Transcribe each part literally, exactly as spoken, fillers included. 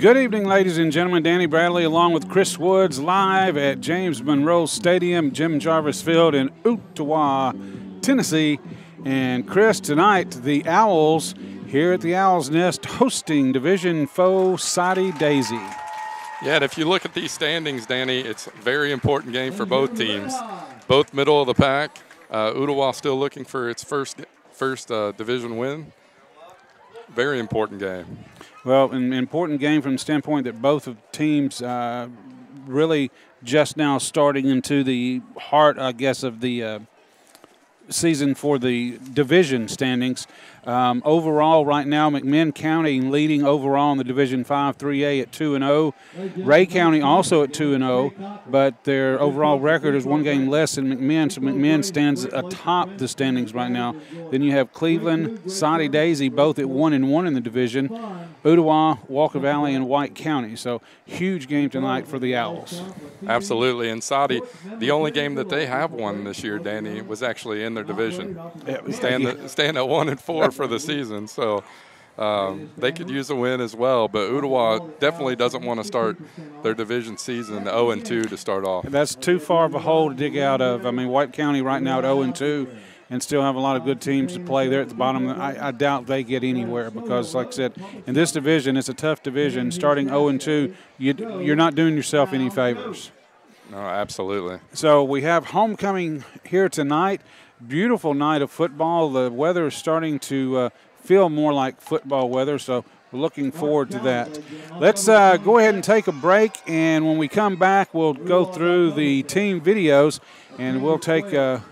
Good evening, ladies and gentlemen. Danny Bradley along with Chris Woods live at James Monroe Stadium, Jim Jarvis Field in Ooltewah, Tennessee. And Chris, tonight the Owls here at the Owl's Nest hosting division foe Soddy Daisy. Yeah, and if you look at these standings, Danny, it's a very important game for both teams. Both middle of the pack. Uh, Ooltewah still looking for its first first uh, division win. Very important game. Well, an important game from the standpoint that both of teams uh, really just now starting into the heart, I guess, of the uh, season for the division standings. Um, overall, right now, McMinn County leading overall in the Division five three A at two and oh. Ray County also at two and oh, but their overall record is one game less than McMinn, so McMinn stands atop the standings right now. Then you have Cleveland, Soddy Daisy, both at one and one in the division. Ooltewah, Walker Valley, and White County. So huge game tonight for the Owls. Absolutely, and Soddy, the only game that they have won this year, Danny, was actually in their division. Stand, yeah. stand at one and four for the season, so um, they could use a win as well. But Ooltewah definitely doesn't want to start their division season oh and two to start off. That's too far of a hole to dig out of. I mean, White County right now at oh and two and still have a lot of good teams to play there at the bottom. I, I doubt they get anywhere because, like I said, in this division, it's a tough division. Starting oh and two, you, you're not doing yourself any favors. No, absolutely. So we have homecoming here tonight. Beautiful night of football. The weather is starting to uh, feel more like football weather, so we're looking forward to that. Let's uh, go ahead and take a break, and when we come back, we'll go through the team videos, and we'll take a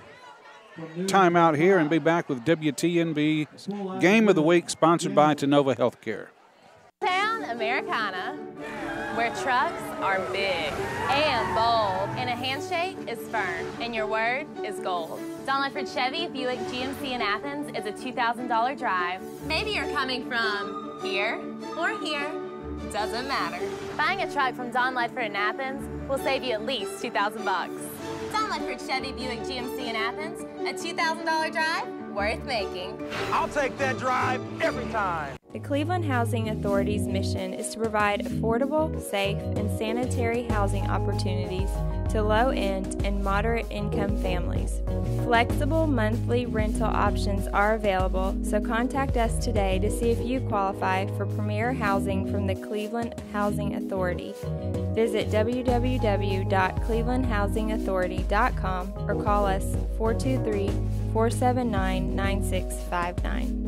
time out here and be back with W T N B Game of the Week, sponsored by Tennova Healthcare. Town Americana, where trucks are big and bold, and a handshake is firm, and your word is gold. Don Ledford Chevy Buick G M C in Athens is a two thousand dollar drive. Maybe you're coming from here or here, doesn't matter. Buying a truck from Don Ledford in Athens will save you at least two thousand bucks. Don Ledford Chevy Buick G M C in Athens, a two thousand dollar drive worth making. I'll take that drive every time. The Cleveland Housing Authority's mission is to provide affordable, safe, and sanitary housing opportunities to low-end and moderate-income families. Flexible monthly rental options are available, so contact us today to see if you qualify for premier housing from the Cleveland Housing Authority. Visit w w w dot cleveland housing authority dot com or call us four two three, four seven nine, nine six five nine.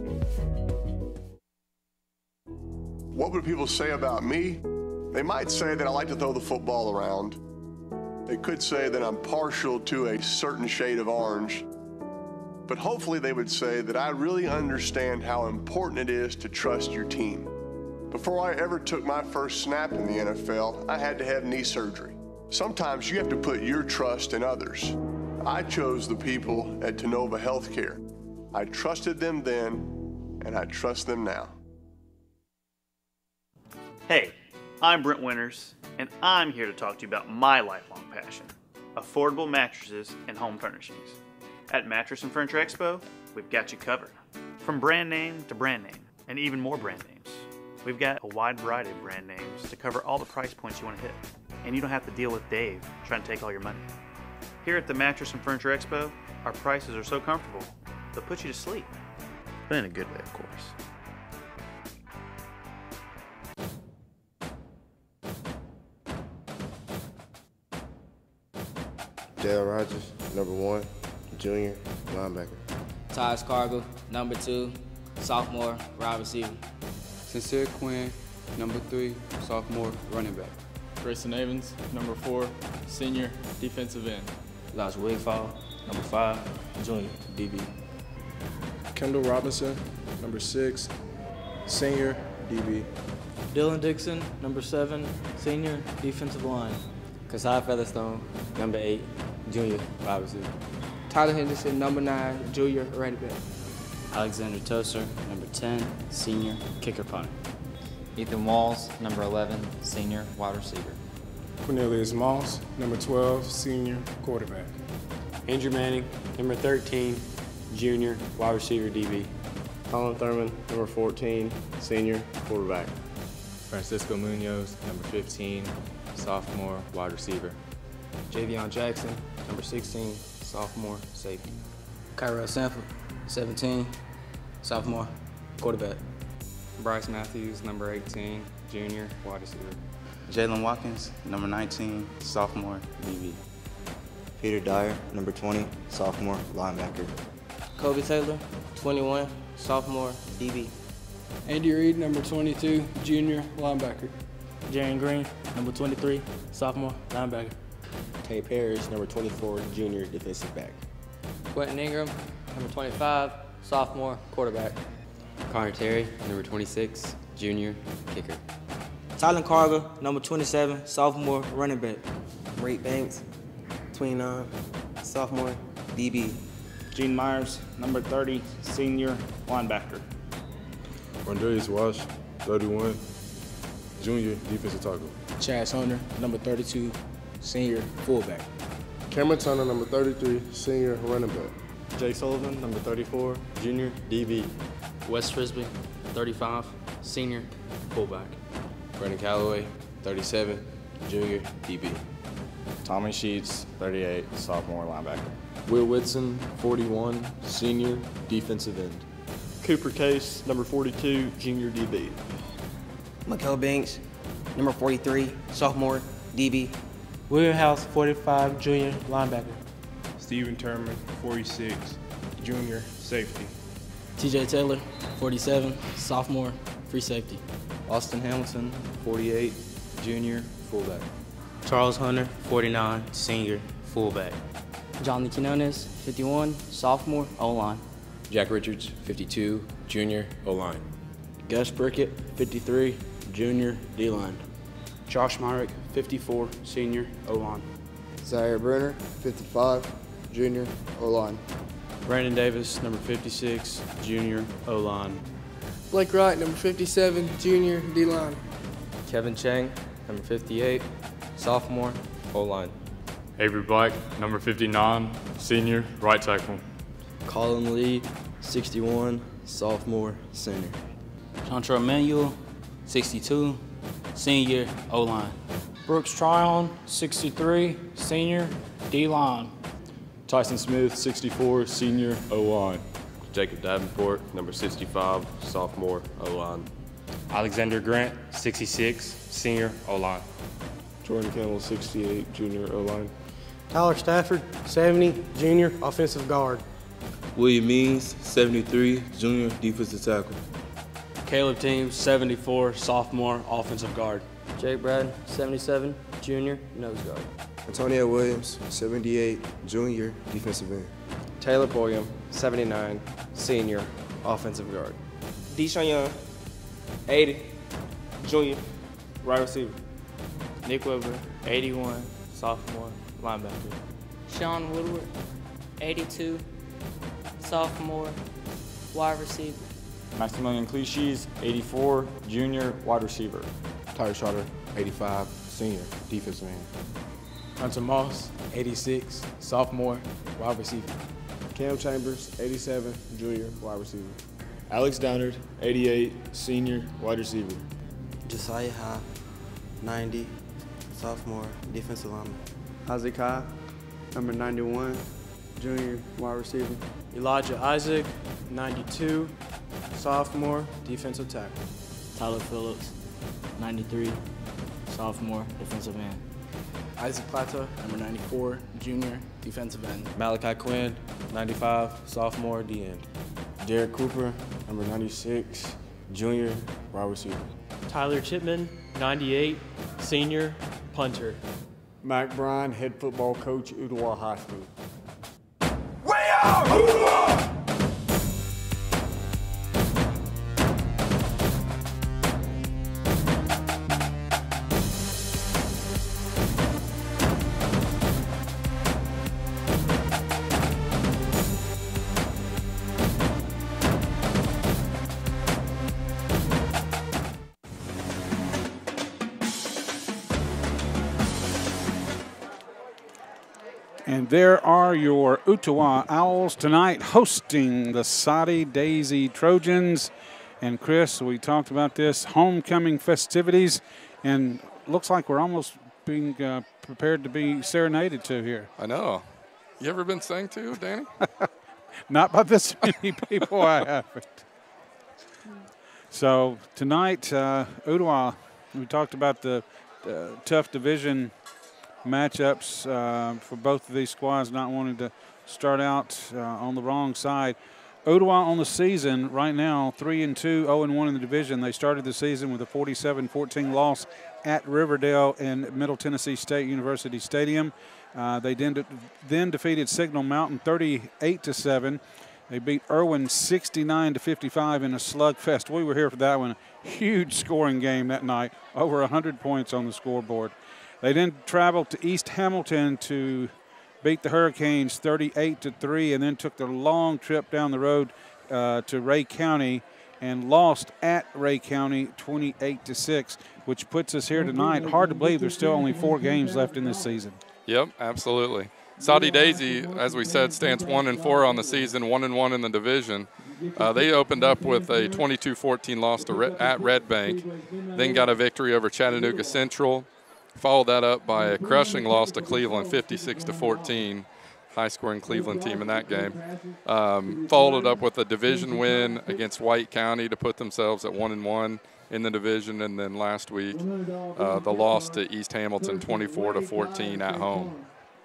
What would people say about me? They might say that I like to throw the football around. They could say that I'm partial to a certain shade of orange. But hopefully they would say that I really understand how important it is to trust your team. Before I ever took my first snap in the N F L, I had to have knee surgery. Sometimes you have to put your trust in others. I chose the people at Tennova Healthcare. I trusted them then, and I trust them now. Hey, I'm Brent Winters, and I'm here to talk to you about my lifelong passion, affordable mattresses and home furnishings. At Mattress and Furniture Expo, we've got you covered. From brand name to brand name, and even more brand names. We've got a wide variety of brand names to cover all the price points you want to hit, and you don't have to deal with Dave trying to take all your money. Here at the Mattress and Furniture Expo, our prices are so comfortable, they'll put you to sleep, but in a good way, of course. Dale Rogers, number one, junior, linebacker. Taj Cargill, number two, sophomore, wide receiver. Sincere Quinn, number three, sophomore, running back. Grayson Evans, number four, senior, defensive end. Elijah Wigfall, number five, junior, D B. Kendall Robinson, number six, senior, D B. Dylan Dixon, number seven, senior, defensive line. Kasai Featherstone, number eight, junior, wide receiver. Tyler Henderson, number nine, junior, running back. Alexander Toser, number ten, senior, kicker punter. Ethan Walls, number eleven, senior, wide receiver. Cornelius Moss, number twelve, senior, quarterback. Andrew Manning, number thirteen, junior, wide receiver, D B. Colin Thurman, number fourteen, senior, quarterback. Francisco Munoz, number fifteen, sophomore, wide receiver. Javion Jackson, number sixteen, sophomore, safety. Kyrell Sanford, seventeen, sophomore, quarterback. Bryce Matthews, number eighteen, junior, wide receiver. Jalen Watkins, number nineteen, sophomore, D B. Peter Dyer, number twenty, sophomore, linebacker. Kobe Taylor, twenty-one, sophomore, D B. Andy Reid, number twenty-two, junior, linebacker. Jaren Green, number twenty-three, sophomore, linebacker. Tay Parrish, number twenty-four, junior, defensive back. Quentin Ingram, number twenty-five, sophomore, quarterback. Connor Terry, number twenty-six, junior, kicker. Tylen Carter, number twenty-seven, sophomore, running back. Ray Banks, twenty-nine, sophomore, D B. Gene Myers, number thirty, senior, linebacker. Rondarius Wash, thirty-one, junior, defensive tackle. Chaz Hunter, number thirty-two, senior, fullback. Cameron Turner, number thirty-three, senior, running back. Jake Sullivan, number thirty-four, junior, D B. Wes Frisbee, thirty-five, senior, fullback. Brandon Calloway, thirty-seven, junior, D B. Tommy Sheets, thirty-eight, sophomore, linebacker. Will Whitson, forty-one, senior, defensive end. Cooper Case, number forty-two, junior, D B. Mikael Banks, number forty-three, sophomore, D B. William House, forty-five, junior, linebacker. Steven Turman, forty-six, junior, safety. T J Taylor, forty-seven, sophomore, free safety. Austin Hamilton, forty-eight, junior, fullback. Charles Hunter, forty-nine, senior, fullback. Johnny Quinones, fifty-one, sophomore, O-line. Jack Richards, fifty-two, junior, O-line. Gus Brickett, fifty-three, junior, D-line. Josh Myrick, fifty-four, senior, O-line. Zaire Brenner, fifty-five, junior, O-line. Brandon Davis, number fifty-six, junior, O-line. Blake Wright, number fifty-seven, junior, D-line. Kevin Chang, number fifty-eight, sophomore, O-line. Avery Black, number fifty-nine, senior, right tackle. Colin Lee, sixty-one, sophomore, center. Chantra Emanuel, sixty-two, senior, O-line. Brooks Tryon, sixty-three, senior, D-line. Tyson Smith, sixty-four, senior, O-line. Jacob Davenport, number sixty-five, sophomore, O-line. Alexander Grant, sixty-six, senior, O-line. Jordan Campbell, sixty-eight, junior, O-line. Tyler Stafford, seventy, junior, offensive guard. William Means, seventy-three, junior, defensive tackle. Caleb Teams, seventy-four, sophomore, offensive guard. Jake Brad, seventy-seven, junior, nose guard. Antonio Williams, seventy-eight, junior, defensive end. Taylor Boyum, seventy-nine, senior, offensive guard. Deshaun Young, eighty, junior, wide receiver. Nick Weber, eighty-one, sophomore, linebacker. Sean Woodward, eighty-two, sophomore, wide receiver. Maximilian Cliches, eighty-four, junior, wide receiver. Tyler Trotter, eighty-five, senior, defensive end. Hunter Moss, eighty-six, sophomore, wide receiver. Cam Chambers, eighty-seven, junior, wide receiver. Alex Downard, eighty-eight, senior, wide receiver. Josiah High, ninety, sophomore, defensive lineman. Isaac High, number ninety-one, junior, wide receiver. Elijah Isaac, ninety-two, sophomore, defensive tackle. Tyler Phillips, ninety-three, sophomore, defensive end. Isaac Plata, number ninety-four, junior, defensive end. Malachi Quinn, ninety-five, sophomore, D end. Derek Cooper, number ninety-six, junior, wide receiver. Tyler Chipman, ninety-eight, senior, punter. Mac Bryan, head football coach, Ooltewah High School. We are Ooltewah! And there are your Ooltewah Owls tonight hosting the Soddy Daisy Trojans. And Chris, we talked about this, homecoming festivities, and looks like we're almost being uh, prepared to be serenaded to here. I know. You ever been sang to, Danny? Not by this many people, I haven't. So tonight, uh, Ooltewah, we talked about the uh, tough division matchups uh, for both of these squads, not wanting to start out uh, on the wrong side. Ooltewah on the season right now, three and two, oh and one in the division. They started the season with a forty-seven fourteen loss at Riverdale in Middle Tennessee State University Stadium. Uh, they then, de then defeated Signal Mountain thirty-eight to seven. They beat Irwin sixty-nine to fifty-five in a slugfest. We were here for that one. Huge scoring game that night, over one hundred points on the scoreboard. They then traveled to East Hamilton to beat the Hurricanes thirty-eight to three, and then took the long trip down the road uh, to Ray County and lost at Ray County twenty-eight to six, which puts us here tonight. Hard to believe there's still only four games left in this season. Yep, absolutely. Soddy Daisy, as we said, stands one and four on the season, one and one in the division. Uh, they opened up with a twenty-two fourteen loss to Red, at Red Bank, then got a victory over Chattanooga Central. Followed that up by a crushing loss to Cleveland, fifty-six to fourteen. High-scoring Cleveland team in that game. Um, followed it up with a division win against White County to put themselves at one and one in the division, and then last week uh, the loss to East Hamilton, twenty-four to fourteen at home.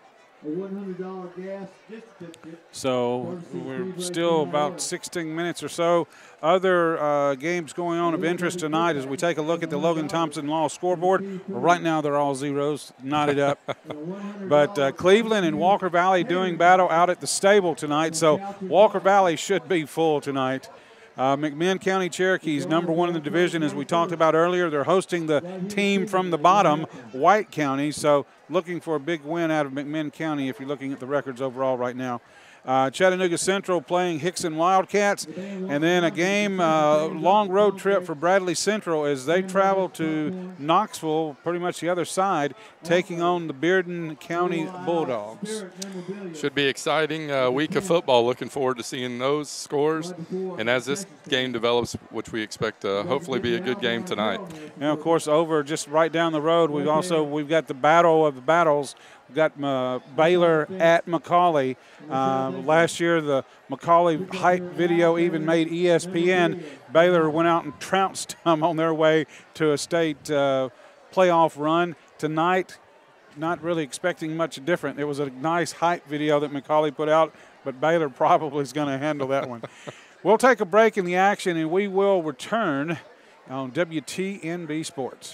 So we're still about sixteen minutes or so. Other uh, games going on of interest tonight as we take a look at the Logan Thompson Law scoreboard. Right now they're all zeros, knotted up. But uh, Cleveland and Walker Valley doing battle out at the stable tonight, so Walker Valley should be full tonight. Uh, McMinn County Cherokee's number one in the division, as we talked about earlier. They're hosting the team from the bottom, White County, so looking for a big win out of McMinn County if you're looking at the records overall right now. Uh, Chattanooga Central playing Hickson Wildcats, and then a game, uh, long road trip for Bradley Central as they travel to Knoxville, pretty much the other side, taking on the Bearden County Bulldogs. Should be exciting uh, week of football. Looking forward to seeing those scores, and as this game develops, which we expect to hopefully be a good game tonight. And of course, over just right down the road, we've also we've got the battle of the battles. We've got uh, Baylor at McCallie. Uh, last year, the McCallie hype video even made E S P N. Baylor went out and trounced them on their way to a state uh, playoff run. Tonight, not really expecting much different. It was a nice hype video that McCallie put out, but Baylor probably is going to handle that one. We'll take a break in the action, and we will return on W T N B Sports.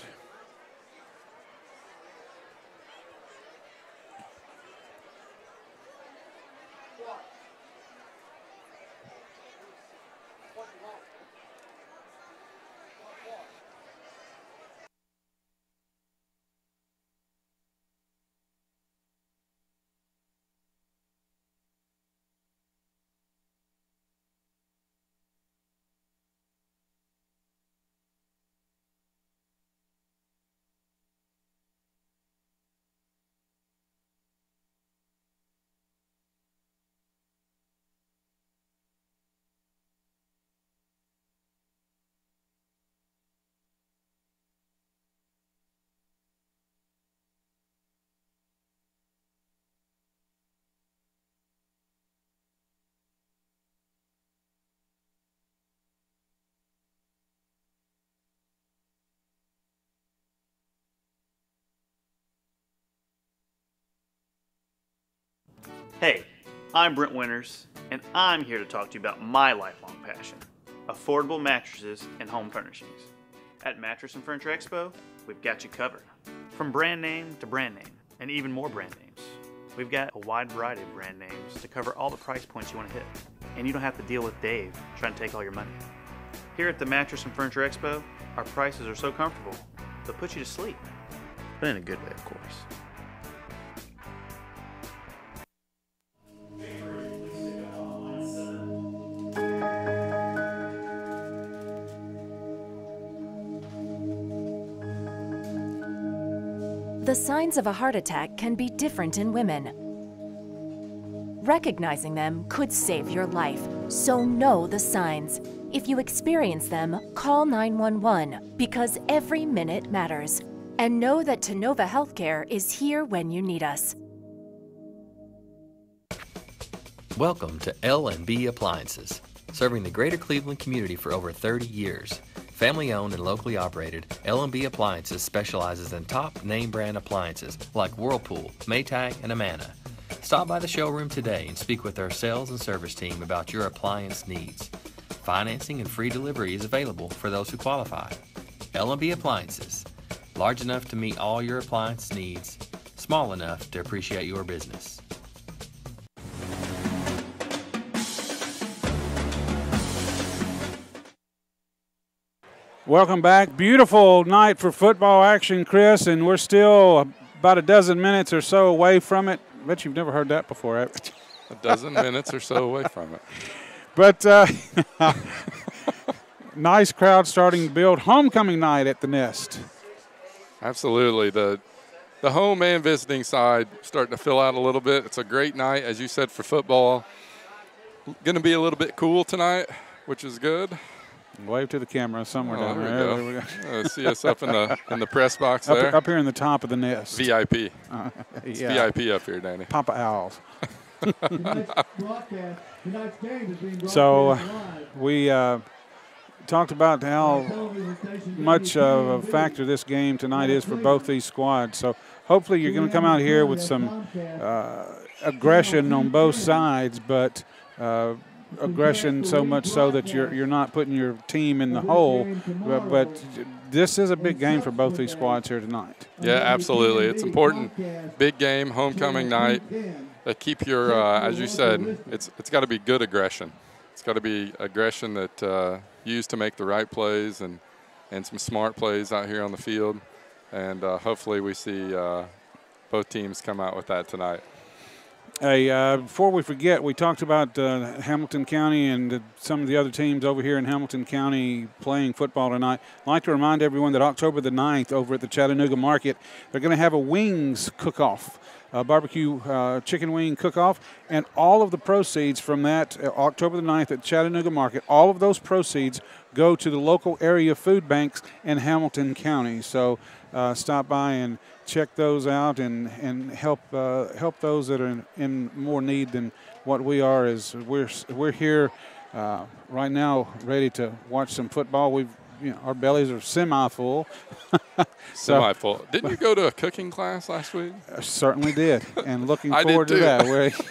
Hey, I'm Brent Winters, and I'm here to talk to you about my lifelong passion, affordable mattresses and home furnishings. At Mattress and Furniture Expo, we've got you covered. From brand name to brand name, and even more brand names. We've got a wide variety of brand names to cover all the price points you want to hit, and you don't have to deal with Dave trying to take all your money. Here at the Mattress and Furniture Expo, our prices are so comfortable, they'll put you to sleep, but in a good way, of course. The signs of a heart attack can be different in women. Recognizing them could save your life, so know the signs. If you experience them, call nine one one because every minute matters. And know that Tenova Healthcare is here when you need us. Welcome to L and B Appliances, serving the greater Cleveland community for over thirty years. Family-owned and locally operated, L and B Appliances specializes in top name brand appliances like Whirlpool, Maytag, and Amana. Stop by the showroom today and speak with our sales and service team about your appliance needs. Financing and free delivery is available for those who qualify. L and B Appliances, large enough to meet all your appliance needs, small enough to appreciate your business. Welcome back. Beautiful night for football action, Chris, and we're still about a dozen minutes or so away from it. I bet you've never heard that before, have you? A dozen minutes or so away from it. But uh, nice crowd starting to build. Homecoming night at the Nest. Absolutely. The the home and visiting side starting to fill out a little bit. It's a great night, as you said, for football. Going to be a little bit cool tonight, which is good. Wave to the camera somewhere oh, down there. there. We there go. we go. Uh, see us up in the in the press box up, there. Up here in the top of the Nest. V I P. Uh, it's yeah. V I P up here, Danny. Papa Owls. Tonight's broadcast, tonight's game is being broadcast so uh, live. we uh, talked about how much of a factor this game tonight is for both these squads. So hopefully you're going to come out here with some uh, aggression on both sides, but uh, aggression so much so that you're you're not putting your team in the hole. But, but this is a big game for both these squads here tonight. Yeah, absolutely. It's important. Big game, homecoming night. Uh, keep your, uh, as you said, it's it's got to be good aggression. It's got to be aggression that uh, used to make the right plays and and some smart plays out here on the field. And uh, hopefully we see uh, both teams come out with that tonight. Hey, uh, before we forget, we talked about uh, Hamilton County and uh, some of the other teams over here in Hamilton County playing football tonight. I'd like to remind everyone that October the ninth over at the Chattanooga Market, they're going to have a wings cook-off, a barbecue uh, chicken wing cook-off, and all of the proceeds from that, uh, October the ninth at Chattanooga Market, all of those proceeds go to the local area food banks in Hamilton County. So uh, stop by and check those out and and help uh, help those that are in, in more need than what we are. As we're we're here uh, right now, ready to watch some football. We've you know our bellies are semi full. Semi full. So, Didn't you go to a cooking class last week? I certainly did, and looking I forward did to that.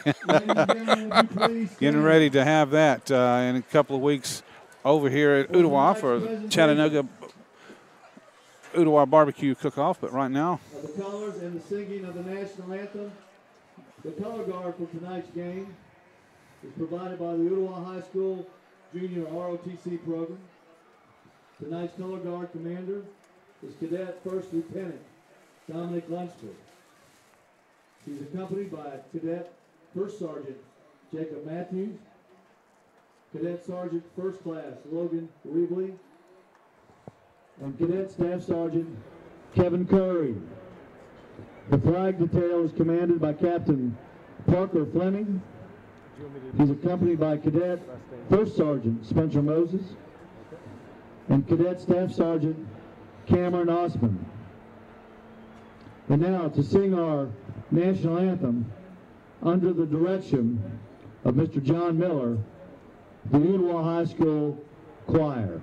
We're getting ready to have that uh, in a couple of weeks over here at Ooltewah for Chattanooga Ooltewah barbecue cook-off, but right now. The colors and the singing of the national anthem. The color guard for tonight's game is provided by the Ooltewah High School Junior R O T C program. Tonight's color guard commander is Cadet First Lieutenant Dominic Lunsford. He's accompanied by Cadet First Sergeant Jacob Matthews, Cadet Sergeant First Class Logan Weebly, and Cadet Staff Sergeant Kevin Curry. The flag detail is commanded by Captain Parker Fleming. He's accompanied by Cadet First Sergeant Spencer Moses and Cadet Staff Sergeant Cameron Osman. And now to sing our national anthem under the direction of Mister John Miller, the Ooltewah High School Choir.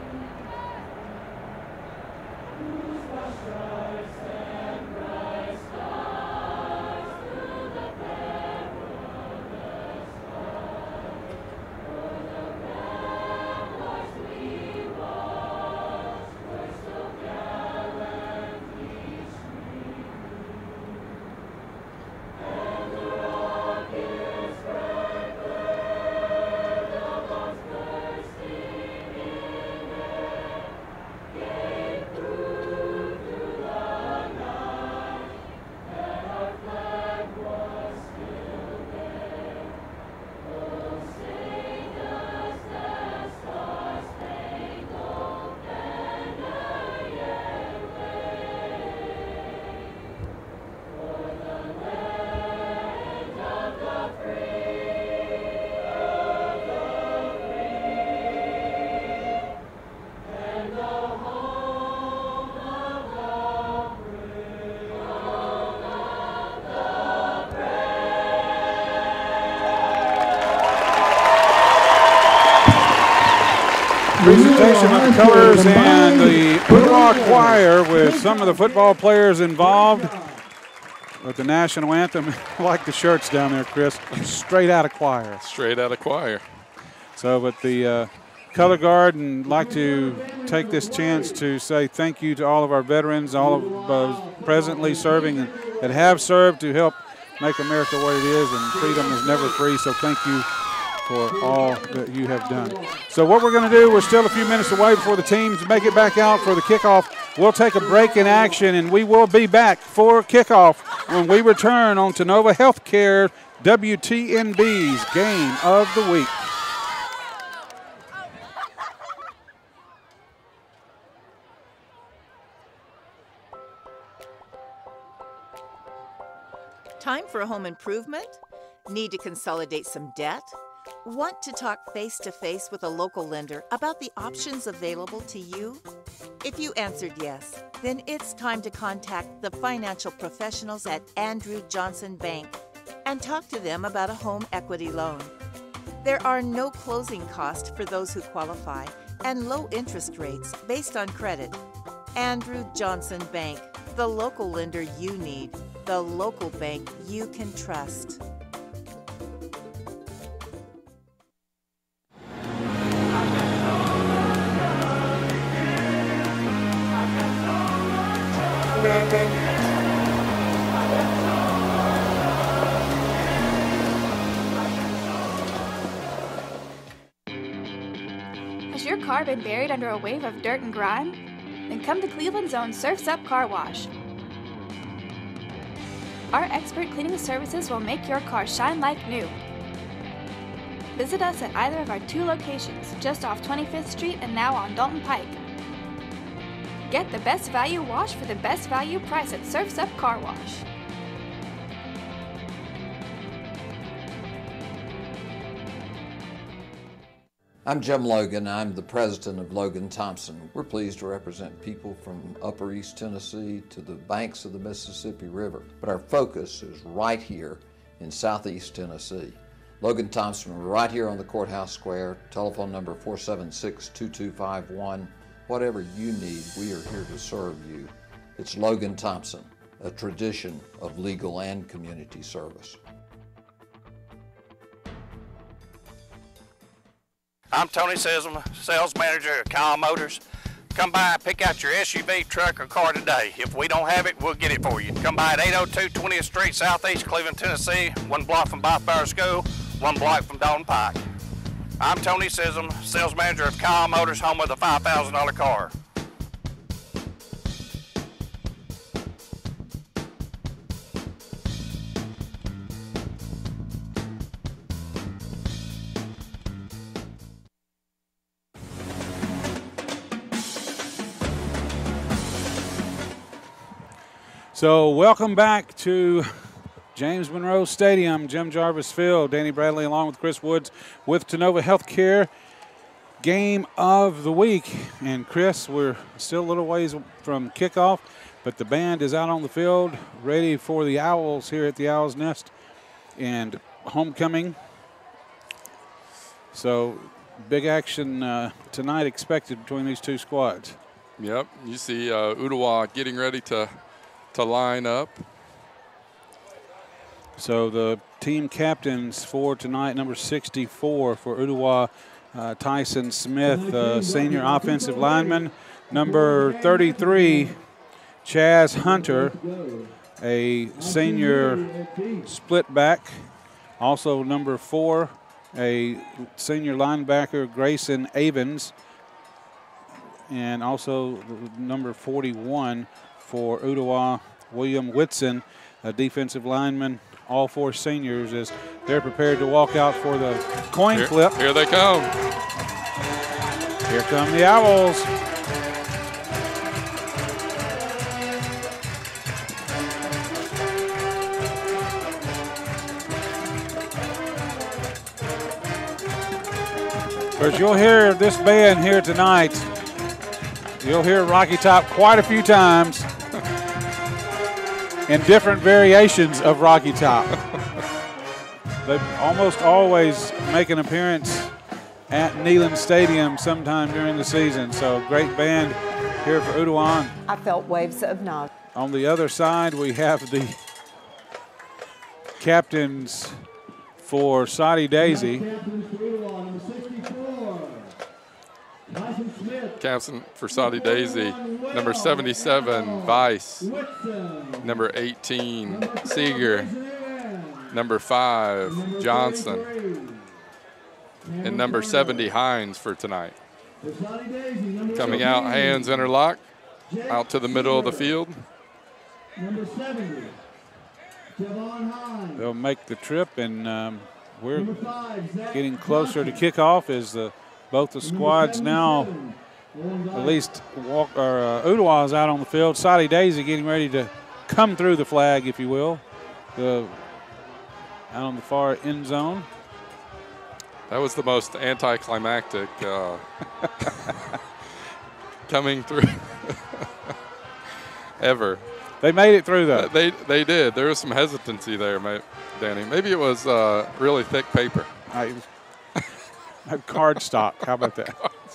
Christ and Christ. presentation of the colors and the Ooltewah choir with some of the football players involved with the national anthem. I like the shirts down there, Chris. Straight out of choir. Straight out of choir. So, but the uh, color guard, and like to take this chance to say thank you to all of our veterans, all of those presently serving and that have served to help make America what it is, and freedom is never free. So thank you for all that you have done. So what we're going to do, we're still a few minutes away before the teams make it back out for the kickoff. We'll take a break in action, and we will be back for kickoff when we return on Tennova Healthcare W T N B's Game of the Week. Time for a home improvement? Need to consolidate some debt? Want to talk face-to-face with a local lender about the options available to you? If you answered yes, then it's time to contact the financial professionals at Andrew Johnson Bank and talk to them about a home equity loan. There are no closing costs for those who qualify and low interest rates based on credit. Andrew Johnson Bank, the local lender you need, the local bank you can trust. Has your car been buried under a wave of dirt and grime? Then come to Cleveland's own Surf's Up Car Wash. Our expert cleaning services will make your car shine like new. Visit us at either of our two locations, just off twenty-fifth Street and now on Dalton Pike. Get the best value wash for the best value price at Surf's Up Car Wash. I'm Jim Logan. I'm the president of Logan Thompson. We're pleased to represent people from Upper East Tennessee to the banks of the Mississippi River. But our focus is right here in Southeast Tennessee. Logan Thompson, we're right here on the Courthouse Square. Telephone number four seven six, two two five one. Whatever you need, we are here to serve you. It's Logan Thompson, a tradition of legal and community service. I'm Tony Sism, sales manager at Kyle Motors. Come by and pick out your S U V, truck, or car today. If we don't have it, we'll get it for you. Come by at eight oh two twentieth Street Southeast, Cleveland, Tennessee, one block from Byfire School, one block from Dalton Pike. I'm Tony Sism, sales manager of Kyle Motors, home of the five thousand dollar car. So welcome back to James Monroe Stadium, Jim Jarvis Field. Danny Bradley along with Chris Woods with Tennova Healthcare Game of the Week. And Chris, we're still a little ways from kickoff, but the band is out on the field ready for the Owls here at the Owl's Nest and homecoming. So big action uh, tonight expected between these two squads. Yep, you see uh, Ooltewah getting ready to to line up. So the team captains for tonight, number sixty-four for Ooltewah, uh, Tyson Smith, uh, senior offensive lineman. Number thirty-three, Chaz Hunter, a senior split back. Also number four, a senior linebacker, Grayson Avens. And also number forty-one for Ooltewah, William Whitson, a defensive lineman. All four seniors as they're prepared to walk out for the coin here, flip. Here they come. Here come the Owls. But you'll hear this band here tonight. You'll hear Rocky Top quite a few times. And different variations of Rocky Top. They almost always make an appearance at Neyland Stadium sometime during the season. So great band here for Ooltewah. I felt waves of knowledge. On the other side, we have the captains for Soddy Daisy. Captain for Soddy Daisy, number seventy-seven, Vice. Number eighteen, Seeger. Number five, Johnson. And number seventy, Hines for tonight. Coming out, hands interlock, out to the middle of the field. Number seventy, They'll make the trip, and um, we're getting closer to kickoff as the both the squads now, at least walk, or uh, Ooltewah is out on the field. Soddy Daisy getting ready to come through the flag, if you will, the, out on the far end zone. That was the most anticlimactic uh, coming through ever. They made it through, though. They they did. There was some hesitancy there, Danny. Maybe it was uh, really thick paper. I, card stock. How about that?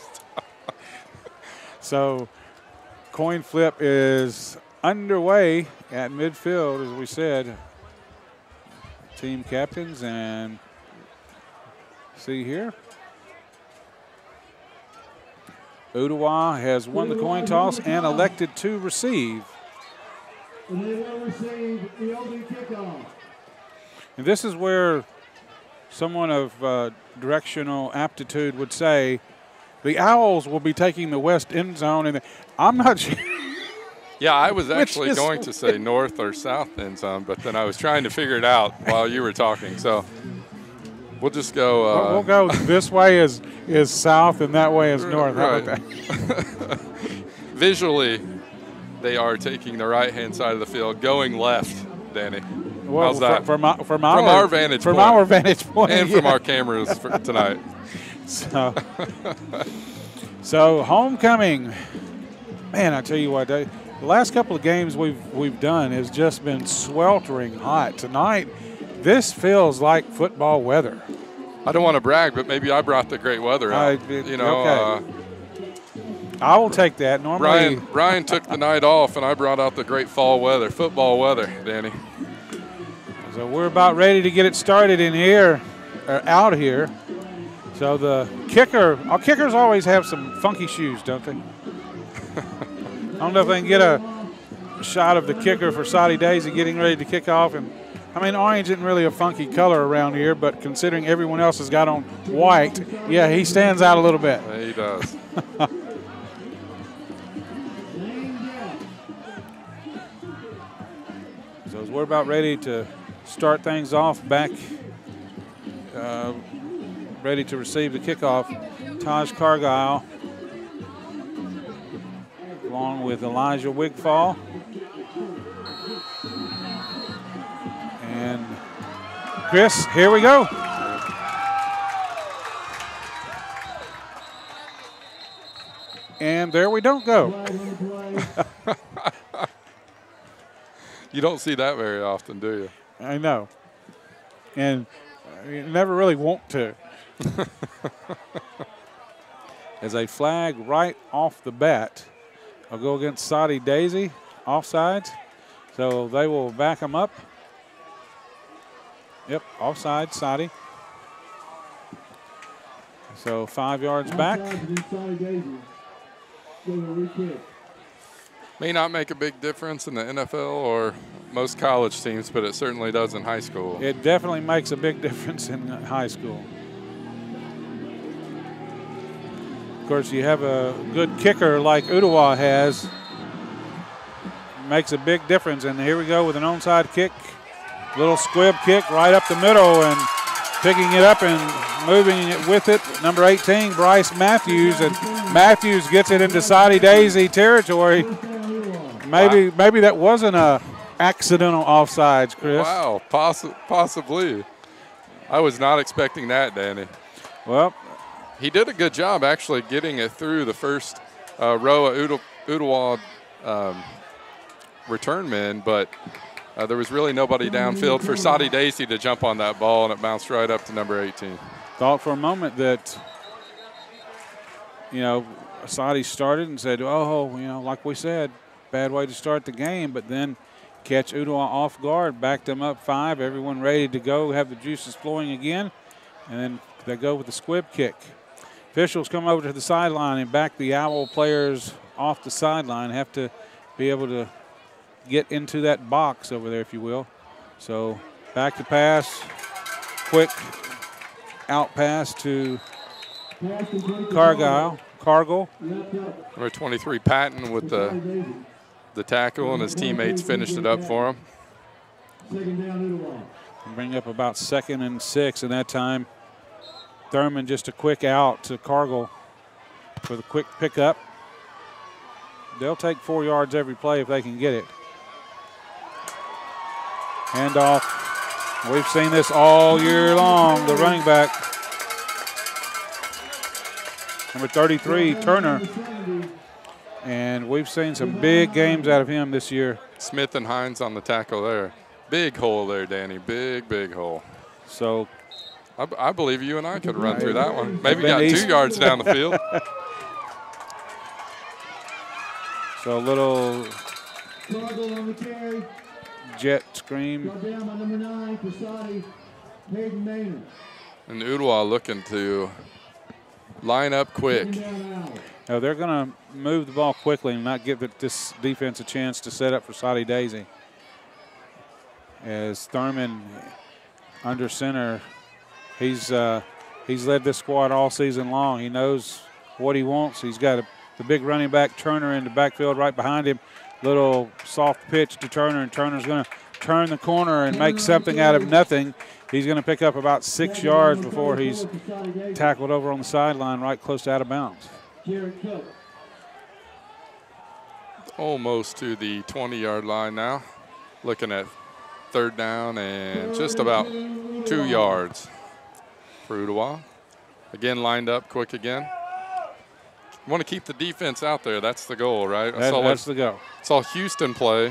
So, coin flip is underway at midfield, as we said. Team captains, and see here, Ooltewah has won the coin toss and elected to receive. And they will receive the opening kickoff. And this is where someone of uh, directional aptitude would say the Owls will be taking the west end zone, and I'm not sure. Yeah, I was actually going to say north or south end zone, but then I was trying to figure it out while you were talking. So we'll just go. Uh, we'll, we'll go this way is is south, and that way is north. How right. about that? Visually, they are taking the right-hand side of the field, going left, Danny. Well, How's that? From, from, from, from our, our vantage from point. our vantage point. And yeah. from our cameras for tonight. So, so homecoming. Man, I tell you what, they, the last couple of games we've we've done has just been sweltering hot. Tonight, this feels like football weather. I don't want to brag, but maybe I brought the great weather out. I, it, you know, okay. uh, I will take that. Normally, Ryan, Ryan took the night off, and I brought out the great fall weather, football weather, Danny. So we're about ready to get it started in here, or out here. So the kicker, our kickers always have some funky shoes, don't they? I don't know if they can get a shot of the kicker for Soddy Daisy getting ready to kick off. And I mean, orange isn't really a funky color around here, but considering everyone else has got on white, yeah, he stands out a little bit. Yeah, he does. So as we're about ready to start things off back, uh, ready to receive the kickoff, Taj Cargile, along with Elijah Wigfall. And Chris, here we go. And there we don't go. You don't see that very often, do you? I know. And you never really want to. As a flag right off the bat, I'll go against Soddy Daisy, offsides. So they will back them up. Yep, offside, Soddy. So five yards back. May not make a big difference in the N F L or most college teams, but it certainly does in high school. It definitely makes a big difference in high school. Of course, you have a good kicker like Ooltewah has. Makes a big difference. And here we go with an onside kick. Little squib kick right up the middle, and picking it up and moving it with it, number eighteen, Bryce Matthews. And Matthews gets it into Soddy Daisy territory. Maybe wow. maybe that wasn't a accidental offsides, Chris. Wow, possi possibly. I was not expecting that, Danny. Well, he did a good job actually getting it through the first uh, row of Ooltewah um, return men, but uh, there was really nobody downfield for Soddy Daisy to jump on that ball, and it bounced right up to number eighteen. Thought for a moment that you know, Soddy started and said, oh, you know, like we said, bad way to start the game, but then catch Ooltewah off guard, backed them up five, everyone ready to go, have the juices flowing again, and then they go with the squib kick. Officials come over to the sideline and back the Owl players off the sideline, have to be able to get into that box over there, if you will. So back to pass, quick out pass to Cargyle, Cargill. Number twenty-three, Patton, with the, the tackle, and his teammates finished it up for him. Bring up about second and six, and that time Thurman just a quick out to Cargill for the quick pickup. They'll take four yards every play if they can get it. Handoff. We've seen this all year long. The running back, number thirty-three, Turner. And we've seen some big games out of him this year. Smith and Hines on the tackle there. Big hole there, Danny. Big, big hole. So I, I believe you and I could run through that one. Maybe got two yards down the field. So a little jet scream. And Ooltewah looking to line up quick. No, they're going to move the ball quickly and not give it, this defense a chance to set up for Soddy Daisy. As Thurman under center, he's uh, he's led this squad all season long. He knows what he wants. He's got a, the big running back Turner in the backfield right behind him. Little soft pitch to Turner, and Turner's going to turn the corner and make something out of nothing. He's going to pick up about six yards before he's tackled over on the sideline right close to out of bounds. Almost to the twenty-yard line now. Looking at third down and just about two yards for Ooltewah. Again, lined up quick again. You want to keep the defense out there. That's the goal, right? That, that's the goal. Saw Houston play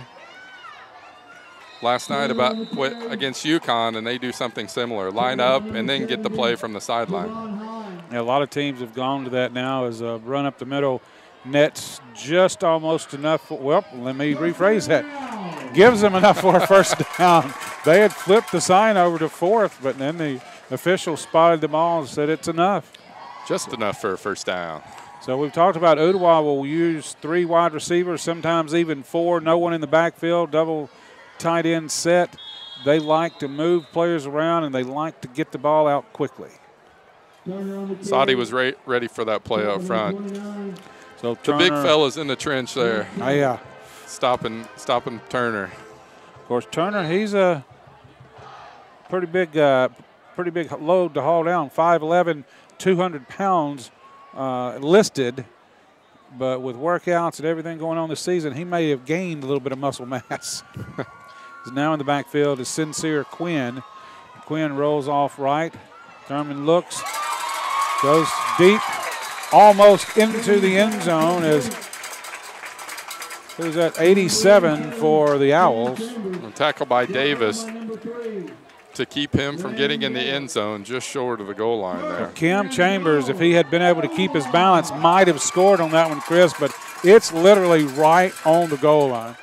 last night about against UConn, and they do something similar. Line up and then get the play from the sideline. Yeah, a lot of teams have gone to that now as a run up the middle. Net's just almost enough. For, well, let me rephrase that. Gives them enough for a first down. They had flipped the sign over to fourth, but then the official spotted the ball and said it's enough. Just enough for a first down. So we've talked about Ooltewah will use three wide receivers, sometimes even four, no one in the backfield, double tight end set. They like to move players around, and they like to get the ball out quickly. Soddy was re ready for that play up front. So Turner, the big fella's in the trench there. Oh, yeah. Stopping, stopping Turner. Of course, Turner, he's a pretty big, uh, pretty big load to haul down. five eleven, two hundred pounds uh, listed, but with workouts and everything going on this season, he may have gained a little bit of muscle mass. He's now in the backfield is Sincere Quinn. Quinn rolls off right. Thurman looks, goes deep, almost into the end zone as who's that, eighty-seven for the Owls. A tackle by Davis to keep him from getting in the end zone just short of the goal line there. Cam Chambers, if he had been able to keep his balance, might have scored on that one, Chris, but it's literally right on the goal line.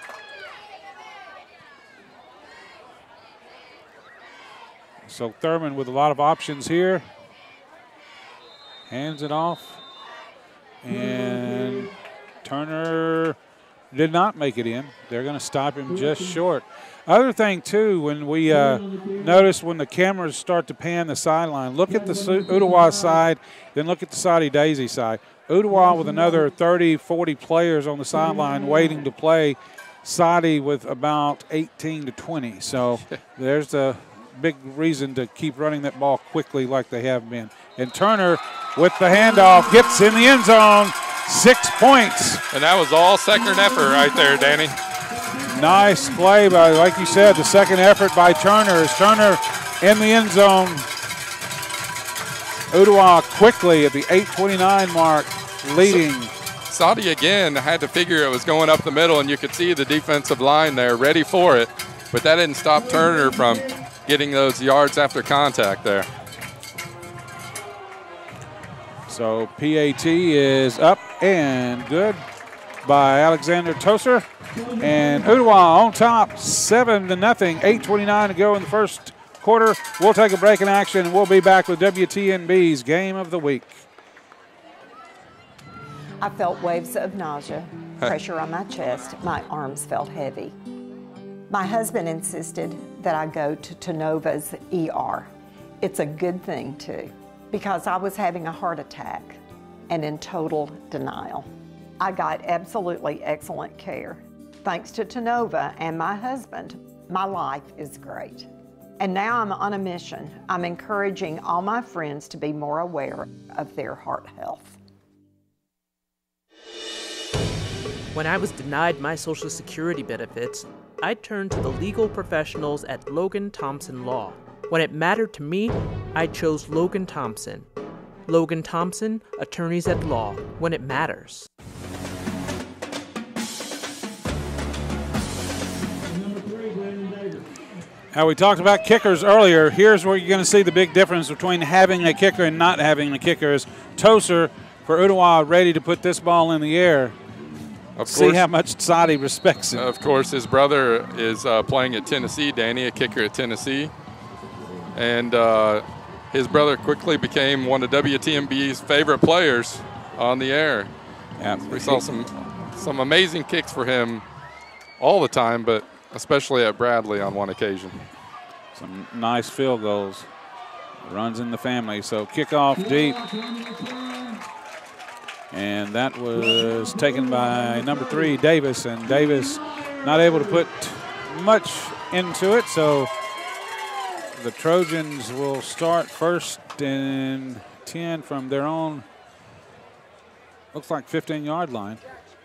So Thurman with a lot of options here. Hands it off. And Turner did not make it in. They're going to stop him just short. Other thing, too, when we uh, notice when the cameras start to pan the sideline, look at the Ooltewah side, then look at the Soddy Daisy side. Ooltewah with another thirty, forty players on the sideline waiting to play. Soddy with about eighteen to twenty. So there's a big reason to keep running that ball quickly like they have been. And Turner with the handoff gets in the end zone, six points. And that was all second effort right there, Danny. Nice play by, like you said, the second effort by Turner. Is Turner in the end zone. Ooltewah quickly at the eight twenty-nine mark, leading. Soddy again had to figure it was going up the middle, and you could see the defensive line there ready for it. But that didn't stop Turner from getting those yards after contact there. So P A T is up and good by Alexander Toser. And Ooltewah on top, seven to nothing, eight twenty-nine to go in the first quarter. We'll take a break in action, and we'll be back with W T N B's Game of the Week. I felt waves of nausea, pressure on my chest. My arms felt heavy. My husband insisted that I go to Tenova's E R. It's a good thing, too, because I was having a heart attack and in total denial. I got absolutely excellent care. Thanks to Tenova and my husband, my life is great. And now I'm on a mission. I'm encouraging all my friends to be more aware of their heart health. When I was denied my Social Security benefits, I turned to the legal professionals at Logan Thompson Law. When it mattered to me, I chose Logan Thompson. Logan Thompson, attorneys at law, when it matters. Now, we talked about kickers earlier. Here's where you're going to see the big difference between having a kicker and not having a kicker. Is Toser for Ooltewah ready to put this ball in the air? Of See course, how much Soddy respects him. Of course, his brother is uh, playing at Tennessee, Danny, a kicker at Tennessee. And uh, his brother quickly became one of W T M B's favorite players on the air. Yeah. We saw some, some amazing kicks for him all the time, but especially at Bradley on one occasion. Some nice field goals. Runs in the family. So kickoff deep. And that was taken by number three, Davis. And Davis not able to put much into it. So the Trojans will start first and ten from their own, looks like fifteen-yard line.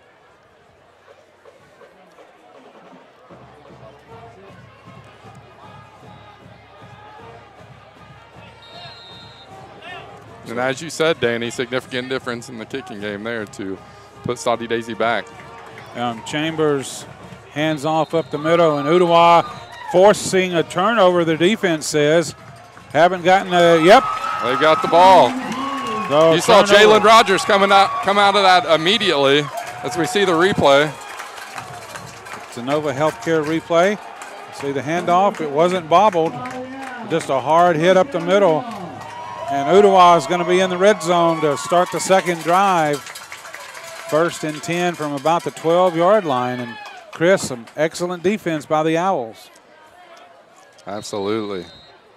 And as you said, Danny, significant difference in the kicking game there to put Soddy Daisy back. Um, Chambers hands off up the middle, and Ooltewah forcing a turnover, the defense says. Haven't gotten a, yep. They've got the ball. So you saw Jalen Rogers coming out, come out of that immediately as we see the replay. Tenova Healthcare replay. See the handoff, it wasn't bobbled. Just a hard hit up the middle. And Ooltewah is going to be in the red zone to start the second drive. First and ten from about the twelve-yard line. And Chris, some excellent defense by the Owls. Absolutely.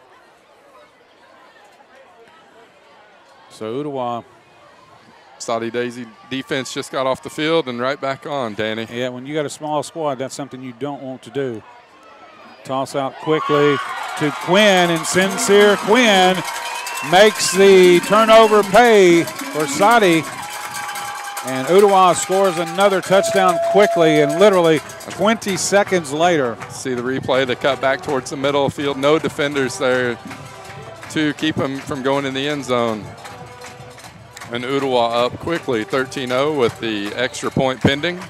So Ooltewah. Soddy Daisy defense just got off the field and right back on, Danny. Yeah, when you got a small squad, that's something you don't want to do. Toss out quickly to Quinn, and Sincere Quinn makes the turnover pay for Soddy. And Ooltewah scores another touchdown quickly, and literally twenty seconds later. See the replay, the cut back towards the middle of the field. No defenders there to keep him from going in the end zone. And Ooltewah up quickly, thirteen oh with the extra point pending.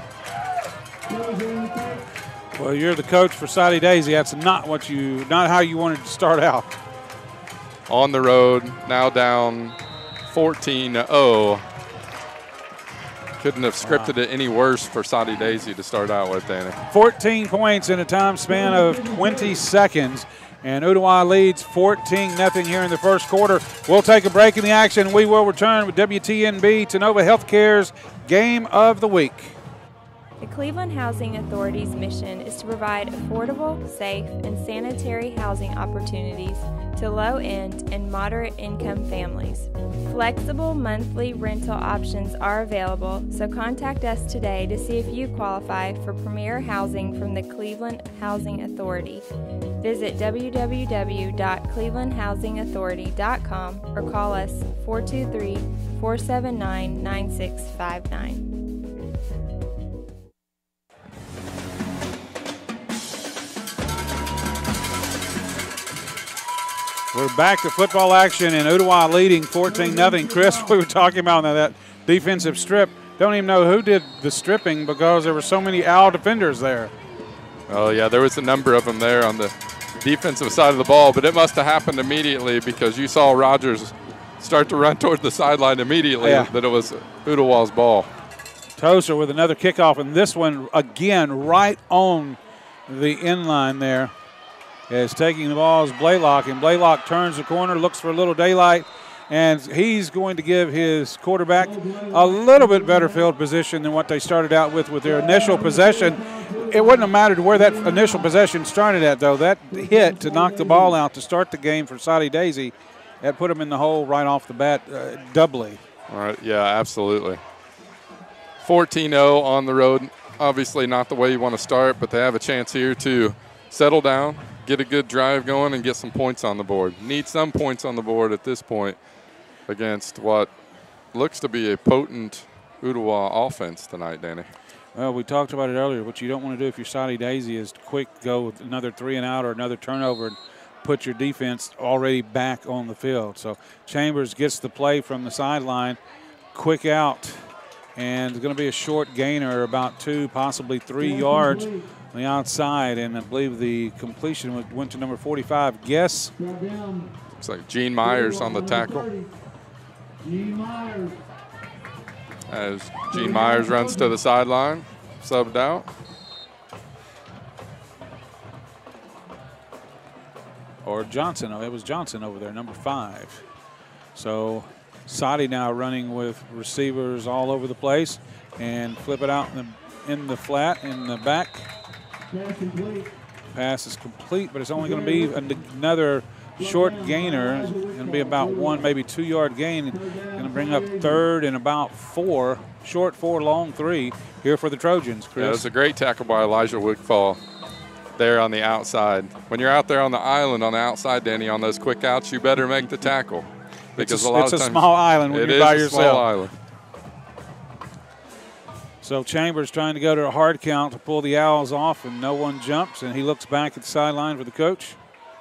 Well, you're the coach for Soddy Daisy. That's not what you, not how you wanted to start out. On the road, now down fourteen oh. Couldn't have scripted wow. it any worse for Soddy Daisy to start out with, Danny. fourteen points in a time span of twenty seconds. And Ooltewah leads fourteen nothing here in the first quarter. We'll take a break in the action. We will return with W T N B Tenova Healthcare's Game of the Week. The Cleveland Housing Authority's mission is to provide affordable, safe, and sanitary housing opportunities to low-end and moderate-income families. Flexible monthly rental options are available, so contact us today to see if you qualify for premier housing from the Cleveland Housing Authority. Visit w w w dot cleveland housing authority dot com or call us four two three, four seven nine, nine six five nine. We're back to football action, and Ooltewah leading fourteen nothing. Chris, we were talking about that defensive strip. Don't even know who did the stripping because there were so many Owl defenders there. Oh, yeah, there was a number of them there on the defensive side of the ball, but it must have happened immediately because you saw Rogers start to run toward the sideline immediately yeah. that it was Ooltewah's ball. Tozer with another kickoff, and this one again right on the end line there. Is taking the ball is Blaylock, and Blaylock turns the corner, looks for a little daylight, and he's going to give his quarterback a little bit better field position than what they started out with with their initial possession. It wouldn't have mattered where that initial possession started at, though. That hit to knock the ball out to start the game for Soddy Daisy, that put them in the hole right off the bat uh, doubly. All right, yeah, absolutely. fourteen oh on the road. Obviously not the way you want to start, but they have a chance here to settle down, get a good drive going, and get some points on the board. Need some points on the board at this point against what looks to be a potent Ooltewah offense tonight, Danny. Well, we talked about it earlier. What you don't want to do if you're Soddy Daisy is quick go with another three and out or another turnover and put your defense already back on the field. So Chambers gets the play from the sideline, quick out, and it's going to be a short gainer, about two, possibly three yards on the outside, and I believe the completion went to number forty-five. Guess. Looks like Gene Myers on the tackle. As Gene Myers runs to the sideline, subbed out. Or Johnson. Oh, it was Johnson over there, number five. So Soddy now running with receivers all over the place and flip it out in the, in the flat, in the back. Pass is complete, but it's only going to be another short gainer. It's going to be about one, maybe two-yard gain. Going to bring up third and about four, short four, long three here for the Trojans, Chris. Yeah, it was a great tackle by Elijah Wigfall there on the outside. When you're out there on the island on the outside, Danny, on those quick outs, you better make the tackle. Because it's a, a lot it's of a times small island when it you're is by a yourself. Small island. So Chambers trying to go to a hard count to pull the Owls off, and no one jumps, and he looks back at the sideline for the coach.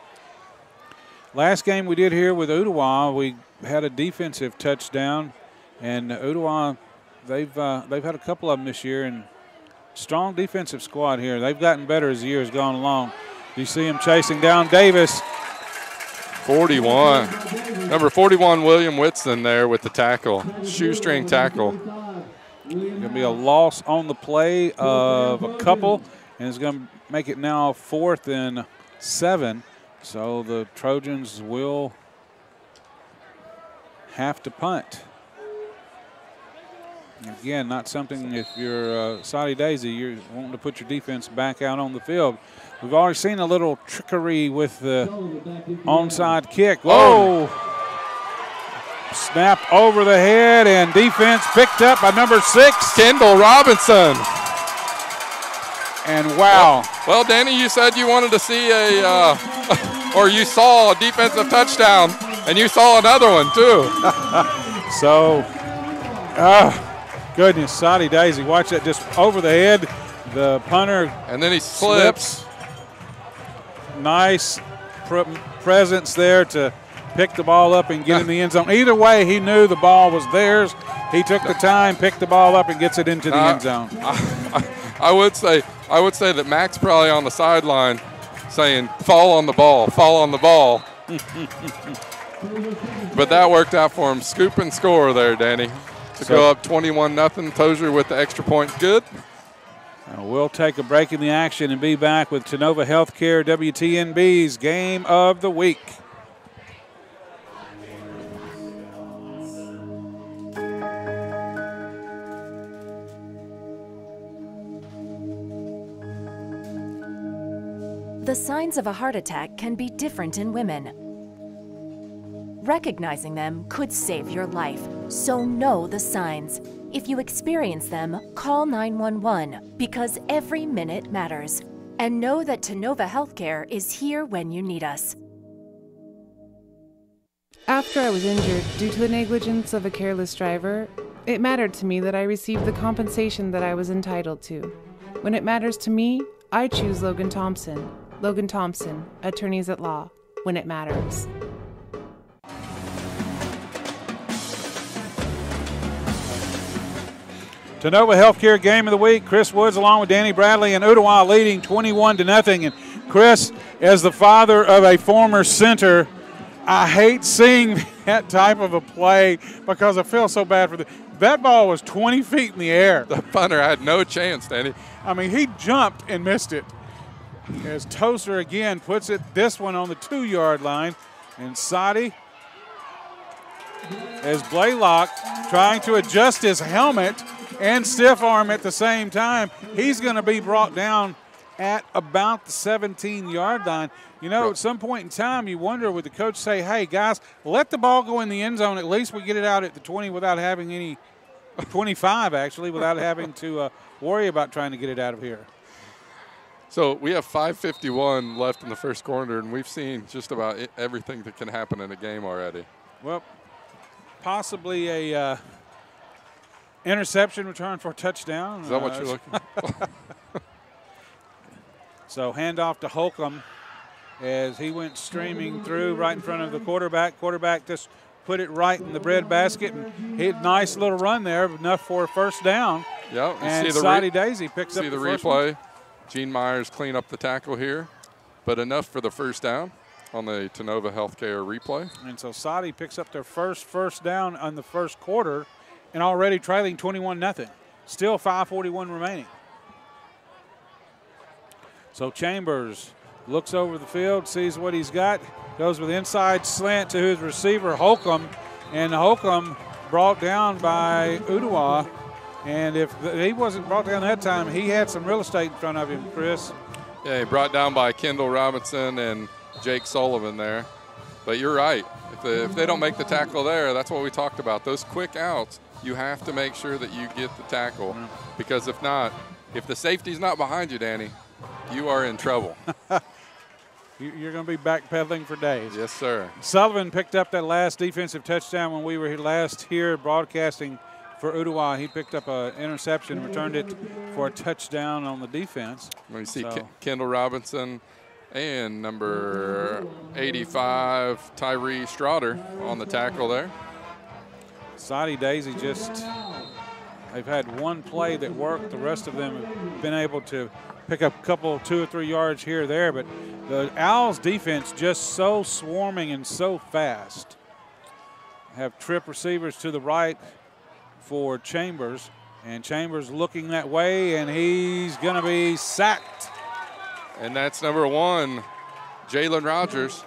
Last game we did here with Ooltewah, we had a defensive touchdown, and Ooltewah, they've uh, they've had a couple of them this year, and strong defensive squad here. They've gotten better as the year has gone along. You see him chasing down Davis. forty-one. Number forty-one, William Whitson there with the tackle, shoestring tackle. Going to be a loss on the play of a couple, and it's going to make it now fourth and seven. So the Trojans will have to punt. Again, not something if you're uh, Soddy Daisy, you're wanting to put your defense back out on the field. We've already seen a little trickery with the onside kick. Whoa! Oh. Snap over the head, and defense picked up by number six, Kendall Robinson. And wow. Well, well, Danny, you said you wanted to see a, uh, or you saw a defensive touchdown, and you saw another one too. So, uh, goodness, Soddy Daisy, watch that just over the head. The punter. And then he slips. slips. Nice pre presence there to pick the ball up and get in the end zone. Either way, he knew the ball was theirs. He took the time, picked the ball up, and gets it into the uh, end zone. I, I would say, I would say that Mac's probably on the sideline saying, "Fall on the ball, fall on the ball." But that worked out for him. Scoop and score there, Danny, to so, go up twenty-one nothing. Tozier with the extra point, good. Uh, we'll take a break in the action and be back with Tennova Healthcare W T N B's Game of the Week. The signs of a heart attack can be different in women. Recognizing them could save your life, so know the signs. If you experience them, call nine one one because every minute matters. And know that Tennova Healthcare is here when you need us. After I was injured due to the negligence of a careless driver, it mattered to me that I received the compensation that I was entitled to. When it matters to me, I choose Logan Thompson. Logan Thompson, attorneys at law, when it matters. Tennova Healthcare Game of the Week. Chris Woods along with Danny Bradley and Ooltewah leading twenty-one to nothing. And Chris, as the father of a former center, I hate seeing that type of a play because I feel so bad for the. That ball was twenty feet in the air. The punter had no chance, Danny. I mean, he jumped and missed it. As Toaster again puts it, this one on the two-yard line. And Soddy, as Blaylock trying to adjust his helmet and stiff arm at the same time, he's going to be brought down at about the seventeen-yard line. You know, at some point in time, you wonder, would the coach say, hey, guys, let the ball go in the end zone. At least we get it out at the twenty without having any – twenty-five, actually, without having to uh, worry about trying to get it out of here. So we have five fifty-one left in the first quarter, and we've seen just about everything that can happen in a game already. Well, possibly a uh, interception return for a touchdown. Is that what uh, you're looking for? So handoff to Holcomb as he went streaming through right in front of the quarterback. Quarterback just put it right in the bread basket, and he had a nice little run there, enough for a first down. Yeah, and see the Soddy Daisy picks see up the, the first replay. one. Gene Myers clean up the tackle here, but enough for the first down on the Tenova Healthcare replay. And so Soddy picks up their first first down on the first quarter and already trailing twenty-one nothing. Still five forty-one remaining. So Chambers looks over the field, sees what he's got, goes with inside slant to his receiver, Holcomb, and Holcomb brought down by Ooltewah. And if he wasn't brought down that time, he had some real estate in front of him, Chris. Yeah, he brought down by Kendall Robinson and Jake Sullivan there. But you're right. If they, if they don't make the tackle there, that's what we talked about. Those quick outs, you have to make sure that you get the tackle. Because if not, if the safety's not behind you, Danny, you are in trouble. You're going to be backpedaling for days. Yes, sir. Sullivan picked up that last defensive touchdown when we were last here broadcasting for Ooltewah. He picked up an interception, returned it for a touchdown on the defense. When you see so. K Kendall Robinson and number eighty-five, Tyree Strotter on the tackle there. Soddy Daisy just, they've had one play that worked. The rest of them have been able to pick up a couple, two or three yards here or there, but the Owls defense just so swarming and so fast. Have trip receivers to the right for Chambers, and Chambers looking that way, and he's going to be sacked. And that's number one, Jalen Rogers.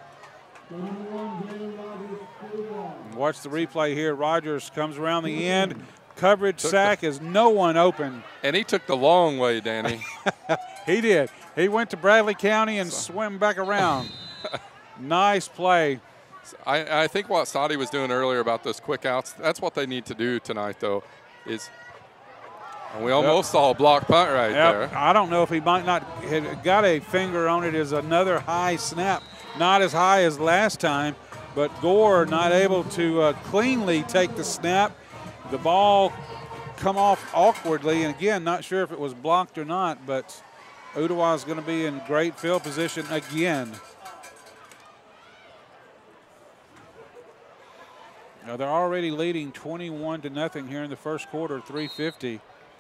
Watch the replay here. Rogers comes around the end. Coverage sack is no one open. And he took the long way, Danny. He did. He went to Bradley County and swam back around. Nice play. I, I think what Soddy was doing earlier about those quick outs, that's what they need to do tonight, though, is and we almost yep. saw a block punt right yep. there. I don't know if he might not have got a finger on it as another high snap. Not as high as last time, but Gore not able to uh, cleanly take the snap. The ball come off awkwardly, and again, not sure if it was blocked or not, but Ooltewah is going to be in great field position again. Now they're already leading twenty-one to nothing here in the first quarter, three fifty.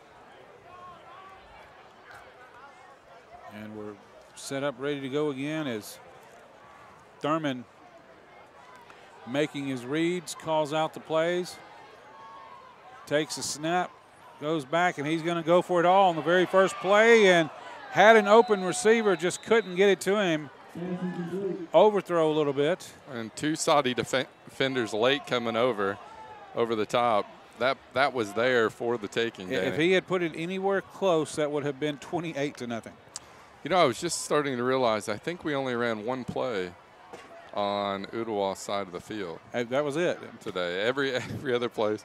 And we're set up, ready to go again as Thurman making his reads, calls out the plays, takes a snap, goes back, and he's going to go for it all on the very first play, and had an open receiver, just couldn't get it to him. Overthrow a little bit. And two Soddy def defenders late coming over, over the top. That that was there for the taking. If Danny. he had put it anywhere close, that would have been twenty-eight to nothing. You know, I was just starting to realize I think we only ran one play on Ooltewah's side of the field. Hey, that was it today. Every every other place.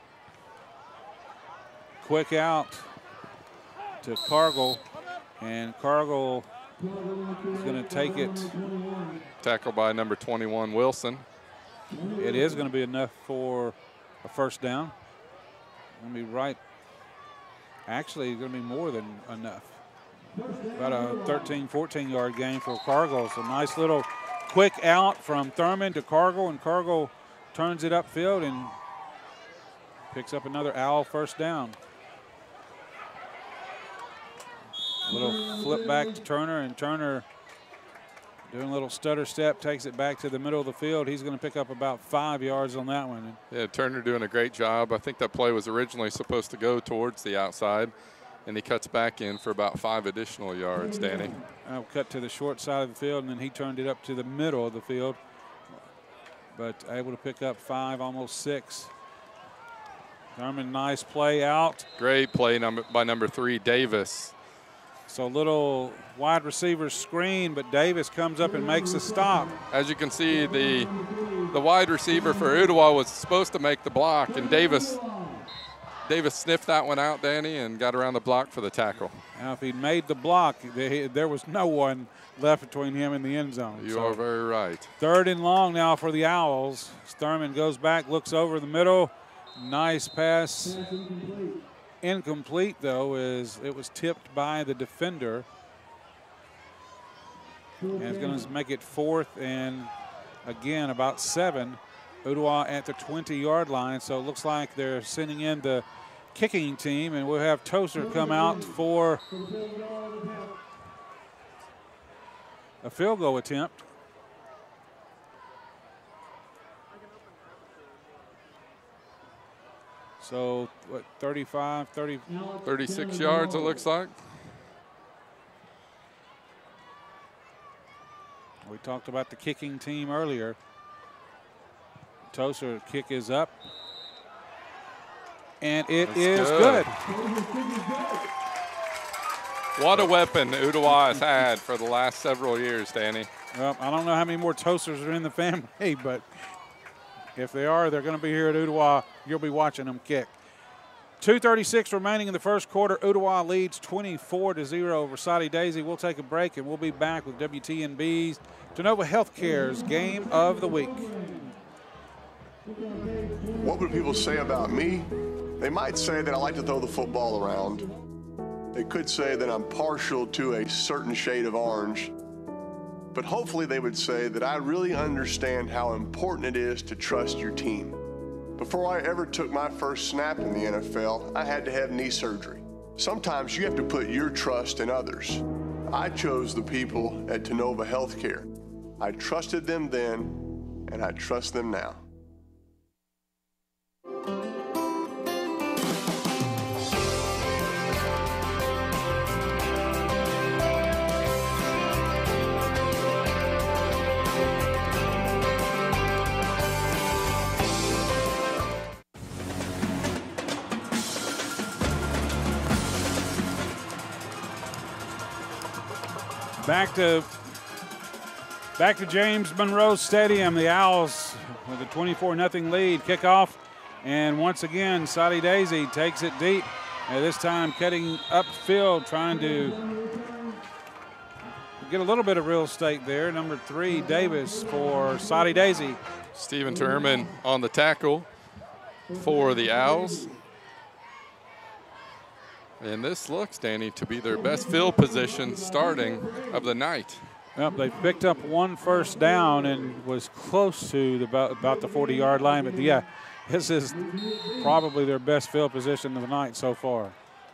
Quick out to Cargill, and Cargill is going to take it. Tackled by number twenty-one, Wilson. It is going to be enough for a first down. Going to be right. Actually, it's going to be more than enough. About a thirteen, fourteen yard gain for Cargill. So nice little quick out from Thurman to Cargill, and Cargill turns it upfield and picks up another Owl first down. A little flip back to Turner, and Turner Doing a little stutter step, takes it back to the middle of the field. He's going to pick up about five yards on that one. Yeah, Turner doing a great job. I think that play was originally supposed to go towards the outside, and he cuts back in for about five additional yards, Danny. I'll cut to the short side of the field, and then he turned it up to the middle of the field. But able to pick up five, almost six. Thurman, nice play out. Great play number by number three, Davis. So little wide receiver screen, but Davis comes up and makes a stop. As you can see, the the wide receiver for Ooltewah was supposed to make the block, and Davis Davis sniffed that one out, Danny, and got around the block for the tackle. Now, if he'd made the block, there was no one left between him and the end zone. You so are very right. Third and long now for the Owls. Thurman goes back, looks over the middle. Nice pass. Incomplete, though, as it was tipped by the defender. And it's going to make it fourth and, again, about seven. Ooltewah at the twenty-yard line, so it looks like they're sending in the kicking team, and we'll have Tozer come out for a field goal attempt. So, what, thirty-five, thirty? thirty-six yards, it looks like. We talked about the kicking team earlier. Tozer kick is up. And it That's is good. good. What a weapon Ooltewah has had for the last several years, Danny. Well, I don't know how many more Tozers are in the family, but if they are, they're going to be here at Ooltewah. You'll be watching them kick. two thirty-six remaining in the first quarter. Ooltewah leads twenty-four to zero over Soddy Daisy. We'll take a break, and we'll be back with W T N B's Tenova Healthcare's Game of the Week. What would people say about me? They might say that I like to throw the football around. They could say that I'm partial to a certain shade of orange. But hopefully they would say that I really understand how important it is to trust your team. Before I ever took my first snap in the N F L, I had to have knee surgery. Sometimes you have to put your trust in others. I chose the people at Tenova Healthcare. I trusted them then, and I trust them now. Back to back to James Monroe Stadium. The Owls with a twenty-four nothing lead. Kickoff, and once again, Soddy Daisy takes it deep. And this time cutting upfield, trying to get a little bit of real estate there. Number three, Davis for Soddy Daisy. Stephen Turman on the tackle for the Owls. And this looks, Danny, to be their best field position starting of the night. Yep, they picked up one first down and was close to the, about, about the forty-yard line. But, yeah, this is probably their best field position of the night so far.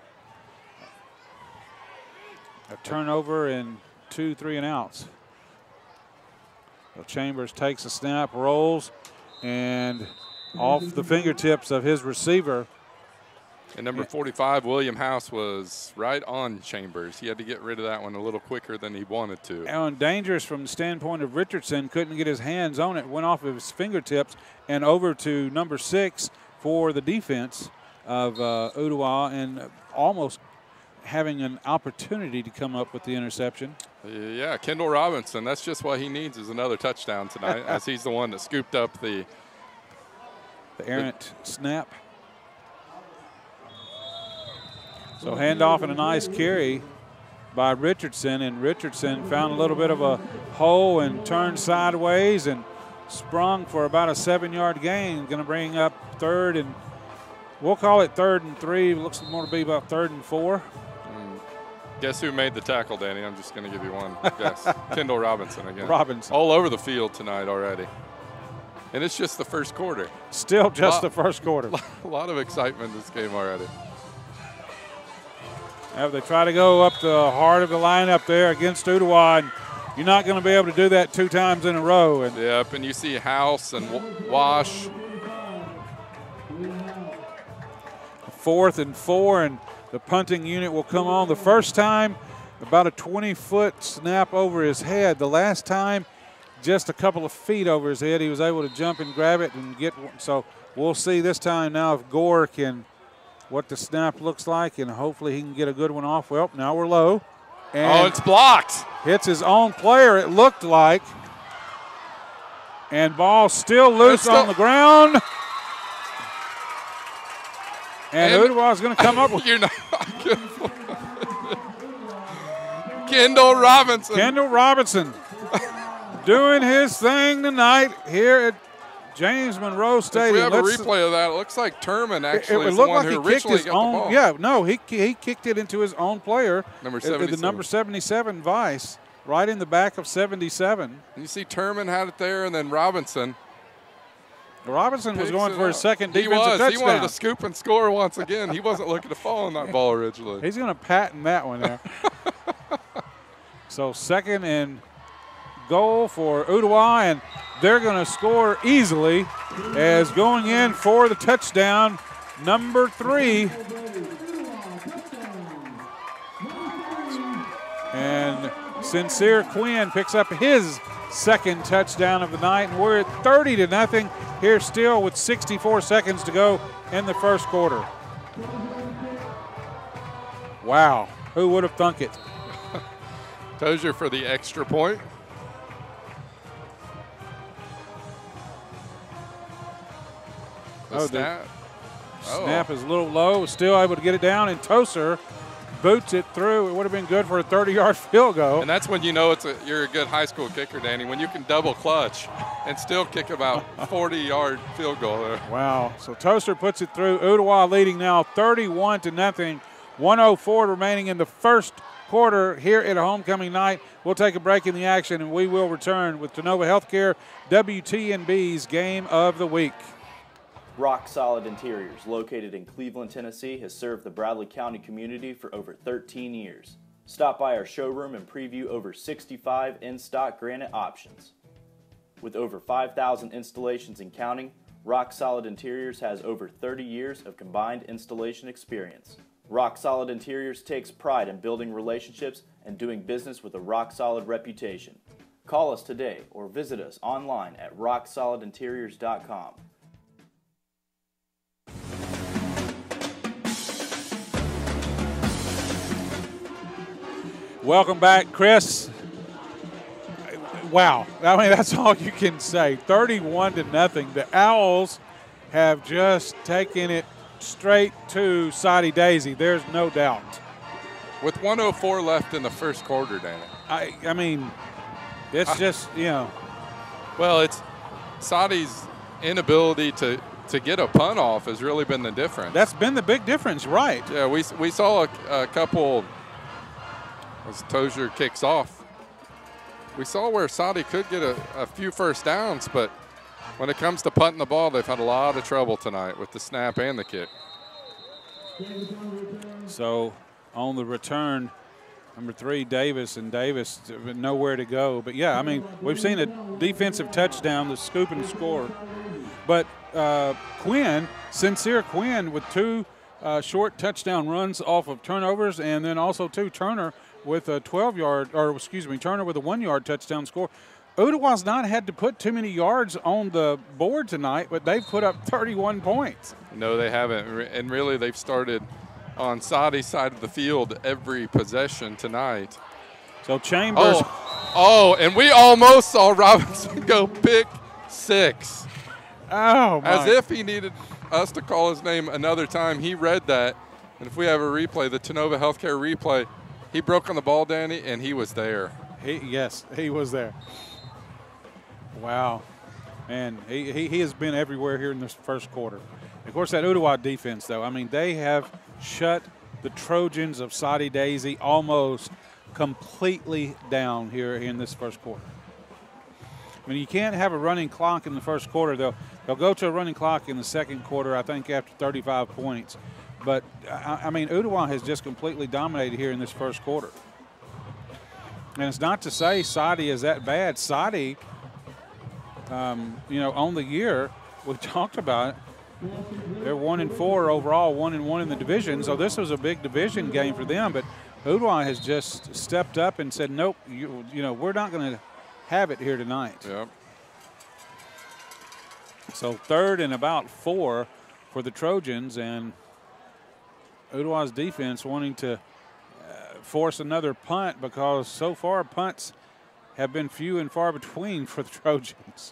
A turnover and two three and outs. So Chambers takes a snap, rolls, and off the fingertips of his receiver. And number forty-five, William House, was right on Chambers. He had to get rid of that one a little quicker than he wanted to. And dangerous from the standpoint of Richardson. Couldn't get his hands on it. Went off of his fingertips and over to number six for the defense of uh, Ooltewah, and almost having an opportunity to come up with the interception. Yeah, Kendall Robinson. That's just what he needs, is another touchdown tonight, as he's the one that scooped up the the errant the, snap. So handoff and a nice carry by Richardson, and Richardson found a little bit of a hole and turned sideways and sprung for about a seven-yard gain. Going to bring up third, and we'll call it third and three. Looks more to be about third and four. Mm. Guess who made the tackle, Danny? I'm just going to give you one guess. Kendall Robinson again. Robinson. All over the field tonight already. And it's just the first quarter. Still just lot, the first quarter. A lot of excitement in this game already. Now they try to go up the heart of the lineup there against Ooltewah, and you're not going to be able to do that two times in a row. And yep, and you see House and Wash. Fourth and four, and the punting unit will come on. The first time, about a twenty-foot snap over his head. The last time, just a couple of feet over his head. He was able to jump and grab it and get one. So we'll see this time now if Gore can, what the snap looks like, and hopefully he can get a good one off. Well, now we're low. And oh, it's blocked. Hits his own player, it looked like. And ball still loose still on the ground. And, and Ooltewah's going to come up with. You're not good. Kendall Robinson. Kendall Robinson doing his thing tonight here at James Monroe Stadium. If we have Let's, a replay of that. It looks like Turman actually it, it is looked the one like who he kicked originally his got own, the ball. Yeah, no, he he kicked it into his own player. Number seventy-seven. The number seventy-seven, Vice, right in the back of seventy-seven. You see Turman had it there, and then Robinson. Robinson was going for his second he defensive was. touchdown. He wanted to scoop and score once again. He wasn't looking to fall on that ball originally. He's going to patent that one there. So second and goal for Ooltewah, and they're going to score easily as going in for the touchdown, number three. And Sincere Quinn picks up his second touchdown of the night, and we're at thirty to nothing here still with sixty-four seconds to go in the first quarter. Wow, who would have thunk it? Tozier for the extra point. The oh, snap. The oh. snap is a little low, still able to get it down, and Tozer boots it through. It would have been good for a thirty-yard field goal. And that's when you know it's a, you're a good high school kicker, Danny, when you can double clutch and still kick about forty-yard field goal there. Wow. So Tozer puts it through. Ooltewah leading now thirty-one to nothing. one oh four remaining in the first quarter here at a homecoming night. We'll take a break in the action, and we will return with Tennova Healthcare, W T N B's Game of the Week. Rock Solid Interiors, located in Cleveland, Tennessee, has served the Bradley County community for over thirteen years. Stop by our showroom and preview over sixty-five in-stock granite options. With over five thousand installations and counting, Rock Solid Interiors has over thirty years of combined installation experience. Rock Solid Interiors takes pride in building relationships and doing business with a rock-solid reputation. Call us today or visit us online at rock solid interiors dot com. Welcome back, Chris. Wow, I mean, that's all you can say. thirty-one to nothing. The Owls have just taken it straight to Soddy Daisy. There's no doubt. With one oh four left in the first quarter, Danny. I, I mean, it's I, just, you know. Well, it's Soddy's inability to, to get a punt off has really been the difference. That's been the big difference, right. Yeah, we, we saw a, a couple – as Tozier kicks off. We saw where Soddy could get a, a few first downs, but when it comes to punting the ball, they've had a lot of trouble tonight with the snap and the kick. So on the return, number three, Davis, and Davis nowhere to go. But, yeah, I mean, we've seen a defensive touchdown, the scoop and score. But uh, Quinn, Sincere Quinn, with two uh, short touchdown runs off of turnovers, and then also two Turner with a twelve-yard, or excuse me, Turner with a one-yard touchdown score. Ooltewah's not had to put too many yards on the board tonight, but they've put up thirty-one points. No, they haven't. And really, they've started on Soddy's side of the field every possession tonight. So Chambers. Oh, oh and we almost saw Robinson go pick six. Oh, my. As if he needed us to call his name another time. He read that. And if we have a replay, the Tennova Healthcare replay, he broke on the ball, Danny, and he was there. He, yes, he was there. Wow. Man, he, he, he has been everywhere here in this first quarter. Of course, that Ooltewah defense, though, I mean, they have shut the Trojans of Soddy Daisy almost completely down here in this first quarter. I mean, you can't have a running clock in the first quarter. They'll, they'll go to a running clock in the second quarter, I think, after thirty-five points. But, I, I mean, Ooltewah has just completely dominated here in this first quarter. And it's not to say Soddy is that bad. Soddy, um, you know, on the year, we talked about it. They're one and four overall, one and one in the division. So this was a big division game for them. But Ooltewah has just stepped up and said, nope, you, you know, we're not going to have it here tonight. Yep. So third and about four for the Trojans, and Ooltewah's defense wanting to uh, force another punt, because so far punts have been few and far between for the Trojans.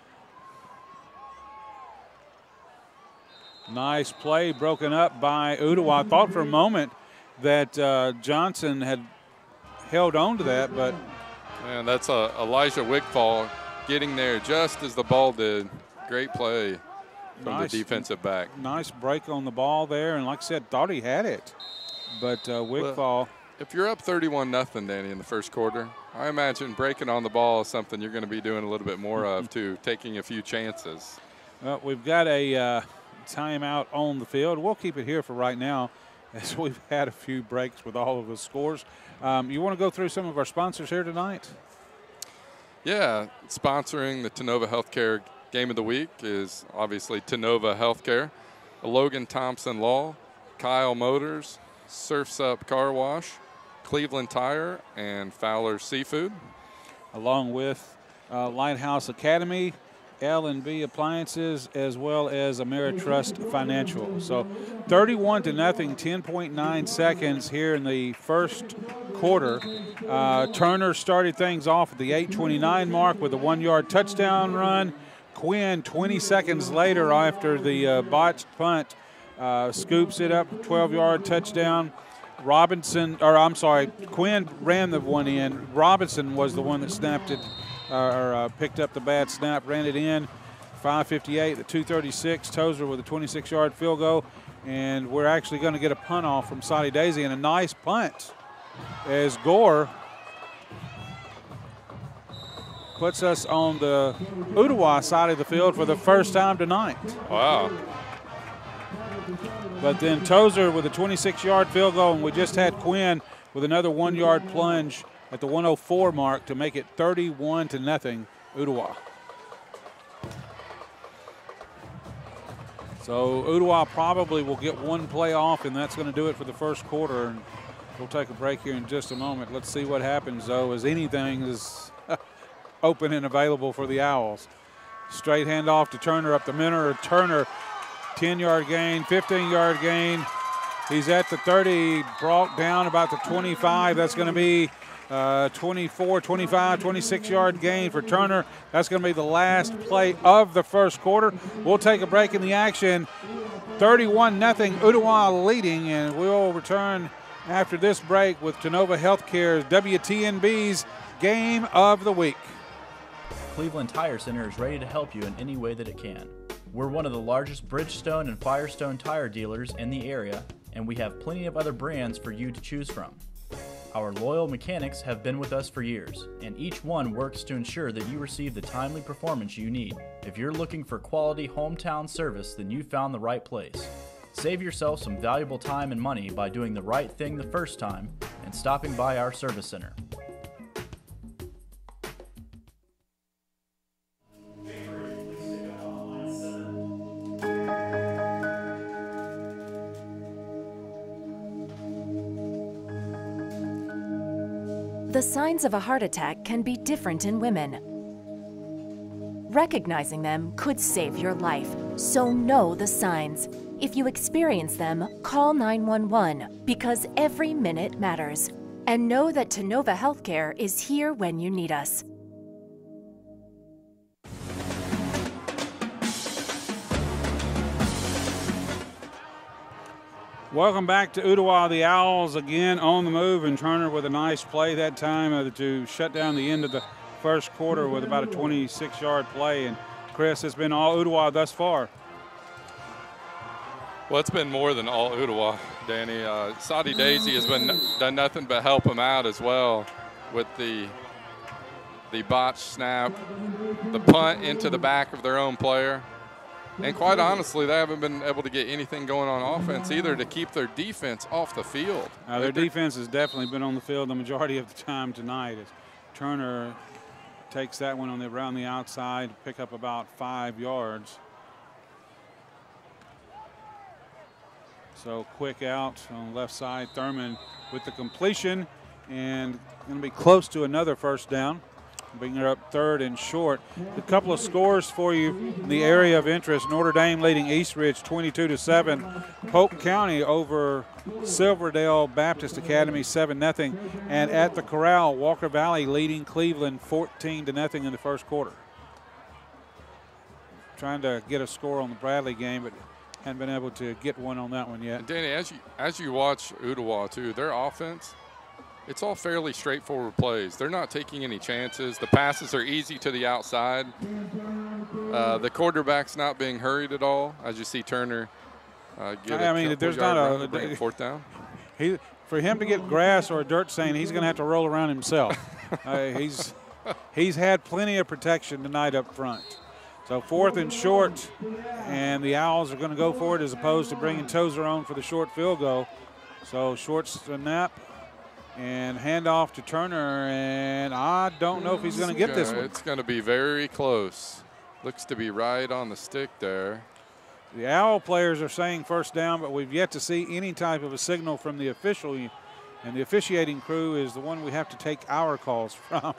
Nice play broken up by Ooltewah. I thought for a moment that uh, Johnson had held on to that, but. And that's uh, Elijah Wigfall getting there just as the ball did. Great play from Nice. the defensive back. Nice break on the ball there, and like I said, thought he had it. But uh, Wigfall. Well, if you're up thirty-one nothing, Danny, in the first quarter, I imagine breaking on the ball is something you're going to be doing a little bit more of, too, taking a few chances. Well, we've got a uh, timeout on the field. We'll keep it here for right now, as we've had a few breaks with all of the scores. Um, you want to go through some of our sponsors here tonight? Yeah, sponsoring the Tenova Healthcare Game of the Week is obviously Tenova Healthcare, Logan Thompson Law, Kyle Motors, Surf's Up Car Wash, Cleveland Tire, and Fowler Seafood. Along with uh, Lighthouse Academy, L and B Appliances, as well as Ameritrust Financial. So thirty-one to nothing, ten point nine seconds here in the first quarter. Uh, Turner started things off at the eight twenty-nine mark with a one-yard touchdown run. Quinn, twenty seconds later after the uh, botched punt, uh, scoops it up, twelve-yard touchdown. Robinson, or I'm sorry, Quinn ran the one in. Robinson was the one that snapped it, uh, or uh, picked up the bad snap, ran it in. five fifty-eight, the two thirty-six. Tozer with a twenty-six-yard field goal. And we're actually going to get a punt off from Soddy Daisy, and a nice punt as Gore puts us on the Ooltewah side of the field for the first time tonight. Wow. But then Tozer with a twenty-six-yard field goal, and we just had Quinn with another one-yard plunge at the one oh four mark to make it thirty-one to nothing Ooltewah. So Ooltewah probably will get one play off, and that's going to do it for the first quarter. And we'll take a break here in just a moment. Let's see what happens, though, as anything is open and available for the Owls. Straight handoff to Turner up the middle. Turner, ten-yard gain, fifteen-yard gain. He's at the thirty, brought down about the twenty-five. That's going to be uh, twenty-four, twenty-five, twenty-six-yard gain for Turner. That's going to be the last play of the first quarter. We'll take a break in the action. thirty-one nothing, Ooltewah leading, and we'll return after this break with Tenova Healthcare's W T N B's Game of the Week. Cleveland Tire Center is ready to help you in any way that it can. We're one of the largest Bridgestone and Firestone tire dealers in the area, and we have plenty of other brands for you to choose from. Our loyal mechanics have been with us for years, and each one works to ensure that you receive the timely performance you need. If you're looking for quality hometown service, then you found the right place. Save yourself some valuable time and money by doing the right thing the first time and stopping by our service center. The signs of a heart attack can be different in women. Recognizing them could save your life, so know the signs. If you experience them, call nine one one, because every minute matters. And know that Tenova Healthcare is here when you need us. Welcome back to Ooltewah. The Owls again on the move, and Turner with a nice play that time uh, to shut down the end of the first quarter with about a twenty-six-yard play. And Chris, it's been all Ooltewah thus far. Well, it's been more than all Ooltewah, Danny. Uh, Soddy Daisy has been done nothing but help him out as well with the the botched snap, the punt into the back of their own player. And quite honestly, they haven't been able to get anything going on offense either to keep their defense off the field. Uh, their defense has definitely been on the field the majority of the time tonight. As Turner takes that one on the around the outside, pick up about five yards. So quick out on the left side. Thurman with the completion and going to be close to another first down. Bringing her up third and short. A couple of scores for you in the area of interest. Notre Dame leading East Ridge twenty-two to seven. Polk County over Silverdale Baptist Academy seven nothing. And at the Corral, Walker Valley leading Cleveland fourteen to nothing in the first quarter. Trying to get a score on the Bradley game, but hadn't been able to get one on that one yet. And Danny, as you as you watch Ooltewah too, their offense, it's all fairly straightforward plays. They're not taking any chances. The passes are easy to the outside. Uh, the quarterback's not being hurried at all, as you see Turner uh, get I a mean, there's not a, bring it fourth down. He for him to get grass or dirt sand, he's going to have to roll around himself. uh, he's he's had plenty of protection tonight up front. So fourth and short, and the Owls are going to go for it as opposed to bringing Tozer on for the short field goal. So short snap. And handoff to Turner, and I don't know if he's going to get this one. It's going to be very close. Looks to be right on the stick there. The Owl players are saying first down, but we've yet to see any type of a signal from the official, and the officiating crew is the one we have to take our calls from.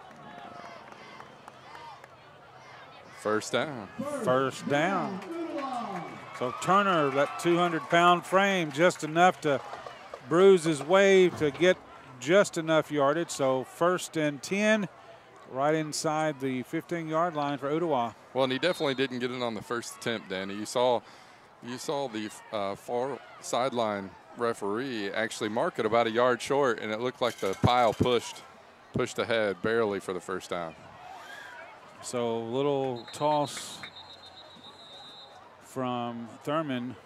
First down. First down. So Turner, that two hundred pound frame, just enough to bruise his way to get just enough yardage. So first and ten, right inside the fifteen yard line for Ooltewah. Well, and he definitely didn't get it on the first attempt, Danny. You saw, you saw the uh, far sideline referee actually mark it about a yard short, and it looked like the pile pushed, pushed ahead barely for the first down. So little toss from Thurman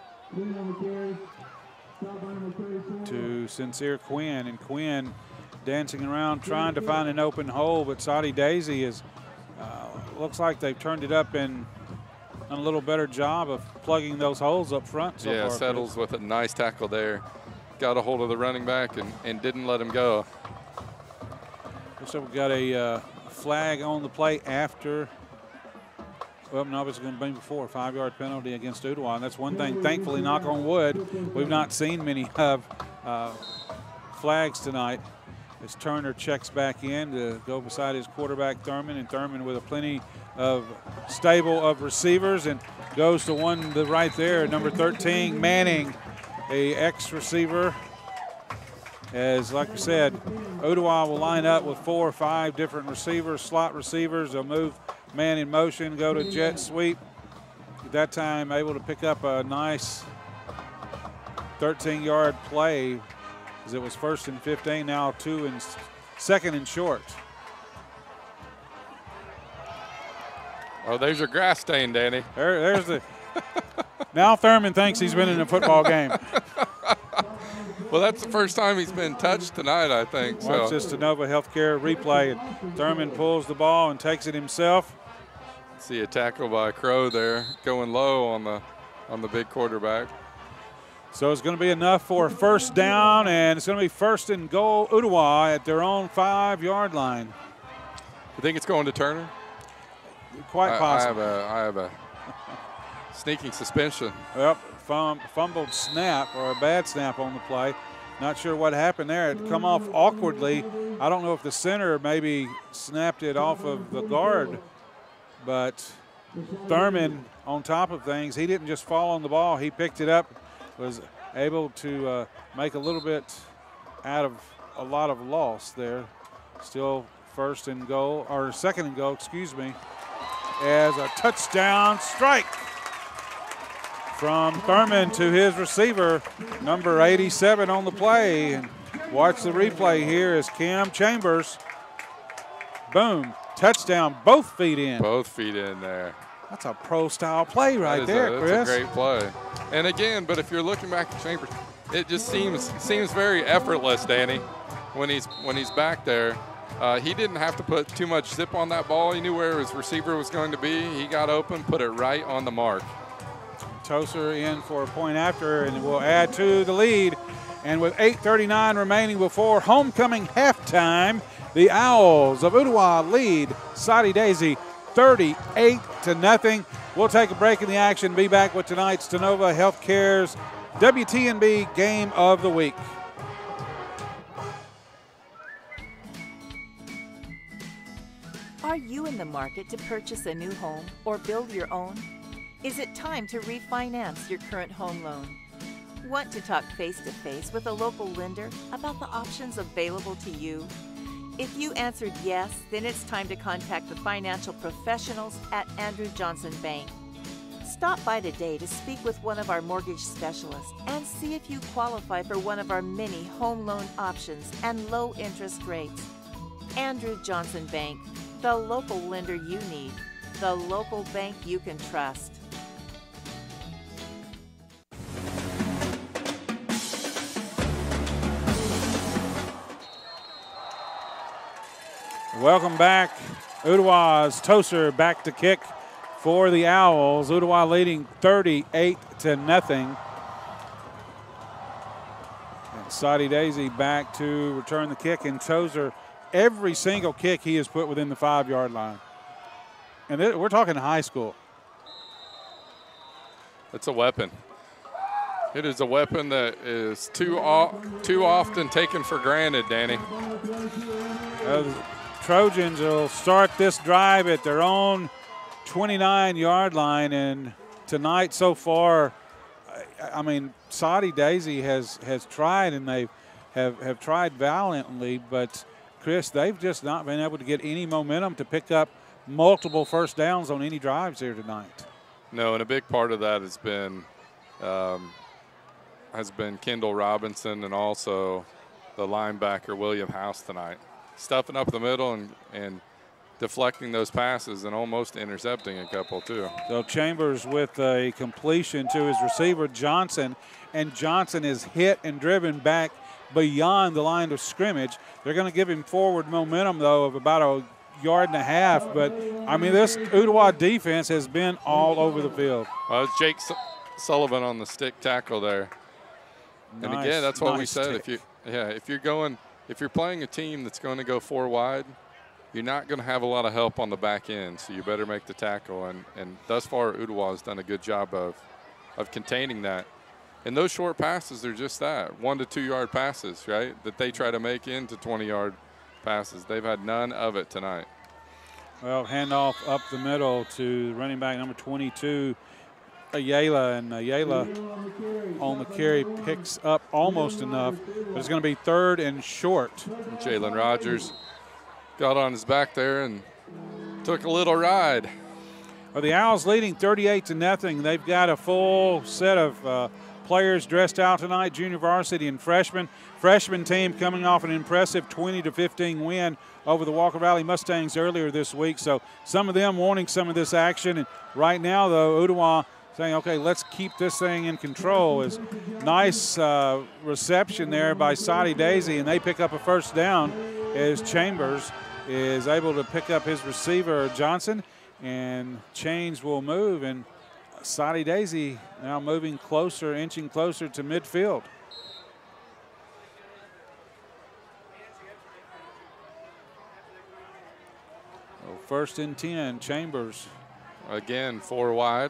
to Sincere Quinn, and Quinn dancing around trying to find an open hole, but Soddy Daisy is uh, looks like they've turned it up and done a little better job of plugging those holes up front so yeah, far. settles with a nice tackle there. Got a hold of the running back and, and didn't let him go. Looks like we got a uh, flag on the play after. Well, no, it's going to be before a five-yard penalty against Ooltewah, and that's one thing. Thankfully, knock on wood, we've not seen many of uh, flags tonight. As Turner checks back in to go beside his quarterback Thurman, and Thurman with a plenty of stable of receivers, and goes to one the right there, number thirteen, Manning, a ex-receiver. As like we said, Ooltewah will line up with four or five different receivers, slot receivers. They'll move man in motion, go to jet sweep. At that time, able to pick up a nice thirteen yard play as it was first and fifteen, now two and second and short. Oh, there's your grass stain, Danny. There, there's the. Now Thurman thinks he's been in a football game. Well, that's the first time he's been touched tonight, I think. Watch so. this Tenova Healthcare replay. And Thurman pulls the ball and takes it himself. See a tackle by Crow there, going low on the on the big quarterback. So it's going to be enough for a first down, and it's going to be first and goal, Ooltewah at their own five-yard line. You think it's going to Turner? Quite I, possible. I have a, I have a sneaking suspicion. Yep, fum, fumbled snap or a bad snap on the play. Not sure what happened there. It come off awkwardly. I don't know if the center maybe snapped it off of the guard, but Thurman on top of things, he didn't just fall on the ball. He picked it up, was able to uh, make a little bit out of a lot of loss there. Still first and goal, or second and goal, excuse me, as a touchdown strike from Thurman to his receiver, number eighty-seven on the play. And watch the replay here as Cam Chambers, boom, touchdown, both feet in. Both feet in there. That's a pro-style play right there, a, Chris. That's a great play. And again, but if you're looking back at Chambers, it just seems seems very effortless, Danny, when he's when he's back there. Uh, he didn't have to put too much zip on that ball. He knew where his receiver was going to be. He got open, put it right on the mark. Tozer in for a point after, and will add to the lead. And with eight thirty-nine remaining before homecoming halftime, the Owls of Ooltewah lead Soddy Daisy thirty-eight to nothing. We'll take a break in the action. Be back with tonight's Tenova Healthcare's W T N B Game of the Week. Are you in the market to purchase a new home or build your own? Is it time to refinance your current home loan? Want to talk face-to-face with a local lender about the options available to you? If you answered yes, then it's time to contact the financial professionals at Andrew Johnson Bank. Stop by today to speak with one of our mortgage specialists and see if you qualify for one of our many home loan options and low interest rates. Andrew Johnson Bank, the local lender you need, the local bank you can trust. Welcome back. Ooltewah's Tozer back to kick for the Owls. Ooltewah leading thirty-eight to nothing. And Soddy Daisy back to return the kick, and Tozer, every single kick he has put within the five-yard line. And we're talking high school. It's a weapon. It is a weapon that is too, too often taken for granted, Danny. Uh, Trojans will start this drive at their own twenty-nine-yard line, and tonight so far, I mean, Soddy Daisy has has tried, and they have have tried valiantly, but Chris, they've just not been able to get any momentum to pick up multiple first downs on any drives here tonight. No, and a big part of that has been um, has been Kendall Robinson and also the linebacker William House tonight. Stuffing up the middle and, and deflecting those passes and almost intercepting a couple too. So Chambers with a completion to his receiver, Johnson, and Johnson is hit and driven back beyond the line of scrimmage. They're going to give him forward momentum, though, of about a yard and a half. But, I mean, this Ooltewah defense has been all over the field. Well, it's Jake Su Sullivan on the stick tackle there. And Nice, again, that's what nice we said. tick. If you, yeah, if you're going, if you're playing a team that's going to go four wide, you're not going to have a lot of help on the back end. So you better make the tackle. And and thus far, Ooltewah has done a good job of, of containing that. And those short passes are just that, one to two yard passes, right? That they try to make into twenty yard passes. They've had none of it tonight. Well, handoff up the middle to running back number twenty-two, Ayala, and Ayala on the carry picks up almost enough, but it's going to be third and short. Jalen Rogers got on his back there and took a little ride. Well, the Owls leading thirty-eight to nothing. They've got a full set of uh, players dressed out tonight, junior varsity and freshmen. Freshman team coming off an impressive twenty to fifteen win over the Walker Valley Mustangs earlier this week. So some of them wanting some of this action. And right now, though, Ooltewah saying, okay, let's keep this thing in control. Is nice uh, reception there by Soddy Daisy, and they pick up a first down as Chambers is able to pick up his receiver, Johnson, and chains will move. And Soddy Daisy now moving closer, inching closer to midfield. So first and ten, Chambers. Again, four wide.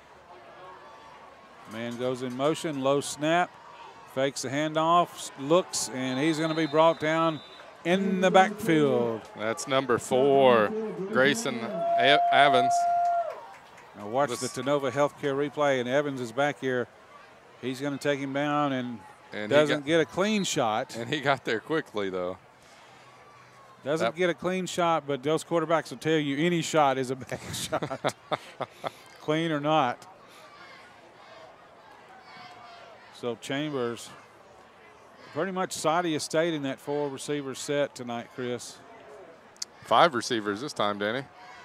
Man goes in motion, low snap, fakes the handoff, looks, and he's going to be brought down in the backfield. That's number four, Grayson Evans. Now watch the Tenova Healthcare replay, and Evans is back here. He's going to take him down and, and doesn't got, get a clean shot. And he got there quickly, though. Doesn't that, get a clean shot, but those quarterbacks will tell you any shot is a bad shot, clean or not. So Chambers, pretty much Soddy has stayed in that four receiver set tonight, Chris. Five receivers this time, Danny.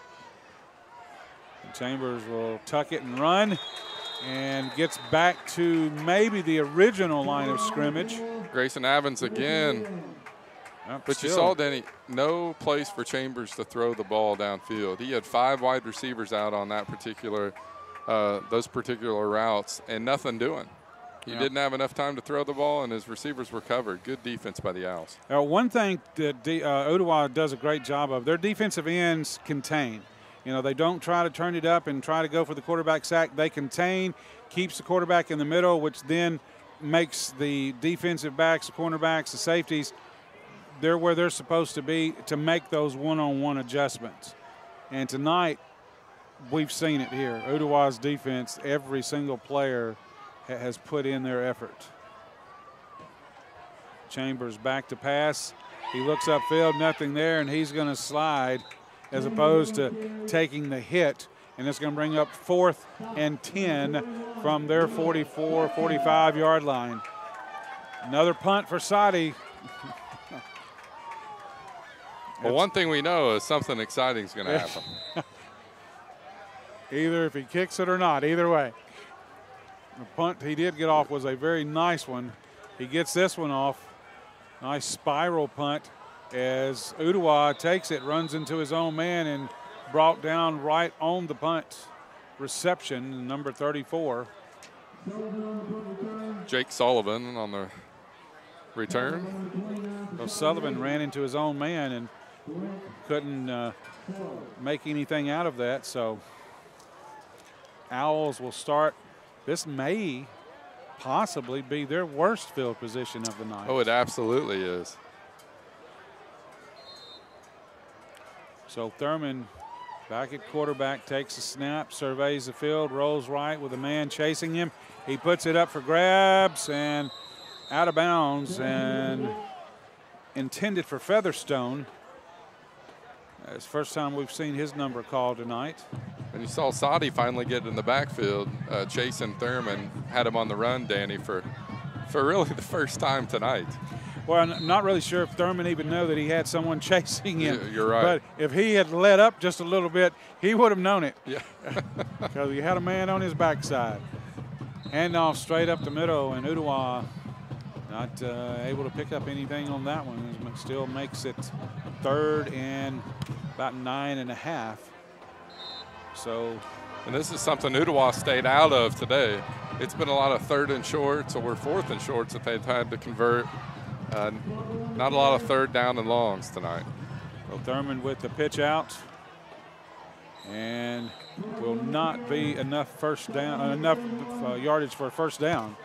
And Chambers will tuck it and run and gets back to maybe the original line of scrimmage. Grayson Evans again Well, but still. you saw, Denny, no place for Chambers to throw the ball downfield. He had five wide receivers out on that particular, uh, those particular routes, and nothing doing. He yeah. didn't have enough time to throw the ball, and his receivers were covered. Good defense by the Owls. Uh, one thing that D, uh, Ooltewah does a great job of, their defensive ends contain. You know, they don't try to turn it up and try to go for the quarterback sack. They contain, keeps the quarterback in the middle, which then makes the defensive backs, the cornerbacks, the safeties, they're where they're supposed to be to make those one-on-one adjustments. And tonight, we've seen it here. Ooltewah's defense, every single player ha has put in their effort. Chambers back to pass. He looks upfield, nothing there, and he's going to slide as opposed to taking the hit. And it's going to bring up fourth and ten from their forty-four, forty-five yard line. Another punt for Soddy. Well, one thing we know is something exciting is going to happen. Either if he kicks it or not, either way. The punt he did get off was a very nice one. He gets this one off. Nice spiral punt as Ooltewah takes it, runs into his own man, and brought down right on the punt reception, number thirty-four. Jake Sullivan on the return. So Sullivan ran into his own man and couldn't uh, make anything out of that. So Owls will start. This may possibly be their worst field position of the night. Oh, it absolutely is. So Thurman back at quarterback, takes a snap, surveys the field, rolls right with a man chasing him. He puts it up for grabs and out of bounds and intended for Featherstone. It's the first time we've seen his number called tonight. And you saw Soddy finally get in the backfield, uh, chasing Thurman, had him on the run, Danny, for, for really the first time tonight. Well, I'm not really sure if Thurman even knew that he had someone chasing him. You're right. But if he had let up just a little bit, he would have known it. Yeah. Because he had a man on his backside. Handoff straight up the middle, and Ooltewah not uh, able to pick up anything on that one. It still makes it third and about nine and a half. So, and this is something Ooltewah stayed out of today. It's been a lot of third and shorts or fourth and shorts that they've had to convert. Uh, not a lot of third down and longs tonight. So Thurman with the pitch out, and will not be enough first down, uh, enough uh, yardage for a first down.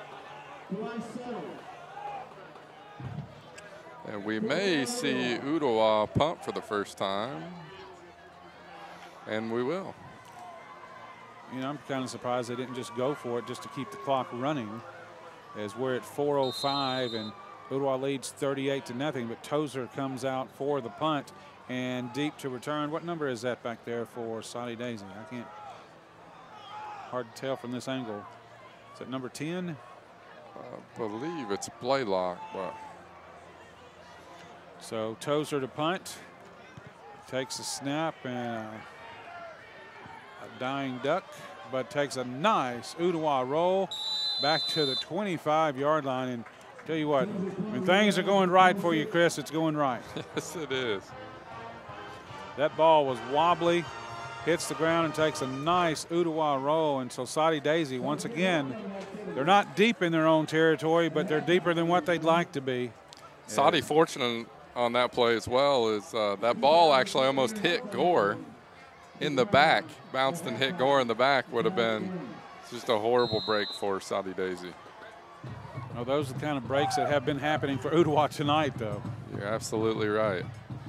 And we may see Ooltewah pump for the first time, and we will. You know, I'm kind of surprised they didn't just go for it just to keep the clock running, as we're at four oh five and Ooltewah leads thirty-eight to nothing, but Tozer comes out for the punt and deep to return. What number is that back there for Soddy Daisy? I can't, hard to tell from this angle. Is that number ten? I believe it's Blaylock. But so Tozer to punt, takes a snap and a, a dying duck, but takes a nice Ooltewah roll back to the twenty-five yard line. And tell you what, when things are going right for you, Chris, it's going right. Yes, it is. That ball was wobbly, hits the ground and takes a nice Ooltewah roll. And so Soddy Daisy, once again, they're not deep in their own territory, but they're deeper than what they'd like to be. Soddy fortunate on that play as well is uh, that ball actually almost hit Gore in the back, bounced and hit Gore in the back. Would have been just a horrible break for Soddy Daisy. Well, those are the kind of breaks that have been happening for Ooltewah tonight, though. You're absolutely right.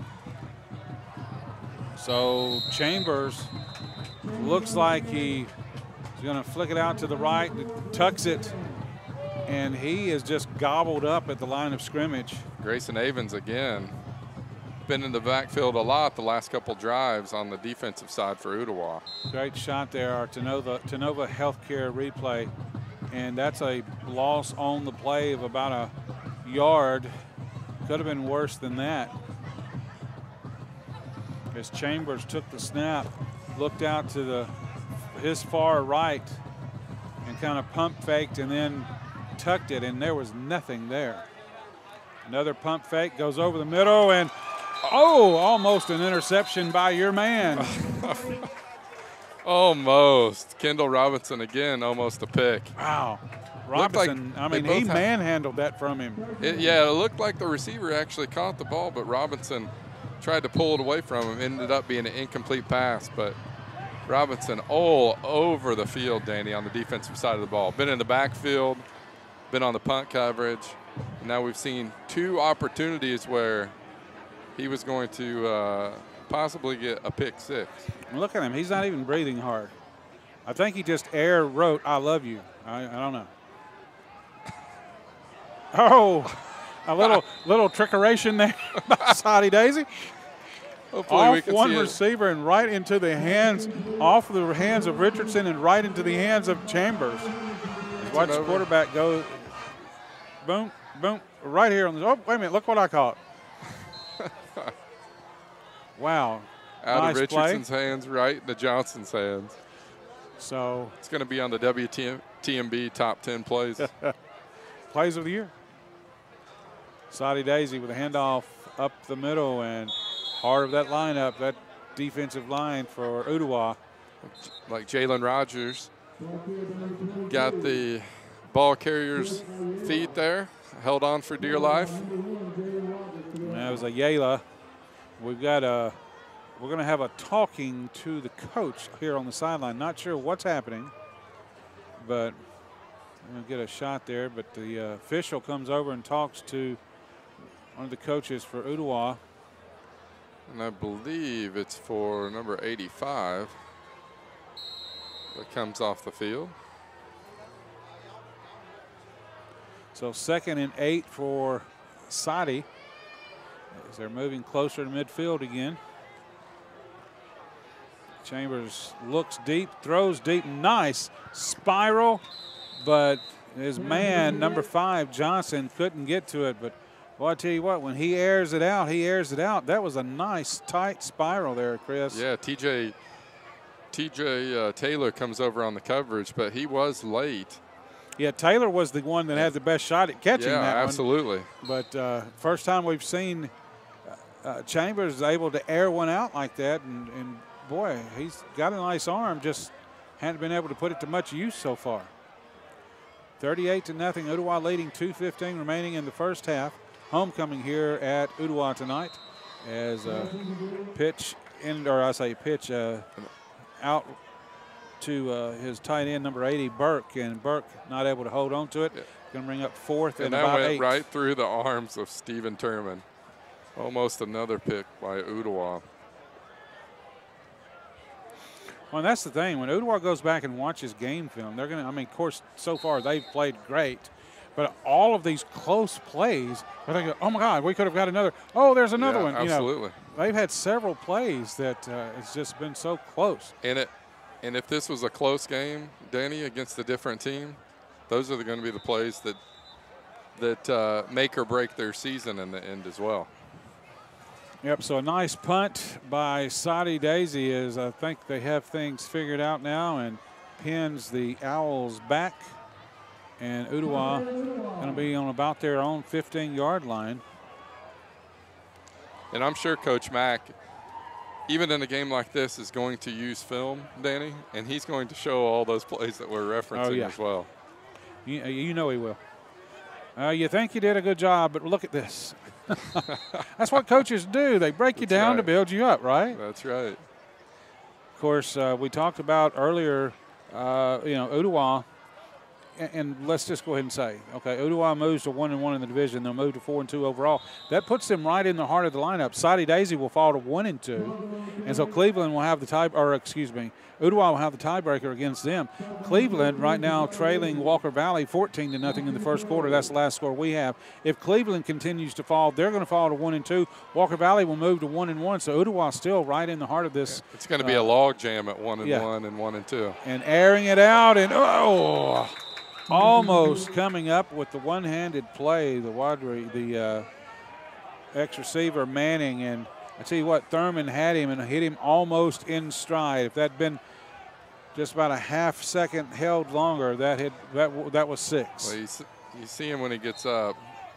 So Chambers looks like he's going to flick it out to the right, tucks it, and he is just gobbled up at the line of scrimmage. Grayson Avens again. Been in the backfield a lot the last couple drives on the defensive side for Ooltewah. Great shot there, our Tenova, Tenova Healthcare replay. And that's a loss on the play of about a yard. Could have been worse than that. As Chambers took the snap, looked out to the his far right and kind of pump faked and then tucked it, and there was nothing there. Another pump fake goes over the middle, and oh, almost an interception by your man. Almost. Kendall Robinson again, almost a pick. Wow. Robinson, like I mean, he manhandled that from him. It, yeah, it looked like the receiver actually caught the ball, but Robinson tried to pull it away from him. Ended up being an incomplete pass, but Robinson all over the field, Danny, on the defensive side of the ball. Been in the backfield, been on the punt coverage. And now we've seen two opportunities where he was going to uh, possibly get a pick six. Look at him. He's not even breathing hard. I think he just air wrote, I love you. I, I don't know. Oh, a little little trickeration there by Soddy Daisy. Hopefully off we can one see receiver it. and right into the hands, off the hands of Richardson and right into the hands of Chambers. Watch the quarterback go, boom, boom, right here on the. Oh, wait a minute! Look what I caught. Wow. Out nice of Richardson's play. hands, right into Johnson's hands. So it's going to be on the W T M B top ten plays. Plays of the year. Soddy Daisy with a handoff up the middle and heart of that lineup, that defensive line for Ooltewah. Like Jalen Rogers got the ball carrier's feet there, held on for dear life. That was a Yala. We've got a, we're going to have a talking to the coach here on the sideline. Not sure what's happening, but I'm going to get a shot there. But the uh, official comes over and talks to one of the coaches for Ooltewah. And I believe it's for number eighty-five that comes off the field. So second and eight for Soddy as they're moving closer to midfield again. Chambers looks deep, throws deep, nice spiral, but his man, number five, Johnson, couldn't get to it. But well, I tell you what, when he airs it out, he airs it out. That was a nice, tight spiral there, Chris. Yeah, T J T J uh, Taylor comes over on the coverage, but he was late. Yeah, Taylor was the one that had the best shot at catching yeah, that one. absolutely. But uh, first time we've seen uh, Chambers able to air one out like that, and, and boy, he's got a nice arm, just hadn't been able to put it to much use so far. thirty-eight to nothing, Ooltewah leading, two fifteen remaining in the first half. Homecoming here at Ooltewah tonight as a pitch in, or I say pitch uh, out to uh, his tight end number eighty, Burke, and Burke not able to hold on to it. Going to bring up fourth and, and that about went eight. right through the arms of Stephen Turman. Almost another pick by Ooltewah. Well, and that's the thing. When Ooltewah goes back and watches game film, they're going to, I mean, of course, so far they've played great. But all of these close plays, I think, oh, my God, we could have got another. Oh, there's another Yeah, one. absolutely. You know, they've had several plays that uh, it's just been so close. And it, and if this was a close game, Danny, against a different team, those are going to be the plays that that uh, make or break their season in the end as well. Yep, so a nice punt by Soddy Daisy as I think they have things figured out now and pins the Owls back. And Ooltewah going to be on about their own fifteen-yard line. And I'm sure Coach Mack, even in a game like this, is going to use film, Danny, and he's going to show all those plays that we're referencing oh, yeah. as well. You, you know he will. Uh, you think you did a good job, but look at this. That's what coaches do. They break you That's down right. to build you up, right? That's right. Of course, uh, we talked about earlier, uh, you know, Ooltewah. And let's just go ahead and say, okay, Ooltewah moves to one and one in the division. They'll move to four and two overall. That puts them right in the heart of the lineup. Soddy Daisy will fall to one and two, and so Cleveland will have the tie, or excuse me, Ooltewah will have the tiebreaker against them. Cleveland right now trailing Walker Valley fourteen to nothing in the first quarter. That's the last score we have. If Cleveland continues to fall, they're going to fall to one and two. Walker Valley will move to one and one. So Ooltewah still right in the heart of this. It's going to be uh, a log jam at one and yeah. one and one and two. And airing it out, and oh. Almost coming up with the one-handed play, the wide re- the uh, ex-receiver Manning, and I tell you what, Thurman had him and hit him almost in stride. If that had been just about a half second held longer, that had that that was six. Well, you, see, you see him when he gets up,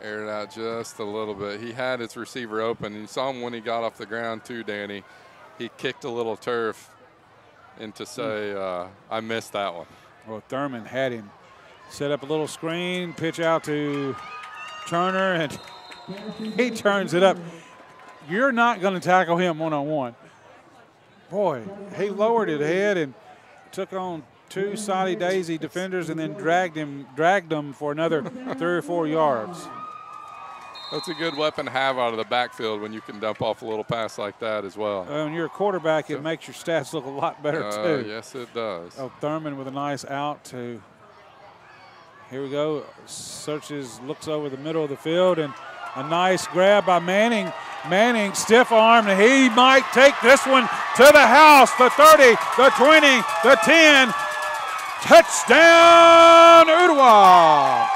aired out just a little bit. He had his receiver open. You saw him when he got off the ground too, Danny. He kicked a little turf and to say, uh, I missed that one. Well, Thurman had him set up a little screen, pitch out to Turner, and he turns it up. You're not going to tackle him one-on-one. Boy, he lowered his head and took on two Soddy Daisy defenders and then dragged him, dragged them for another three or four yards. That's a good weapon to have out of the backfield when you can dump off a little pass like that as well. Uh, when you're a quarterback, it makes your stats look a lot better, uh, too. Yes, it does. Oh, Thurman with a nice out to, here we go, searches, looks over the middle of the field, and a nice grab by Manning. Manning, stiff arm, and he might take this one to the house. The thirty, the twenty, the ten. Touchdown, Ooltewah.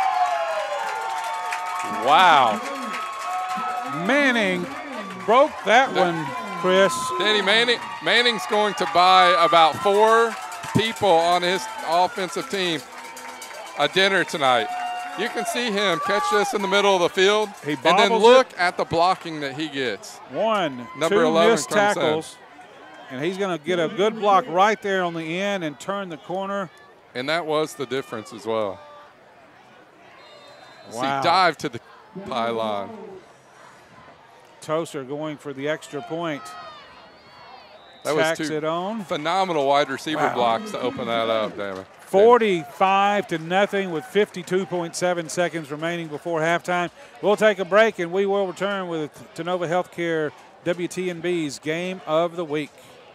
Wow. Manning broke that one, Chris. Danny Manning, Manning's going to buy about four people on his offensive team a dinner tonight. You can see him catch this in the middle of the field, he and then look it. at the blocking that he gets. One, Number two eleven missed tackles, in. and he's going to get a good block right there on the end and turn the corner. And that was the difference as well. Wow. See, dive to the pylon. Toaster going for the extra point. That Tacks was two it on. phenomenal wide receiver wow. blocks to open that up, damn it. forty-five to nothing with fifty-two point seven seconds remaining before halftime. We'll take a break and we will return with Tenova Healthcare W T N B's Game of the Week.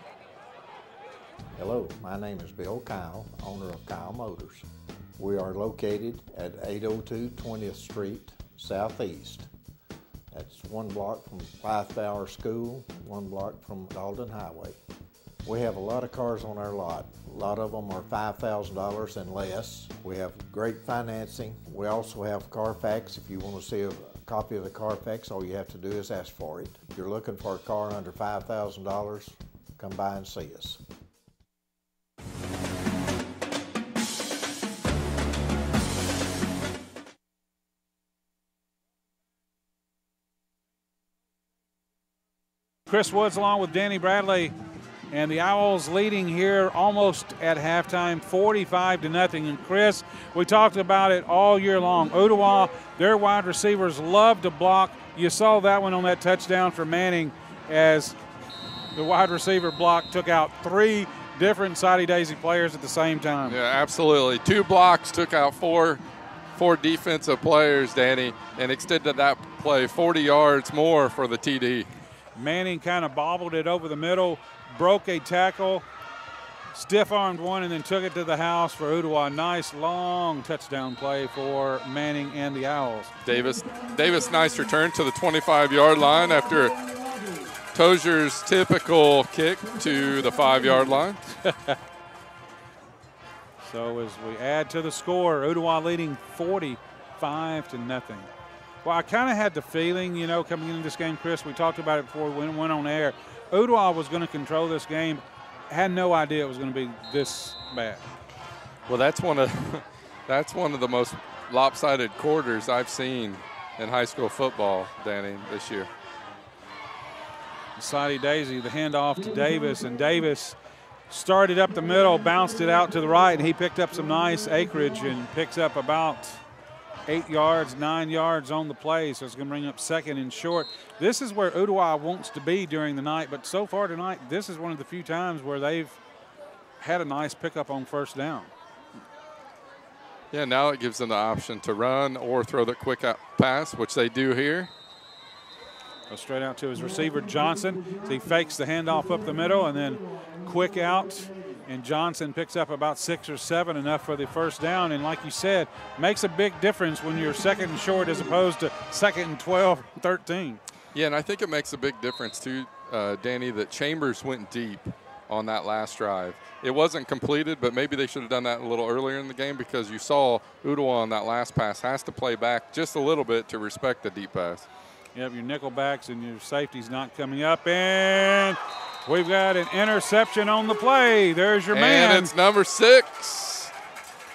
Hello, my name is Bill Kyle, owner of Kyle Motors. We are located at eight oh two twentieth Street Southeast. That's one block from Five Hour School, one block from Dalton Highway. We have a lot of cars on our lot. A lot of them are five thousand dollars and less. We have great financing. We also have Carfax. If you want to see a copy of the Carfax, all you have to do is ask for it. If you're looking for a car under five thousand dollars, come by and see us. Chris Woods along with Danny Bradley, and the Owls leading here almost at halftime, forty-five to nothing. And Chris, we talked about it all year long. Ooltewah, their wide receivers love to block. You saw that one on that touchdown for Manning as the wide receiver block took out three different Soddy Daisy players at the same time. Yeah, absolutely. Two blocks took out four, four defensive players, Danny, and extended that play forty yards more for the T D. Manning kind of bobbled it over the middle, broke a tackle, stiff-armed one, and then took it to the house for Ooltewah. Nice, long touchdown play for Manning and the Owls. Davis, Davis, nice return to the twenty-five-yard line after Tozier's typical kick to the five-yard line. So as we add to the score, Ooltewah leading forty-five to nothing. Well, I kind of had the feeling, you know, coming into this game, Chris, we talked about it before we went on air. Ooltewah was going to control this game. Had no idea it was going to be this bad. Well, that's one of that's one of the most lopsided quarters I've seen in high school football, Danny, this year. Soddy Daisy, the handoff to Davis, and Davis started up the middle, bounced it out to the right, and he picked up some nice acreage and picks up about eight yards, nine yards on the play, so it's going to bring up second and short. This is where Ooltewah wants to be during the night, but so far tonight, this is one of the few times where they've had a nice pickup on first down. Yeah, now it gives them the option to run or throw the quick out pass, which they do here. Go straight out to his receiver, Johnson. So he fakes the handoff up the middle and then quick out. And Johnson picks up about six or seven, enough for the first down. And like you said, makes a big difference when you're second and short as opposed to second and twelve, thirteen. Yeah, and I think it makes a big difference too, uh, Danny, that Chambers went deep on that last drive. It wasn't completed, but maybe they should have done that a little earlier in the game because you saw Ooltewah on that last pass has to play back just a little bit to respect the deep pass. Yep, your nickel backs and your safety's not coming up, and we've got an interception on the play. There's your man. And it's number six.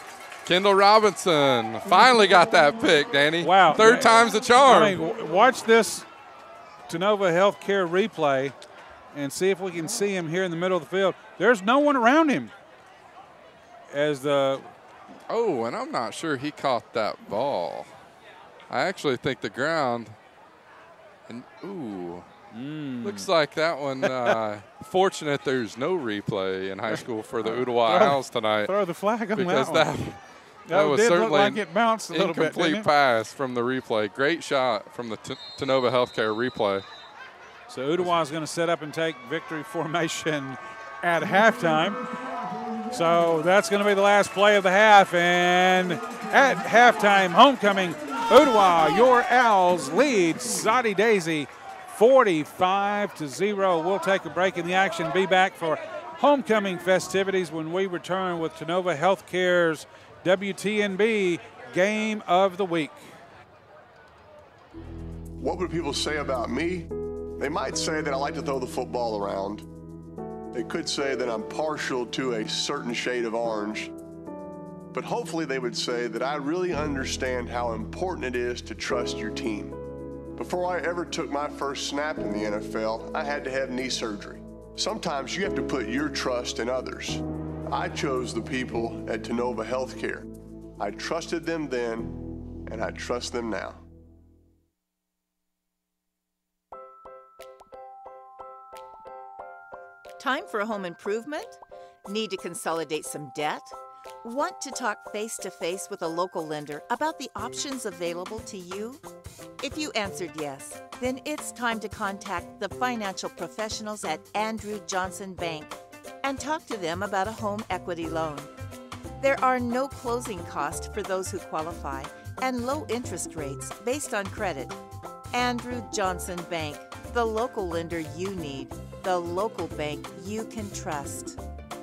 Kendall Robinson finally got that pick, Danny. Wow. Third time's the charm. I mean, watch this Tenova Healthcare replay and see if we can see him here in the middle of the field. There's no one around him. As the Oh, and I'm not sure he caught that ball. I actually think the ground, and ooh, mm. looks like that one, uh, fortunate there's no replay in high school for the Ooltewah Owls tonight. Throw the flag on because that one. that, that, that was did certainly look like it bounced a little bit, incomplete didn't it? pass from the replay. Great shot from the T Tenova Healthcare replay. So Ooltewah is going to set up and take victory formation at halftime. So that's going to be the last play of the half. And at halftime, homecoming, Ooltewah, your Owls lead Soddy Daisy forty-five to zero. We'll take a break in the action. Be back for homecoming festivities when we return with Tenova Healthcare's W T N B Game of the Week. What would people say about me? They might say that I like to throw the football around. They could say that I'm partial to a certain shade of orange. But hopefully they would say that I really understand how important it is to trust your team. Before I ever took my first snap in the N F L, I had to have knee surgery. Sometimes you have to put your trust in others. I chose the people at Tenova Healthcare. I trusted them then, and I trust them now. Time for a home improvement? Need to consolidate some debt? Want to talk face-to-face with a local lender about the options available to you? If you answered yes, then it's time to contact the financial professionals at Andrew Johnson Bank and talk to them about a home equity loan. There are no closing costs for those who qualify and low interest rates based on credit. Andrew Johnson Bank, the local lender you need, the local bank you can trust.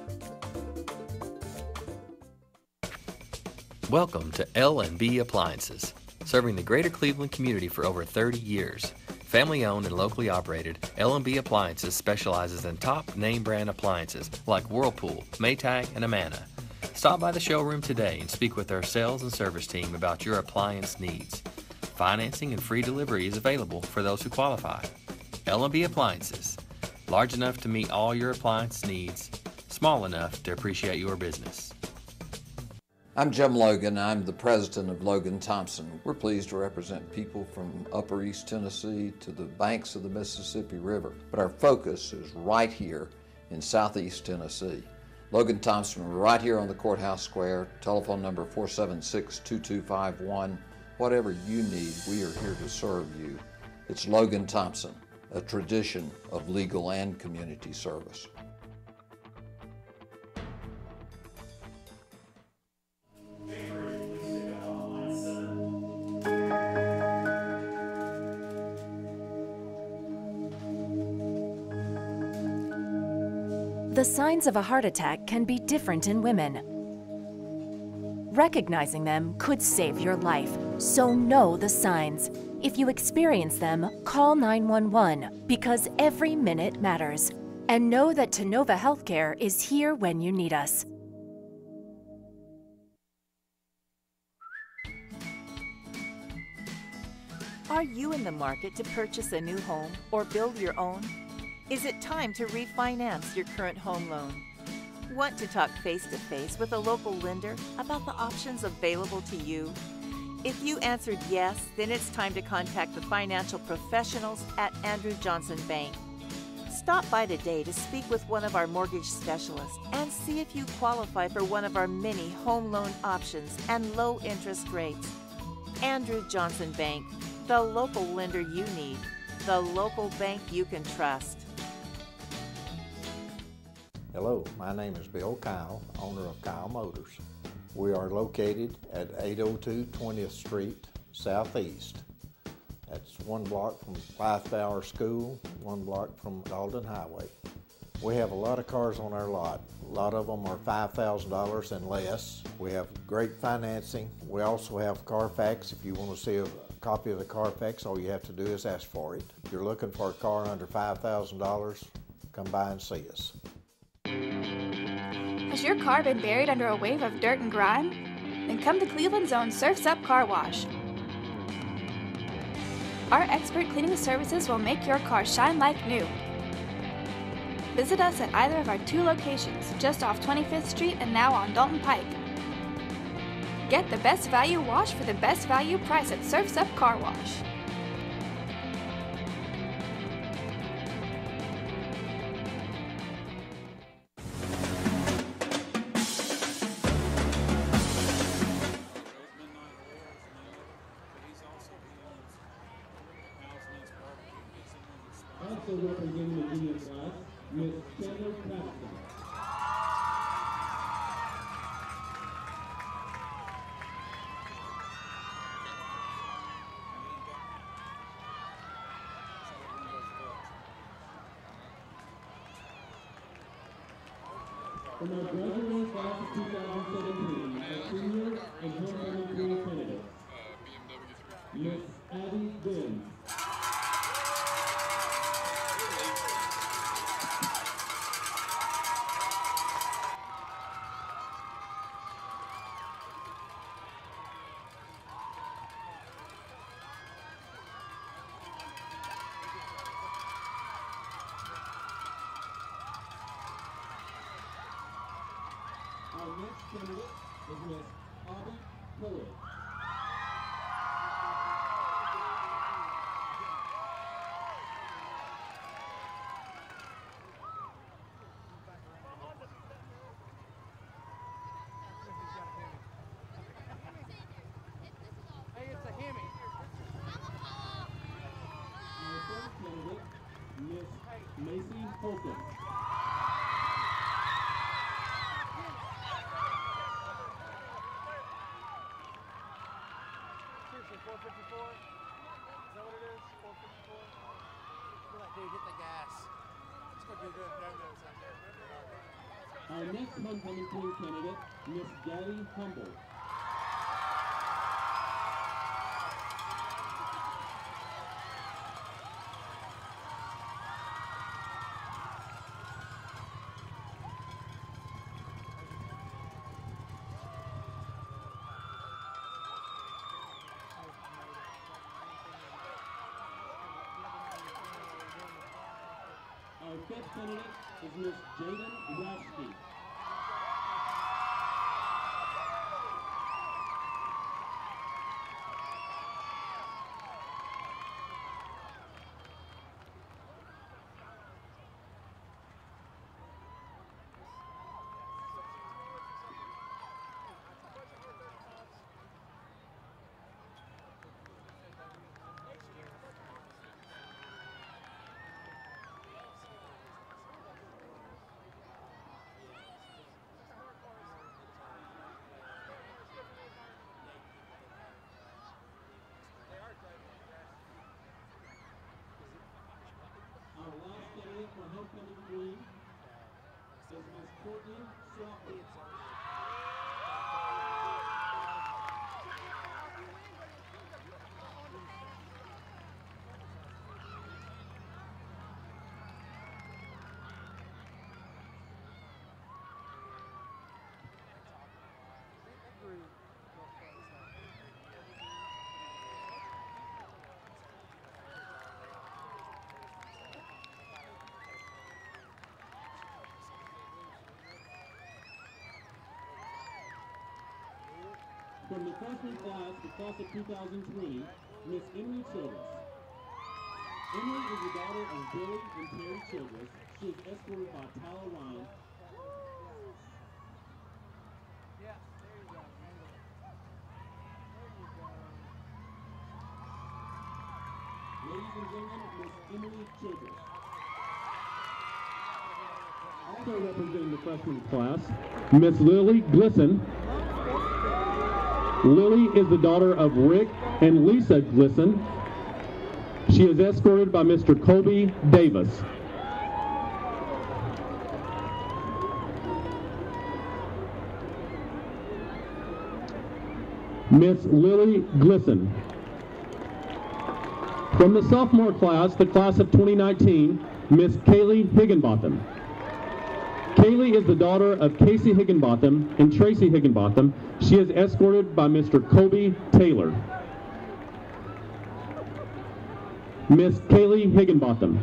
Welcome to L and B Appliances. Serving the greater Cleveland community for over thirty years. Family-owned and locally operated, L and B Appliances specializes in top name brand appliances like Whirlpool, Maytag, and Amana. Stop by the showroom today and speak with our sales and service team about your appliance needs. Financing and free delivery is available for those who qualify. L and B Appliances. Large enough to meet all your appliance needs, small enough to appreciate your business. I'm Jim Logan. I'm the president of Logan Thompson. We're pleased to represent people from Upper East Tennessee to the banks of the Mississippi River, but our focus is right here in Southeast Tennessee. Logan Thompson, we're right here on the Courthouse Square. Telephone number four seven six, two two five one. Whatever you need, we are here to serve you. It's Logan Thompson, a tradition of legal and community service. The signs of a heart attack can be different in women. Recognizing them could save your life, so know the signs. If you experience them, call nine one one because every minute matters. And know that Tenova Healthcare is here when you need us. Are you in the market to purchase a new home or build your own? Is it time to refinance your current home loan? Want to talk face-to-face with a local lender about the options available to you? If you answered yes, then it's time to contact the financial professionals at Andrew Johnson Bank. Stop by today to speak with one of our mortgage specialists and see if you qualify for one of our many home loan options and low interest rates. Andrew Johnson Bank, the local lender you need, the local bank you can trust. Hello, my name is Bill Kyle, owner of Kyle Motors. We are located at eight oh two twentieth street Southeast. That's one block from Five Tower School, one block from Dalton Highway. We have a lot of cars on our lot. A lot of them are five thousand dollars and less. We have great financing. We also have Carfax. If you want to see a copy of the Carfax, all you have to do is ask for it. If you're looking for a car under five thousand dollars, come by and see us. Has your car been buried under a wave of dirt and grime? Then come to Cleveland's own Surf's Up Car Wash. Our expert cleaning services will make your car shine like new. Visit us at either of our two locations, just off twenty-fifth Street and now on Dalton Pike. Get the best value wash for the best value price at Surf's Up Car Wash. Also representing the junior class, Miss Chandler Patterson. From our graduating class of two thousand seventeen, our senior and homecoming queen candidate, Miss Abby Benz. Our next candidate is Miss Aubrey Pillard. Hey, it's a Hemi. Our third candidate, Miss Macy Holcomb. four fifty-four? Is that what it is? four fifty-four? We're like, dude, hit the gas. It's going to be good no-nos out there. Our next homecoming queen candidate, Miss Gabby Humble. Our fifth candidate is Miss Jaden Rashke. Our last candidate for homecoming queen is Miss Courtney Swafford. From the freshman class, the class of two thousand twenty, Miss Emily Childress. Emily is the daughter of Billy and Terry Childress. She is escorted by Tyler Ryan. Yeah, there you go. There you go. Ladies and gentlemen, Miss Emily Childress. Also representing the freshman class, Miss Lily Glisson. Lily is the daughter of Rick and Lisa Glisson. She is escorted by Mister Colby Davis. Miss Lily Glisson. From the sophomore class, the class of twenty nineteen, Miss Kaylee Higginbotham. Kaylee is the daughter of Casey Higginbotham and Tracy Higginbotham. She is escorted by Mister Colby Taylor. Miss Kaylee Higginbotham.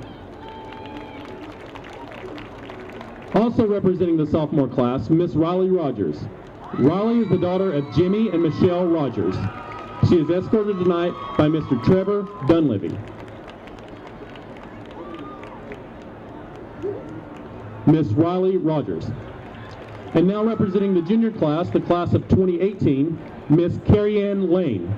Also representing the sophomore class, Miss Riley Rogers. Riley is the daughter of Jimmy and Michelle Rogers. She is escorted tonight by Mister Trevor Dunleavy. Miss Riley Rogers. And now representing the junior class, the class of twenty eighteen, Miss Carrie Ann Lane.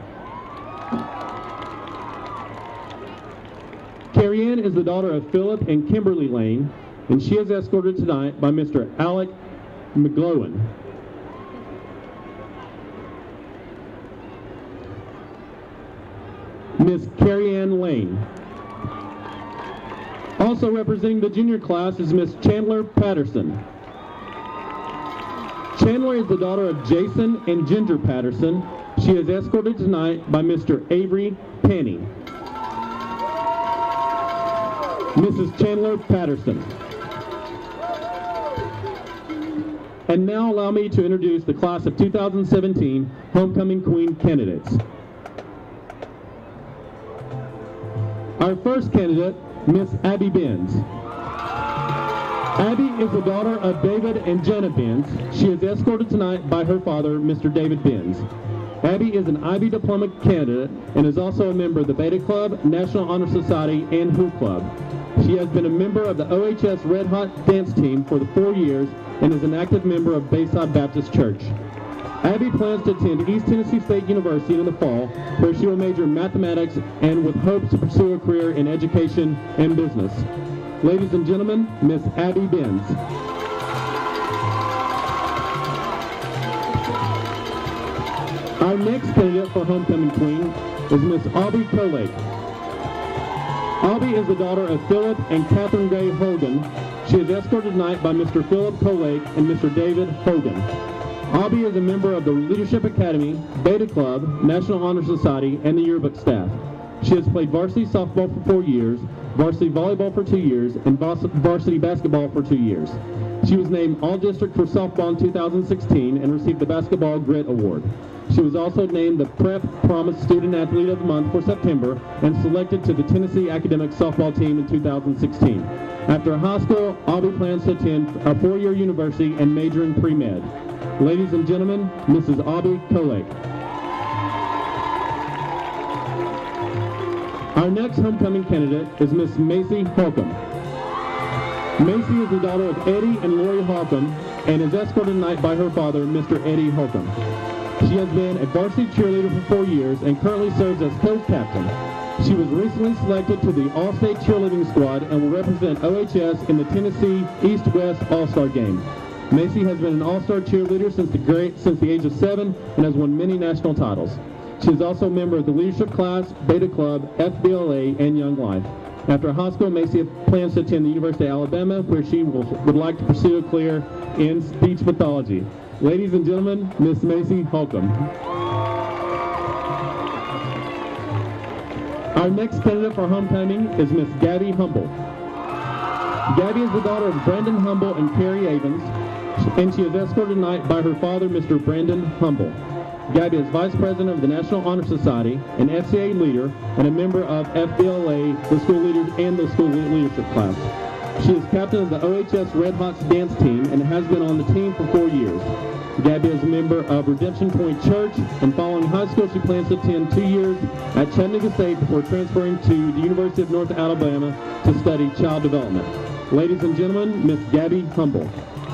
Carrie Ann is the daughter of Philip and Kimberly Lane, and she is escorted tonight by Mister Alec McGlowan. Miss Carrie Ann Lane. Also representing the junior class is Miss Chandler Patterson. Chandler is the daughter of Jason and Ginger Patterson. She is escorted tonight by Mister Avery Penny. Missus Chandler Patterson. And now allow me to introduce the class of two thousand seventeen Homecoming Queen candidates. Our first candidate, Miss Abby Benz. Abby is the daughter of David and Jenna Benz. She is escorted tonight by her father, Mister David Benz. Abby is an Ivy Diploma candidate and is also a member of the Beta Club, National Honor Society, and Who Club. She has been a member of the O H S Red Hot dance team for the four years and is an active member of Bayside Baptist Church. Abby plans to attend East Tennessee State University in the fall, where she will major in mathematics and with hopes to pursue a career in education and business. Ladies and gentlemen, Miss Abby Benz. Our next candidate for Homecoming Queen is Miss Aubrey Colake. Aubrey is the daughter of Philip and Catherine Gray Hogan. She is escorted tonight by Mister Philip Colake and Mister David Hogan. Aubrey is a member of the Leadership Academy, Beta Club, National Honor Society, and the yearbook staff. She has played varsity softball for four years, varsity volleyball for two years, and varsity basketball for two years. She was named All-District for softball in two thousand sixteen and received the Basketball Grit Award. She was also named the Prep Promise Student Athlete of the Month for September and selected to the Tennessee Academic Softball Team in two thousand sixteen. After high school, Aubrey plans to attend a four-year university and major in pre-med. Ladies and gentlemen, Missus Aubrey Colake. Our next homecoming candidate is Miss Macy Holcomb. Macy is the daughter of Eddie and Lori Holcomb and is escorted tonight by her father, Mister Eddie Holcomb. She has been a varsity cheerleader for four years and currently serves as co-captain. She was recently selected to the All-State Cheerleading Squad and will represent O H S in the Tennessee East-West All-Star Game. Macy has been an all-star cheerleader since the, great, since the age of seven and has won many national titles. She is also a member of the leadership class, Beta Club, F B L A, and Young Life. After high school, Macy plans to attend the University of Alabama, where she will, would like to pursue a career in speech pathology. Ladies and gentlemen, Miss Macy Holcomb. Our next candidate for homecoming is Miss Gabby Humble. Gabby is the daughter of Brandon Humble and Carrie Avens, and she is escorted tonight by her father, Mister Brandon Humble. Gabby is Vice President of the National Honor Society, an F C A leader, and a member of F B L A, the school leaders, and the school leadership class. She is captain of the O H S Red Hots dance team and has been on the team for four years. Gabby is a member of Redemption Point Church, and following high school, she plans to attend two years at Chattanooga State before transferring to the University of North Alabama to study child development. Ladies and gentlemen, Miss Gabby Humble.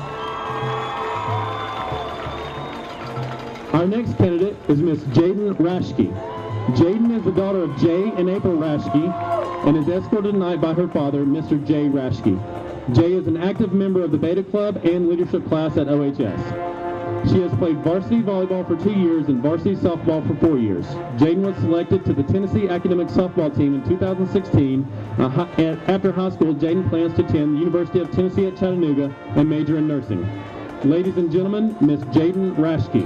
Our next candidate is Miss Jaden Rashke. Jaden is the daughter of Jay and April Rashke and is escorted tonight by her father, Mister Jay Rashke. Jay is an active member of the Beta Club and leadership class at O H S. She has played varsity volleyball for two years and varsity softball for four years. Jaden was selected to the Tennessee Academic Softball Team in two thousand sixteen. Uh, after high school, Jaden plans to attend the University of Tennessee at Chattanooga and major in nursing. Ladies and gentlemen, Miss Jaden Rashke.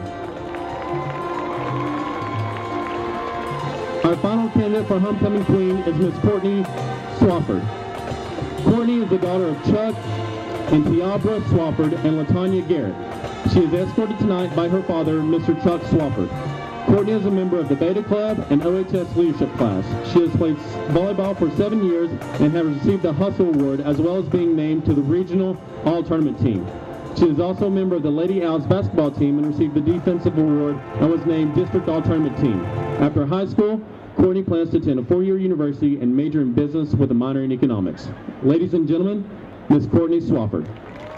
Our final candidate for homecoming queen is Miss Courtney Swafford. Courtney is the daughter of Chuck and Tiabra Swafford and Latanya Garrett. She is escorted tonight by her father, Mister Chuck Swafford. Courtney is a member of the Beta Club and O H S leadership class. She has played volleyball for seven years and has received the Hustle Award, as well as being named to the regional all-tournament team. She is also a member of the Lady Owls basketball team and received the defensive award and was named district all-tournament team. After high school, Courtney plans to attend a four-year university and major in business with a minor in economics. Ladies and gentlemen, Miss Courtney Swafford.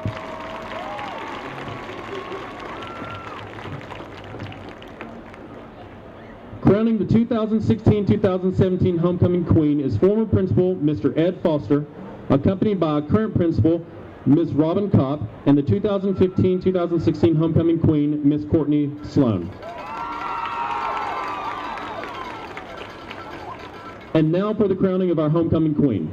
Crowning the two thousand sixteen two thousand seventeen Homecoming Queen is former principal Mister Ed Foster, accompanied by current principal Miz Robin Kopp, and the two thousand fifteen two thousand sixteen Homecoming Queen, Miss Courtney Sloan. And now for the crowning of our Homecoming Queen.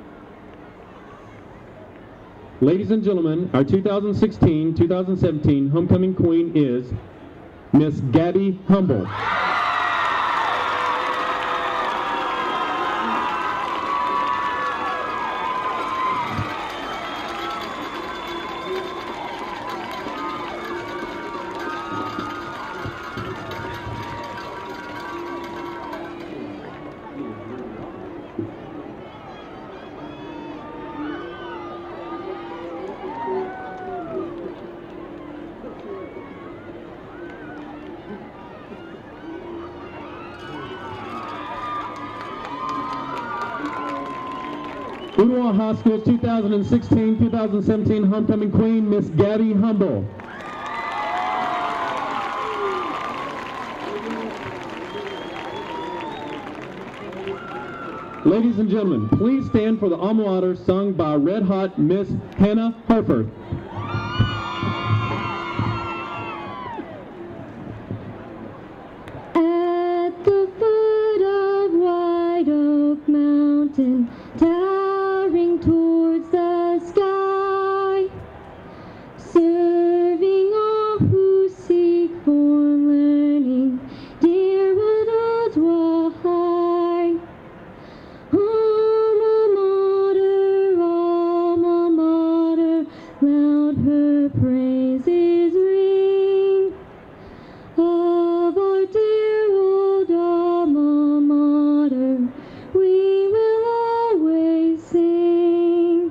Ladies and gentlemen, our two thousand sixteen two thousand seventeen Homecoming Queen is Miss Gabby Humble. Ooltewah High School's two thousand sixteen two thousand seventeen Homecoming Queen, Miss Gabby Humble. Ladies and gentlemen, please stand for the alma mater sung by Red Hot Miss Hannah Herford. At the foot of White Oak Mountain, towering towards the sky, serving all who seek for learning, dear old Ooltewah High. Alma mater, alma mater, loud her praises ring, of our dear old alma mater, we will always sing.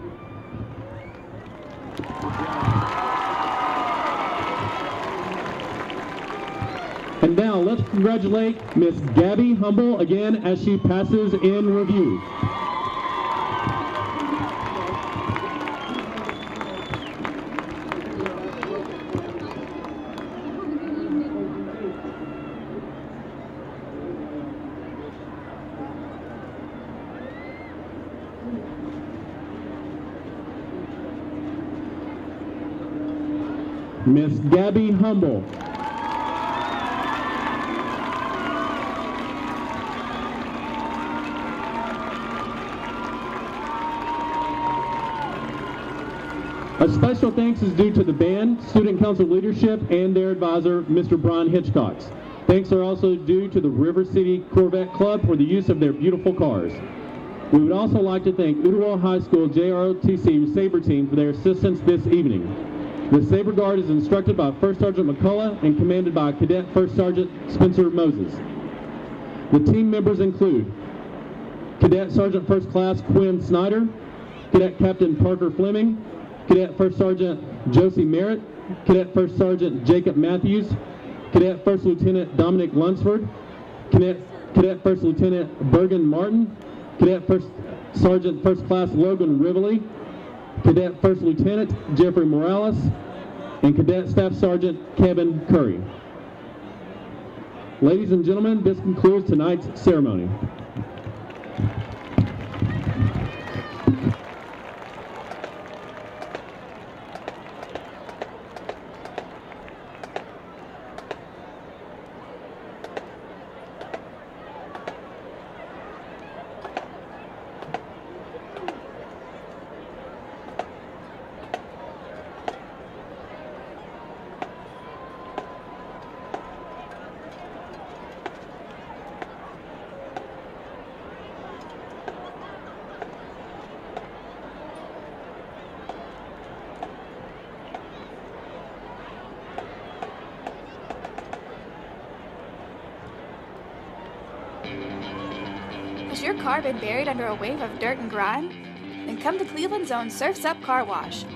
And now let's congratulate Miss Gabby Humble again as she passes in review. Miss Gabby Humble. A special thanks is due to the band, student council leadership, and their advisor, Mister Brian Hitchcock. Thanks are also due to the River City Corvette Club for the use of their beautiful cars. We would also like to thank Ooltewah High School J R O T C Sabre Team for their assistance this evening. The Sabre Guard is instructed by First Sergeant McCullough and commanded by Cadet First Sergeant Spencer Moses. The team members include Cadet Sergeant First Class Quinn Snyder, Cadet Captain Parker Fleming, Cadet First Sergeant Josie Merritt, Cadet First Sergeant Jacob Matthews, Cadet First Lieutenant Dominic Lunsford, Cadet, Cadet First Lieutenant Bergen Martin, Cadet First Sergeant First Class Logan Rivoli, Cadet First Lieutenant Jeffrey Morales, and Cadet Staff Sergeant Kevin Curry. Ladies and gentlemen, this concludes tonight's ceremony. your car been buried under a wave of dirt and grime? Then come to Cleveland's own Surf's Up Car Wash.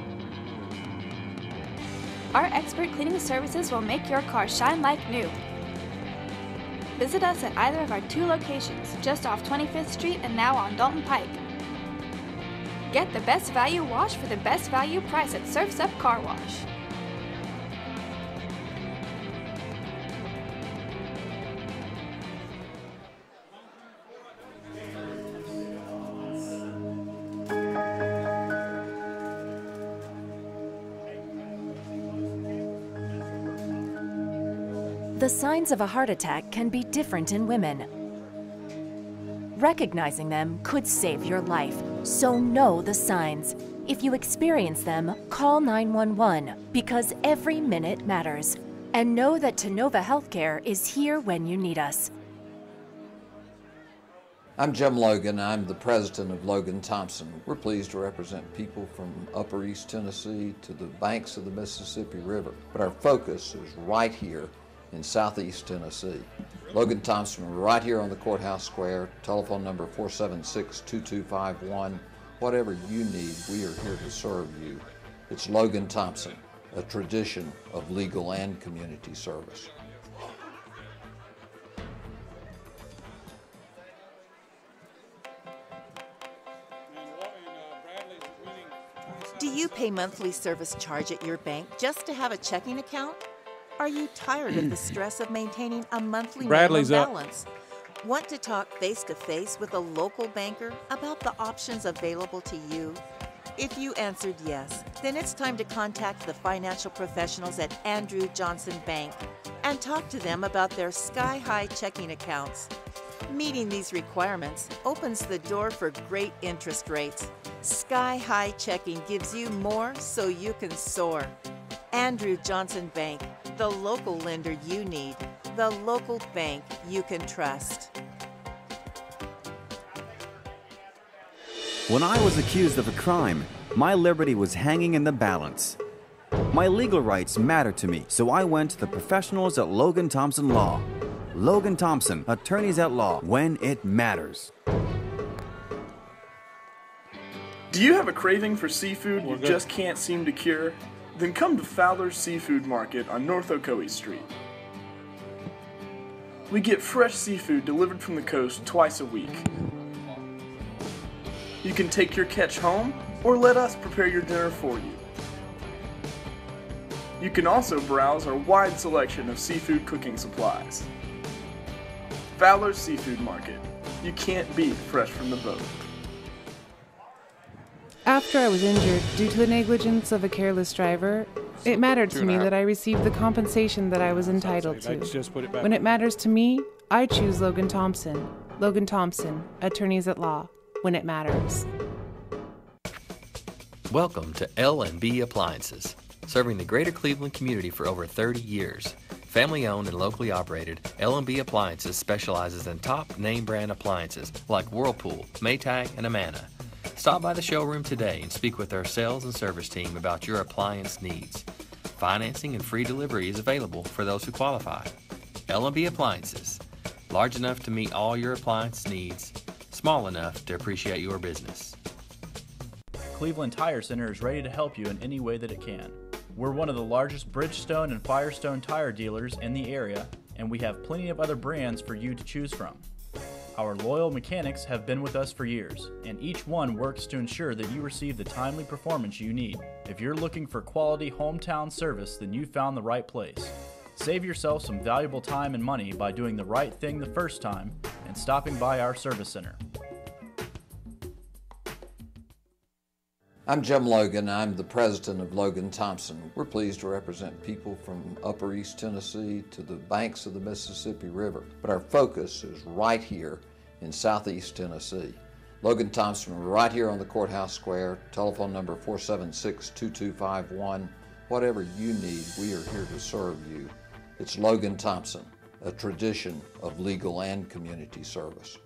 Our expert cleaning services will make your car shine like new. Visit us at either of our two locations, just off twenty-fifth Street and now on Dalton Pike. Get the best value wash for the best value price at Surf's Up Car Wash. The signs of a heart attack can be different in women. Recognizing them could save your life, so know the signs. If you experience them, call nine one one because every minute matters. And know that Tenova Healthcare is here when you need us. I'm Jim Logan. I'm the president of Logan Thompson. We're pleased to represent people from Upper East Tennessee to the banks of the Mississippi River. But our focus is right here in Southeast Tennessee. Logan Thompson, we're right here on the Courthouse Square. Telephone number four seven six, two two five one. Whatever you need, we are here to serve you. It's Logan Thompson, a tradition of legal and community service. Do you pay monthly service charge at your bank just to have a checking account? Are you tired of the stress of maintaining a monthly Bradley's minimum up. balance? Want to talk face-to-face with a local banker about the options available to you? If you answered yes, then it's time to contact the financial professionals at Andrew Johnson Bank and talk to them about their sky-high checking accounts. Meeting these requirements opens the door for great interest rates. Sky-high checking gives you more so you can soar. Andrew Johnson Bank, the local lender you need, the local bank you can trust. When I was accused of a crime, my liberty was hanging in the balance. My legal rights mattered to me, so I went to the professionals at Logan Thompson Law. Logan Thompson, attorneys at law when it matters. Do you have a craving for seafood you just can't seem to cure? Then come to Fowler's Seafood Market on North Ocoee Street. We get fresh seafood delivered from the coast twice a week. You can take your catch home or let us prepare your dinner for you. You can also browse our wide selection of seafood cooking supplies. Fowler's Seafood Market. You can't beat fresh from the boat. After I was injured due to the negligence of a careless driver, it mattered to me that I received the compensation that I was entitled to. Just put it back. When it matters to me, I choose Logan Thompson. Logan Thompson, attorneys at law, when it matters. Welcome to L and B Appliances, serving the greater Cleveland community for over thirty years. Family-owned and locally operated, L and B Appliances specializes in top name brand appliances like Whirlpool, Maytag, and Amana. Stop by the showroom today and speak with our sales and service team about your appliance needs. Financing and free delivery is available for those who qualify. L and B Appliances, large enough to meet all your appliance needs, small enough to appreciate your business. Cleveland Tire Center is ready to help you in any way that it can. We're one of the largest Bridgestone and Firestone tire dealers in the area, and we have plenty of other brands for you to choose from. Our loyal mechanics have been with us for years, and each one works to ensure that you receive the timely performance you need. If you're looking for quality hometown service, then you found the right place. Save yourself some valuable time and money by doing the right thing the first time and stopping by our service center. I'm Jim Logan. I'm the president of Logan Thompson. We're pleased to represent people from Upper East Tennessee to the banks of the Mississippi River. But our focus is right here in Southeast Tennessee. Logan Thompson, we're right here on the Courthouse Square. Telephone number four seven six, two two five one. Whatever you need, we are here to serve you. It's Logan Thompson, a tradition of legal and community service.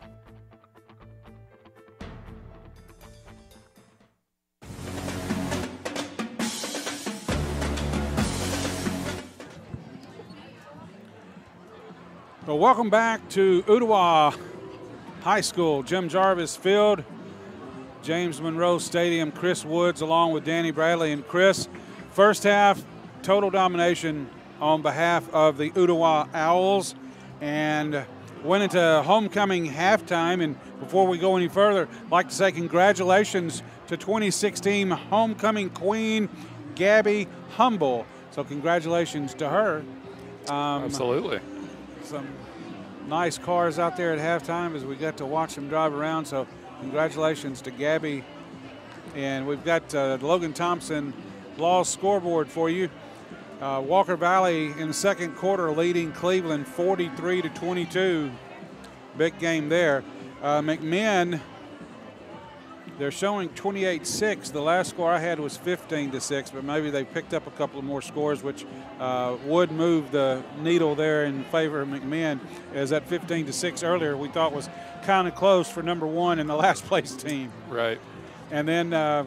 Well, welcome back to Ooltewah High School, Jim Jarvis Field, James Monroe Stadium, Chris Woods along with Danny Bradley. And Chris, first half, total domination on behalf of the Ooltewah Owls, and went into homecoming halftime. And before we go any further, I'd like to say congratulations to twenty sixteen homecoming queen, Gabby Humble. So congratulations to her. Um, Absolutely. Some nice cars out there at halftime as we got to watch them drive around. So congratulations to Gabby. And we've got uh, Logan Thompson Law scoreboard for you. Uh, Walker Valley in the second quarter leading Cleveland forty-three to twenty-two. Big game there. Uh, McMinn, they're showing twenty-eight six. The last score I had was fifteen to six, but maybe they picked up a couple of more scores, which uh, would move the needle there in favor of McMinn, as that fifteen to six earlier we thought was kind of close for number one in the last place team. Right. And then uh,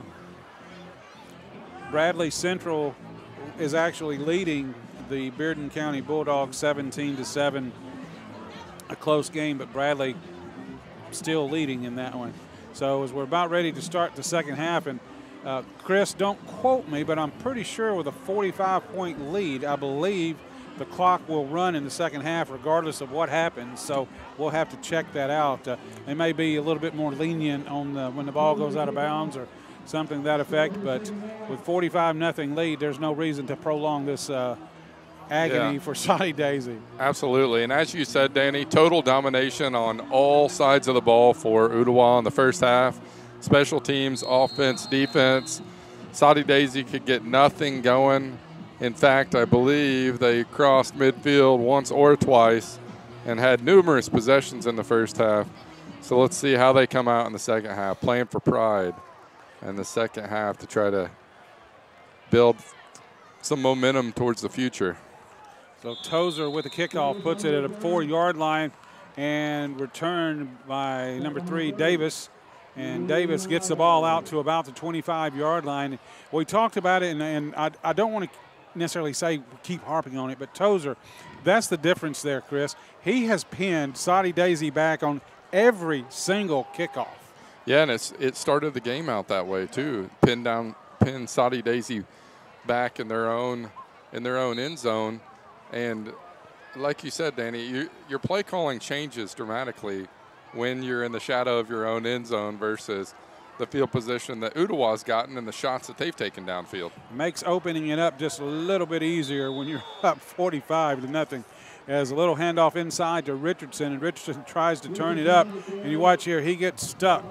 Bradley Central is actually leading the Bearden County Bulldogs seventeen to seven. A close game, but Bradley still leading in that one. So as we're about ready to start the second half, and uh, Chris, don't quote me, but I'm pretty sure with a forty-five point lead, I believe the clock will run in the second half regardless of what happens. So we'll have to check that out. Uh, they may be a little bit more lenient on the, when the ball goes out of bounds or something to that effect, but with forty-five nothing lead, there's no reason to prolong this uh, agony Yeah. for Soddy Daisy. Absolutely. And as you said, Danny, total domination on all sides of the ball for Ooltewah in the first half. Special teams, offense, defense. Soddy Daisy could get nothing going. In fact, I believe they crossed midfield once or twice and had numerous possessions in the first half. So let's see how they come out in the second half, playing for pride in the second half to try to build some momentum towards the future. So Tozer with the kickoff puts it at a four-yard line and returned by number three, Davis. And Davis gets the ball out to about the twenty-five-yard line. We talked about it, and, and I, I don't want to necessarily say keep harping on it, but Tozer, that's the difference there, Chris. He has pinned Soddy Daisy back on every single kickoff. Yeah, and it's, it started the game out that way too. Pin down, pin Soddy Daisy back in their own in their own end zone, and like you said, Danny, you, your play calling changes dramatically when you're in the shadow of your own end zone versus the field position that Ooltewah's gotten and the shots that they've taken downfield. Makes opening it up just a little bit easier when you're up forty-five to nothing. As a little handoff inside to Richardson, and Richardson tries to turn it up, and you watch here, he gets stuck.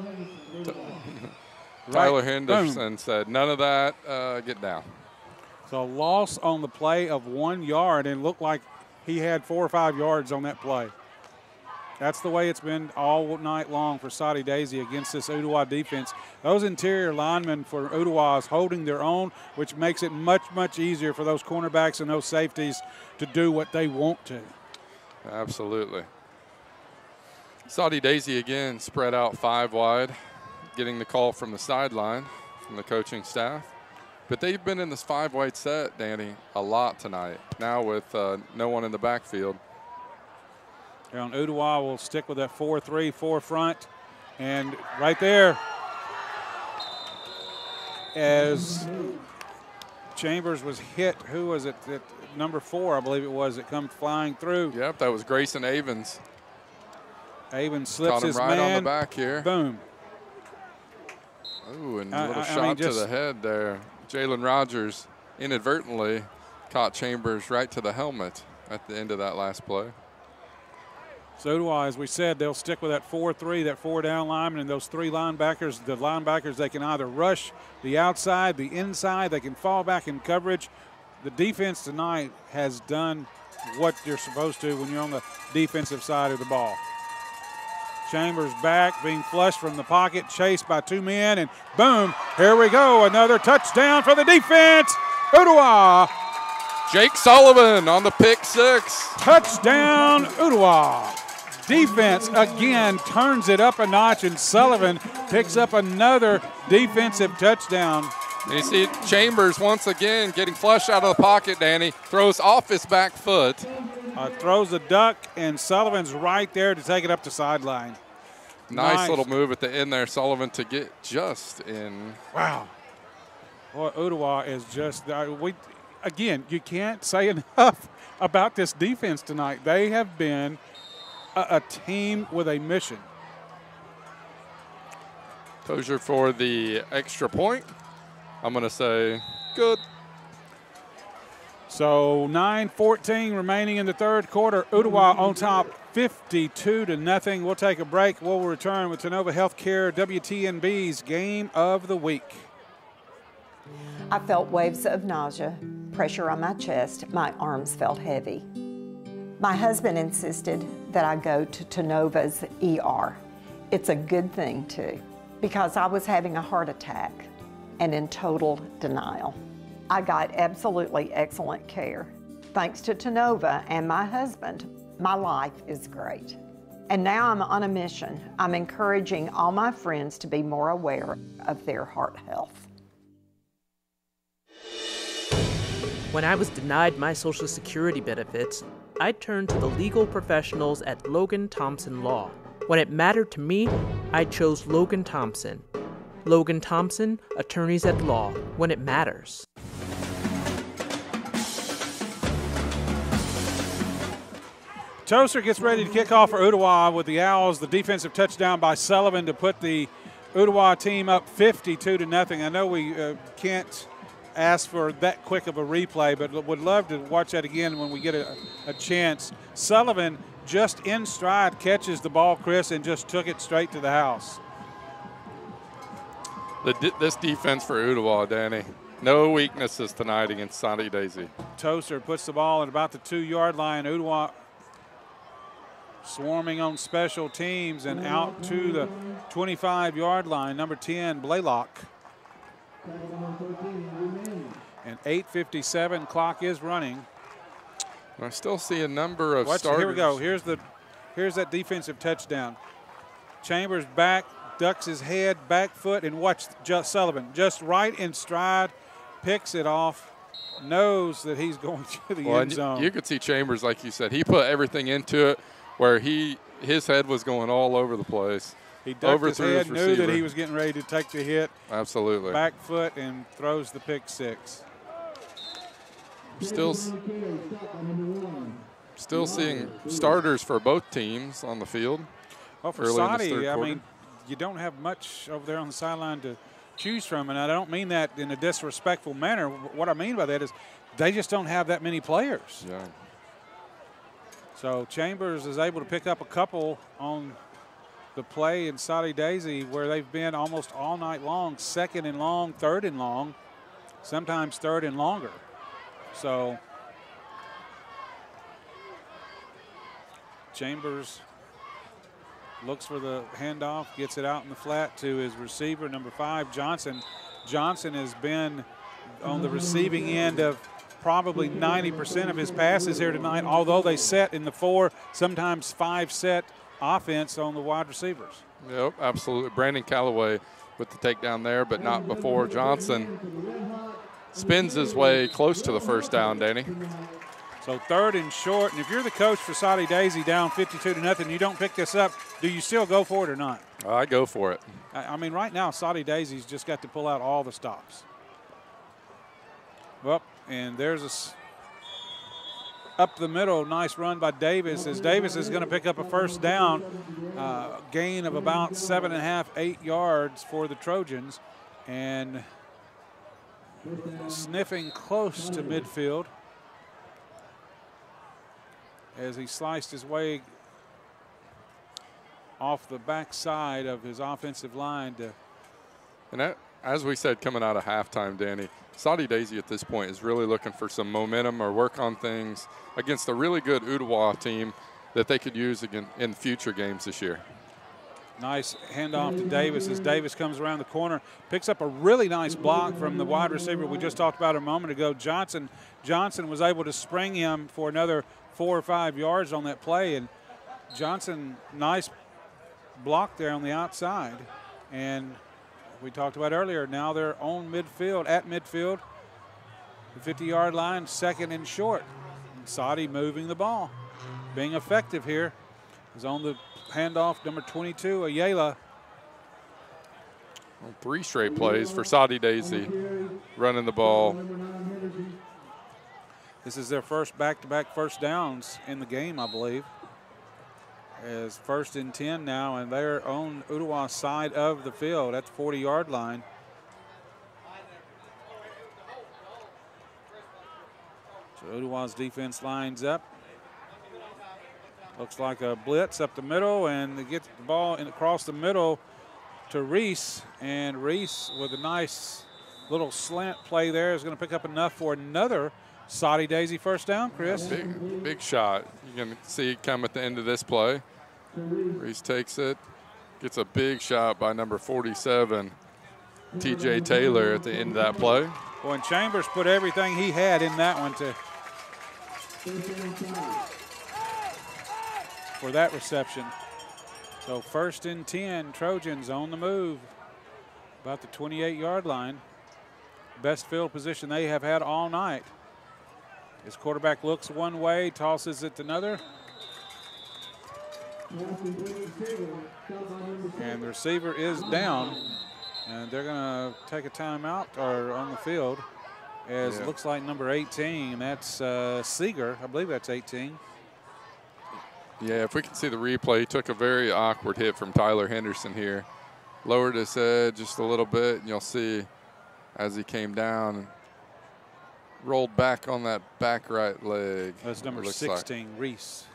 Tyler Right. Henderson Boom. said, none of that, uh, get down. So loss on the play of one yard, and looked like he had four or five yards on that play. That's the way it's been all night long for Soddy Daisy against this Ooltewah defense. Those interior linemen for Ooltewah is holding their own, which makes it much, much easier for those cornerbacks and those safeties to do what they want to. Absolutely. Soddy Daisy again spread out five wide, getting the call from the sideline from the coaching staff. But they've been in this five wide set, Danny, a lot tonight, now with uh, no one in the backfield. And Ooltewah will stick with that four three, four front. And right there, as Chambers was hit, who was it? At number four, I believe it was, that come flying through. Yep, that was Grayson Avens. Avens slips Caught him his right man. on the back here. Boom. Ooh, and a I- little I- I shot mean, to just- the head there. Jalen Rogers inadvertently caught Chambers right to the helmet at the end of that last play. So do I. As we said, they'll stick with that four three, that four down lineman, and those three linebackers. The linebackers, they can either rush the outside, the inside. They can fall back in coverage. The defense tonight has done what you're supposed to when you're on the defensive side of the ball. Chambers back, being flushed from the pocket, chased by two men, and boom, here we go. Another touchdown for the defense. Ooltewah. Jake Sullivan on the pick six. Touchdown, Ooltewah. Defense again turns it up a notch, and Sullivan picks up another defensive touchdown. And you see Chambers once again getting flushed out of the pocket, Danny. Throws off his back foot. Uh, throws the duck, and Sullivan's right there to take it up the sideline. Nice, nice little move at the end there, Sullivan, to get just in. Wow. Boy, Ooltewah is just, uh, we, again, you can't say enough about this defense tonight. They have been a, a team with a mission. Tozier for the extra point. I'm going to say good. So nine fourteen remaining in the third quarter. Ooltewah on top, fifty-two to nothing. We'll take a break. We'll return with Tennova Healthcare W T N B's Game of the Week. I felt waves of nausea, pressure on my chest. My arms felt heavy. My husband insisted that I go to Tennova's E R. It's a good thing, too, because I was having a heart attack and in total denial. I got absolutely excellent care. Thanks to Tennova and my husband, my life is great. And now I'm on a mission. I'm encouraging all my friends to be more aware of their heart health. When I was denied my Social Security benefits, I turned to the legal professionals at Logan Thompson Law. When it mattered to me, I chose Logan Thompson. Logan Thompson, attorneys at law, when it matters. Tozer gets ready to kick off for Ooltewah with the Owls. The defensive touchdown by Sullivan to put the Ooltewah team up fifty-two to nothing. I know we uh, can't ask for that quick of a replay, but would love to watch that again when we get a, a chance. Sullivan just in stride catches the ball, Chris, and just took it straight to the house. The, this defense for Ooltewah, Danny, no weaknesses tonight against Soddy Daisy. Tozer puts the ball at about the two-yard line. Ooltewah swarming on special teams and out to the twenty-five-yard line. Number ten, Blaylock. And eight fifty-seven, clock is running. I still see a number of Watch, starters. Here we go. Here's the, here's that defensive touchdown. Chambers back, ducks his head, back foot, and watch just Sullivan just right in stride, picks it off, knows that he's going to the well, end zone. You could see Chambers, like you said, he put everything into it, where he his head was going all over the place. He ducked over his through head, his knew receiver. that he was getting ready to take the hit. Absolutely. Back foot and throws the pick six. Still, still seeing starters for both teams on the field. Well, for early in this Soddy, third I quarter. mean, you don't have much over there on the sideline to choose from, and I don't mean that in a disrespectful manner. What I mean by that is they just don't have that many players. Yeah. So Chambers is able to pick up a couple on the play in Soddy Daisy where they've been almost all night long, second and long, third and long, sometimes third and longer. So Chambers looks for the handoff, gets it out in the flat to his receiver, number five, Johnson. Johnson has been on the receiving end of probably ninety percent of his passes here tonight, although they set in the four, sometimes five set offense on the wide receivers. Yep, absolutely. Brandon Callaway with the takedown there, but not before. Johnson spins his way close to the first down, Danny. So third and short, and if you're the coach for Soddy Daisy down fifty-two to nothing, you don't pick this up, do you still go for it or not? I go for it. I, I mean, right now, Soddy Daisy's just got to pull out all the stops. Well, and there's a s- up the middle, nice run by Davis, as Davis is going to pick up a first down, uh, gain of about seven and a half, eight yards for the Trojans, and sniffing close to midfield as he sliced his way off the backside of his offensive line to. And that, as we said coming out of halftime, Danny, Soddy Daisy at this point is really looking for some momentum or work on things against a really good Ooltewah team that they could use again in future games this year. Nice handoff to Davis as Davis comes around the corner, picks up a really nice block from the wide receiver we just talked about a moment ago. Johnson Johnson was able to spring him for another four or five yards on that play, and Johnson, nice block there on the outside. And we talked about earlier, now they're on midfield, at midfield, the fifty-yard line, second and short. And Soddy moving the ball, being effective here, is on the handoff, number twenty-two, Ayala. Well, three straight plays for Soddy Daisy, running the ball. This is their first back-to-back first downs in the game, I believe. As first and ten now, and they're on Ooltewah side of the field at the forty-yard line. So Ooltewah's defense lines up. Looks like a blitz up the middle, and they get the ball in across the middle to Reese, and Reese with a nice little slant play there is going to pick up enough for another Soddy Daisy first down, Chris. Big, big shot. You can see it come at the end of this play. Reese takes it, gets a big shot by number forty-seven, T J Taylor, at the end of that play. Well, and Chambers put everything he had in that one to for that reception. So first and ten, Trojans on the move, about the twenty-eight-yard line. Best field position they have had all night. His quarterback looks one way, tosses it another. And the receiver is down, and they're going to take a timeout or on the field, as Yeah. it looks like number eighteen, that's uh, Seeger. I believe that's eighteen. Yeah, if we can see the replay, he took a very awkward hit from Tyler Henderson here. Lowered his head just a little bit, and you'll see as he came down and rolled back on that back right leg. That's number sixteen, like. Reese.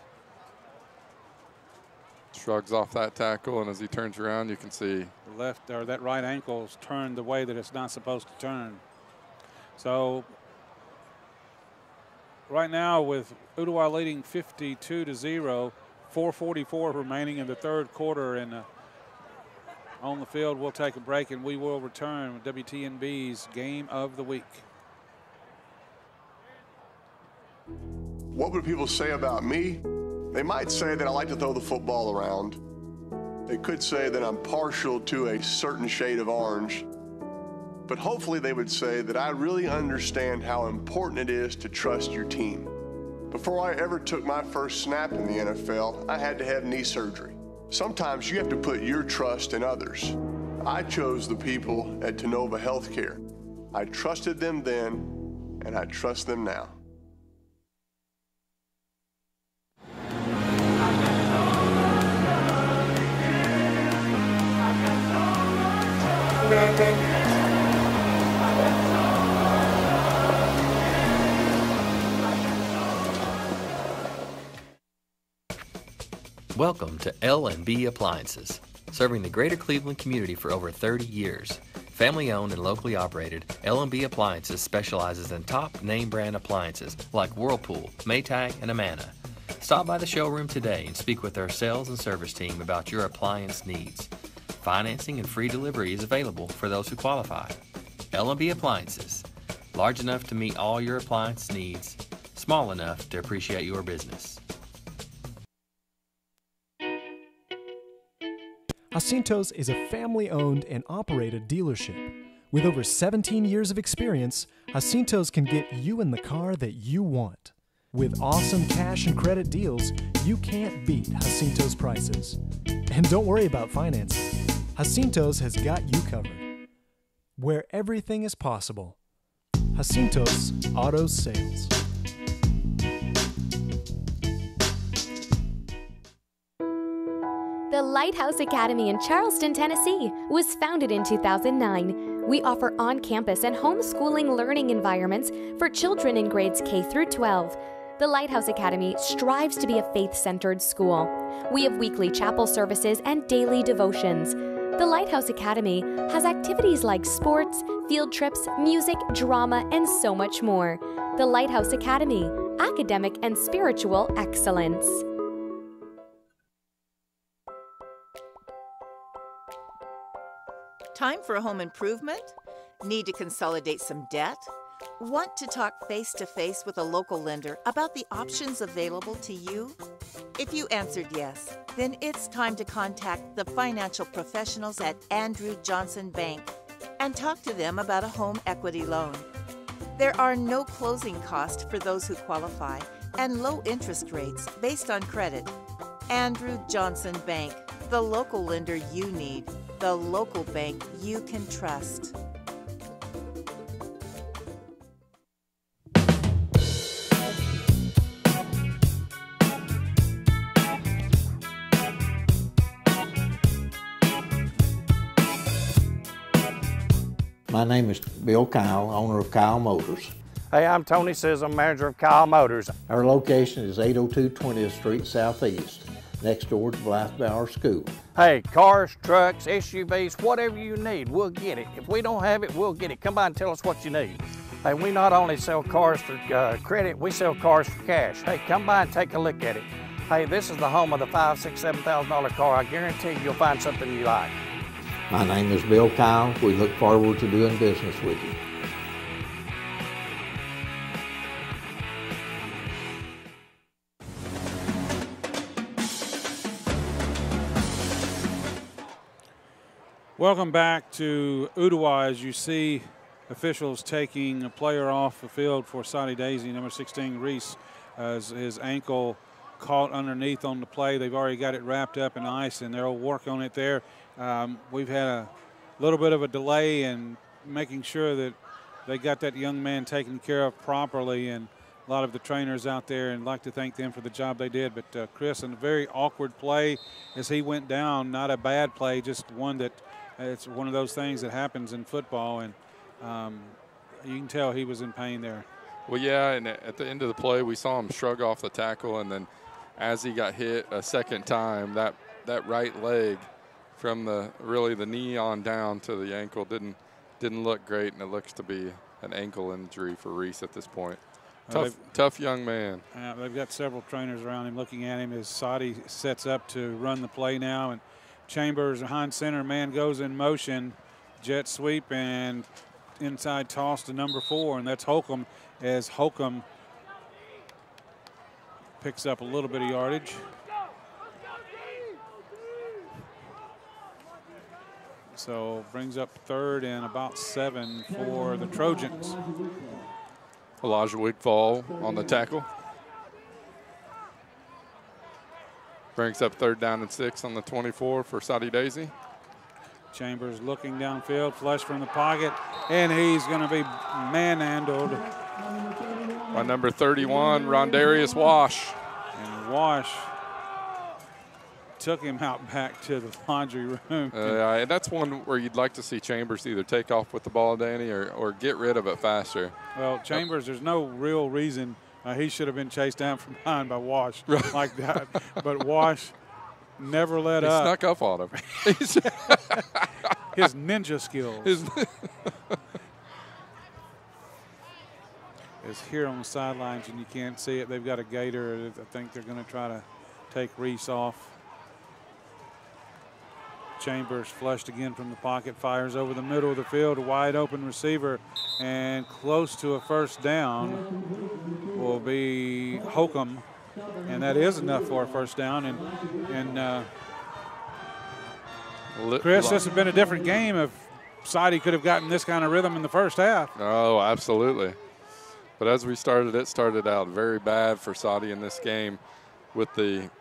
Shrugs off that tackle, and as he turns around, you can see The left or that right ankle's turned the way that it's not supposed to turn. So right now, with Ooltewah leading fifty-two to zero, four forty-four remaining in the third quarter, and uh, on the field, we'll take a break, and we will return with W T N B's Game of the Week. What would people say about me? They might say that I like to throw the football around. They could say that I'm partial to a certain shade of orange. But hopefully they would say that I really understand how important it is to trust your team. Before I ever took my first snap in the N F L, I had to have knee surgery. Sometimes you have to put your trust in others. I chose the people at Tenova Healthcare. I trusted them then, and I trust them now. Welcome to L and B Appliances. Serving the greater Cleveland community for over thirty years. Family owned and locally operated, L and B Appliances specializes in top name brand appliances like Whirlpool, Maytag, and Amana. Stop by the showroom today and speak with our sales and service team about your appliance needs. Financing and free delivery is available for those who qualify. L and B Appliances. Large enough to meet all your appliance needs, small enough to appreciate your business. Jacinto's is a family-owned and operated dealership. With over seventeen years of experience, Jacinto's can get you in the car that you want. With awesome cash and credit deals, you can't beat Jacinto's prices. And don't worry about financing. Jacinto's has got you covered. Where everything is possible. Jacinto's Auto Sales. The Lighthouse Academy in Charleston, Tennessee was founded in two thousand nine. We offer on-campus and homeschooling learning environments for children in grades K through twelve. The Lighthouse Academy strives to be a faith-centered school. We have weekly chapel services and daily devotions. The Lighthouse Academy has activities like sports, field trips, music, drama, and so much more. The Lighthouse Academy, academic and spiritual excellence. Time for a home improvement? Need to consolidate some debt? Want to talk face-to-face with a local lender about the options available to you? If you answered yes, then it's time to contact the financial professionals at Andrew Johnson Bank and talk to them about a home equity loan. There are no closing costs for those who qualify and low interest rates based on credit. Andrew Johnson Bank, the local lender you need, the local bank you can trust. My name is Bill Kyle, owner of Kyle Motors. Hey, I'm Tony Sism, manager of Kyle Motors. Our location is eight oh two twentieth Street Southeast, next door to Blythebauer School. Hey, cars, trucks, S U Vs, whatever you need, we'll get it. If we don't have it, we'll get it. Come by and tell us what you need. Hey, we not only sell cars for uh, credit, we sell cars for cash. Hey, come by and take a look at it. Hey, this is the home of the five, six, seven thousand dollar car. I guarantee you'll find something you like. My name is Bill Kyle. We look forward to doing business with you. Welcome back to Ooltewah. As you see officials taking a player off the field for Soddy Daisy, number sixteen, Reese, as his ankle caught underneath on the play. They've already got it wrapped up in ice, and they'll work on it there. Um, we've had a little bit of a delay in making sure that they got that young man taken care of properly, and a lot of the trainers out there, and I'd like to thank them for the job they did. But uh, Chris, in a very awkward play as he went down, not a bad play, just one that it's one of those things that happens in football, and um, you can tell he was in pain there. Well, yeah, and at the end of the play, we saw him shrug off the tackle, and then as he got hit a second time, that, that right leg from the really the knee on down to the ankle didn't didn't look great, and it looks to be an ankle injury for Reese at this point. Uh, tough, tough young man. Uh, they've got several trainers around him looking at him as Soddy sets up to run the play now, and Chambers behind center, man goes in motion, jet sweep, and inside toss to number four, and that's Holcomb, as Holcomb picks up a little bit of yardage. So brings up third and about seven for the Trojans. Elijah Wigfall on the tackle. Brings up third down and six on the twenty-four for Soddy Daisy. Chambers looking downfield, flush from the pocket, and he's going to be manhandled by number thirty-one, Rondarius Wash. And Wash took him out back to the laundry room. Uh, yeah, and that's one where you'd like to see Chambers either take off with the ball, Danny, or, or get rid of it faster. Well, Chambers, there's no real reason uh, he should have been chased down from behind by Wash like that. But Wash never let he up. He snuck up on him. His ninja skills. His is here on the sidelines, and you can't see it. They've got a gator. I think they're going to try to take Reese off. Chambers flushed again from the pocket, fires over the middle of the field, a wide open receiver, and close to a first down will be Holcomb, and that is enough for a first down. And, and uh, Chris, this has been a different game if Soddy could have gotten this kind of rhythm in the first half. Oh, absolutely. But as we started, it started out very bad for Soddy in this game with the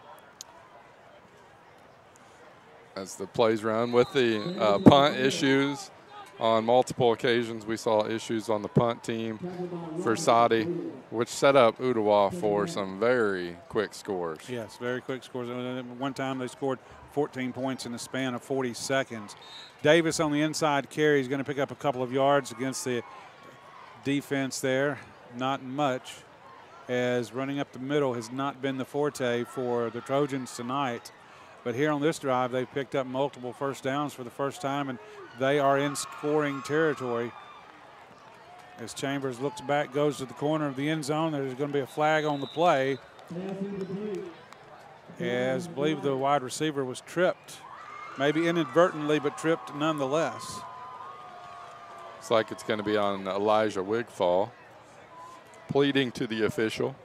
as the plays run with the uh, punt issues. On multiple occasions, we saw issues on the punt team for Soddy, which set up Ooltewah for some very quick scores. Yes, very quick scores. One time they scored fourteen points in the span of forty seconds. Davis on the inside carry is going to pick up a couple of yards against the defense there. Not much, as running up the middle has not been the forte for the Trojans tonight. But here on this drive, they've picked up multiple first downs for the first time, and they are in scoring territory. As Chambers looks back, goes to the corner of the end zone, there's going to be a flag on the play. As I believe the wide receiver was tripped, maybe inadvertently, but tripped nonetheless. Looks like it's going to be on Elijah Wigfall, pleading to the official.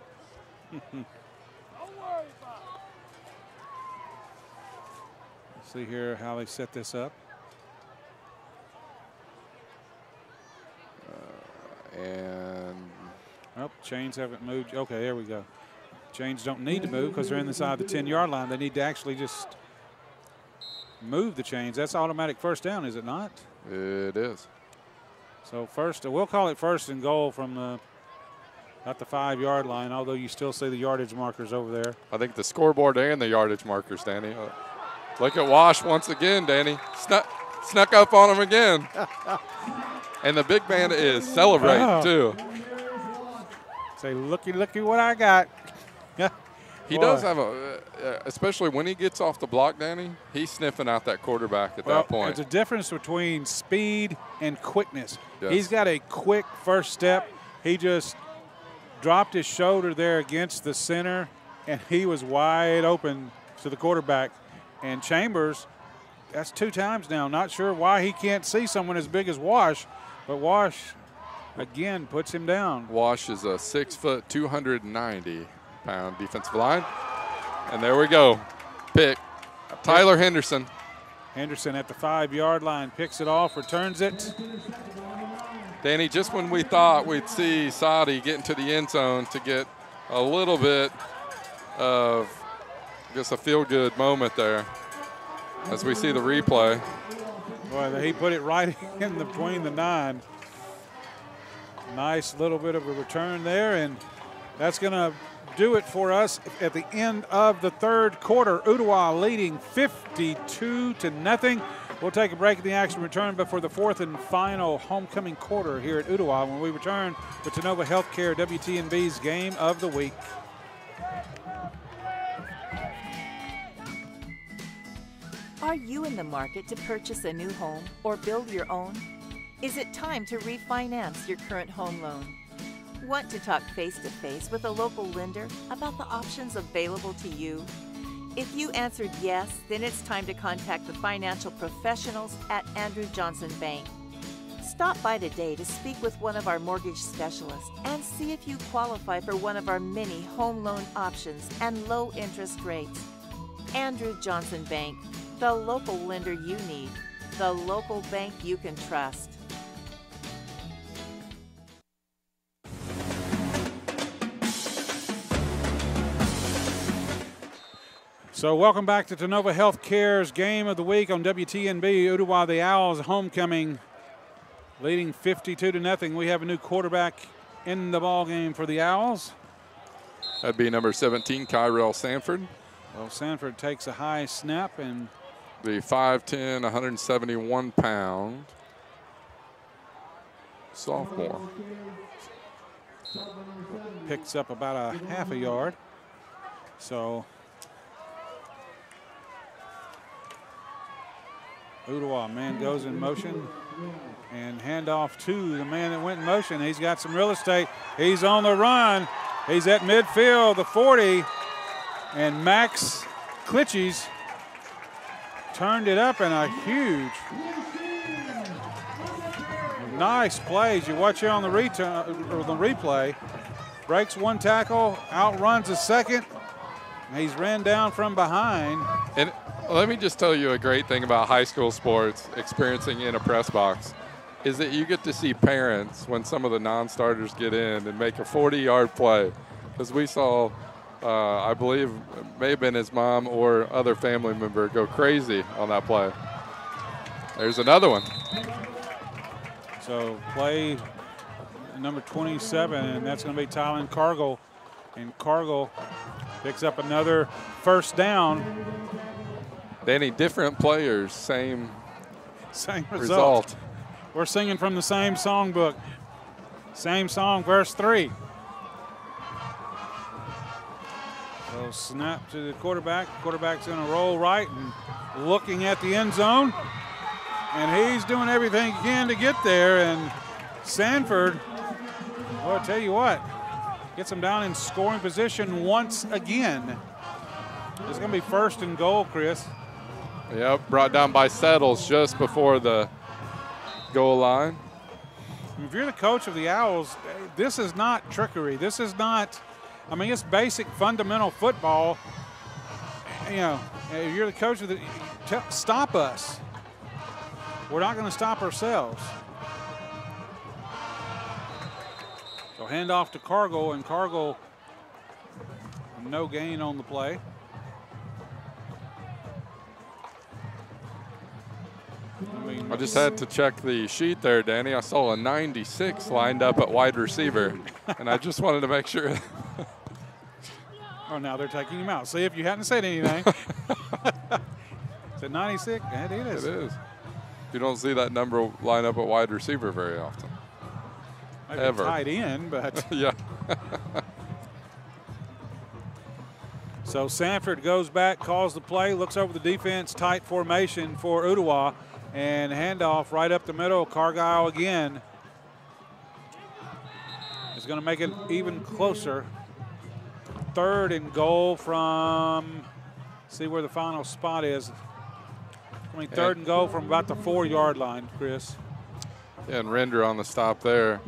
See here how they set this up. Uh, and oh, chains haven't moved. Okay, there we go. Chains don't need to move because they're inside the ten-yard line. They need to actually just move the chains. That's automatic first down, is it not? It is. So first, we'll call it first and goal from the at the five-yard line, although you still see the yardage markers over there. I think the scoreboard and the yardage markers, Danny. Uh, look at Wash once again, Danny. Snuck, snuck up on him again. And the big man is celebrating, oh. too. Say, looky, looky what I got. He Boy. does have a, uh, especially when he gets off the block, Danny, he's sniffing out that quarterback at well, that point. There's a difference between speed and quickness. Yes. He's got a quick first step. He just dropped his shoulder there against the center, and he was wide open to the quarterback. And Chambers, that's two times now. Not sure why he can't see someone as big as Wash, but Wash, again, puts him down. Wash is a six foot, two hundred ninety pound defensive line. And there we go. Pick. Tyler Henderson. Henderson at the five-yard line picks it off, returns it. Danny, just when we thought we'd see Soddy get into the end zone to get a little bit of just a feel-good moment there as we see the replay. Boy, he put it right in the, between the nine. Nice little bit of a return there, and that's going to do it for us at the end of the third quarter. Ooltewah leading fifty-two to nothing. We'll take a break in the action return, but for the fourth and final homecoming quarter here at Ooltewah when we return with Tennova Healthcare, W T N B's Game of the Week. Are you in the market to purchase a new home or build your own? Is it time to refinance your current home loan? Want to talk face-to-face with a local lender about the options available to you? If you answered yes, then it's time to contact the financial professionals at Andrew Johnson Bank. Stop by today to speak with one of our mortgage specialists and see if you qualify for one of our many home loan options and low interest rates. Andrew Johnson Bank, the local lender you need, the local bank you can trust. So welcome back to Tennova Healthcare's Game of the Week on W T N B. Ooltewah the Owls homecoming, leading fifty-two to nothing. We have a new quarterback in the ball game for the Owls. That'd be number seventeen, Kyrell Sanford. Well, Sanford takes a high snap and the five ten, one hundred seventy-one pound sophomore. Picks up about a half a yard. So Ooltewah, man goes in motion and handoff to the man that went in motion. He's got some real estate. He's on the run. He's at midfield, the forty, and Max Klitschy's turned it up in a huge, nice plays. You watch here on the, return, or the replay. Breaks one tackle, outruns a second. He's ran down from behind. And let me just tell you a great thing about high school sports, experiencing in a press box, is that you get to see parents when some of the non-starters get in and make a forty-yard play. Because we saw, uh, I believe, it may have been his mom or other family member go crazy on that play. There's another one. So play number twenty-seven, and that's going to be Tylen Cargill. And Cargill picks up another first down. Danny, different players, same, same result. result. We're singing from the same songbook. Same song, verse three. So snap to the quarterback. Quarterback's going to roll right and looking at the end zone. And he's doing everything he can to get there. And Sanford, well, I'll tell you what, gets him down in scoring position once again. It's going to be first and goal, Chris. Yep, brought down by Settles just before the goal line. If you're the coach of the Owls, this is not trickery. This is not, I mean, it's basic fundamental football. You know, if you're the coach of the, tell, stop us. We're not going to stop ourselves. So hand off to Cargill, and Cargill No gain on the play. I mean, I just had to check the sheet there, Danny. I saw a ninety-six lined up at wide receiver, and I just wanted to make sure. Oh, now they're taking him out. See, if you hadn't said anything. Is it ninety-six? It is. It is. You don't see that number line up at wide receiver very often. Maybe Ever. tight end, but. Yeah. So Sanford goes back, calls the play, looks over the defense, tight formation for Ooltewah, and handoff right up the middle. Cargyle again is going to make it even closer. Third and goal from, see where the final spot is. I mean, third and goal from about the four-yard line, Chris. Yeah, and Render on the stop there.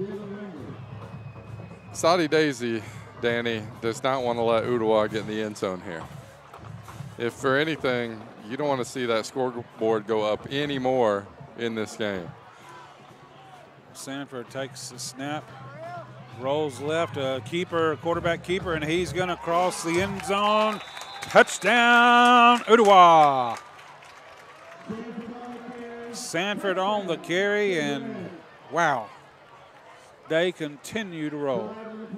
Soddy Daisy, Danny, does not want to let Ooltewah get in the end zone here. If for anything, you don't want to see that scoreboard go up any more in this game. Sanford takes the snap, rolls left, a keeper, quarterback keeper, and he's going to cross the end zone. Touchdown, Ooltewah. Sanford on the carry, and wow, they continue to roll.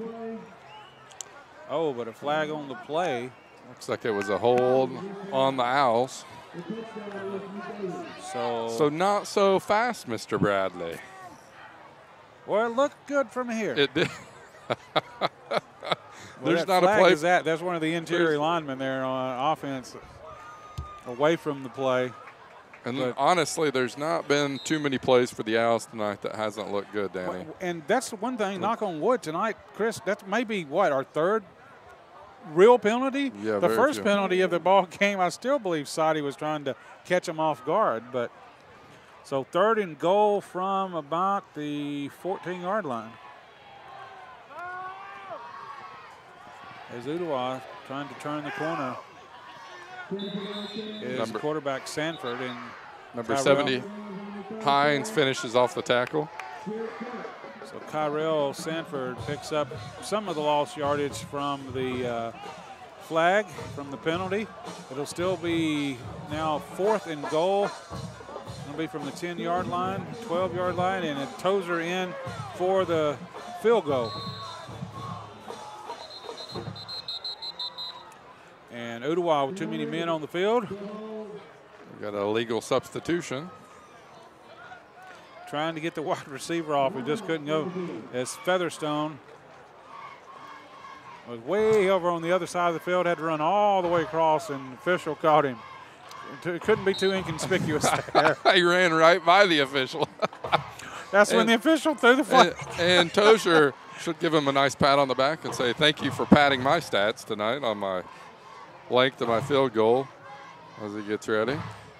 Oh, but a flag on the play. Looks like it was a hold on the Owls. So, so not so fast, Mister Bradley. Well, it looked good from here. It did. Well, There's that not flag a play. Is that. That's one of the interior linemen there on offense, away from the play. And but, honestly, there's not been too many plays for the Owls tonight that hasn't looked good, Danny. And that's the one thing, knock on wood, tonight, Chris, that's maybe, what, our third real penalty? Yeah, the very first few. penalty of the ball game, I still believe Soddy was trying to catch him off guard. But so third and goal from about the fourteen-yard line. As Ooltewah trying to turn the corner is Number- quarterback Sanford. And Number Tyrell. seventy, Hines finishes off the tackle. So Kyrell Sanford picks up some of the lost yardage from the uh, flag, from the penalty. It'll still be now fourth and goal. It'll be from the ten-yard line, twelve-yard line, and a Tozer in for the field goal. And Ooltewah with too many men on the field. We got a legal substitution. Trying to get the wide receiver off. He just couldn't go. As Featherstone was way over on the other side of the field, had to run all the way across, and the official caught him. It couldn't be too inconspicuous there. He ran right by the official. That's and, when the official threw the flag. And, and Tozer should give him a nice pat on the back and say, thank you for padding my stats tonight on my length of my field goal as he gets ready.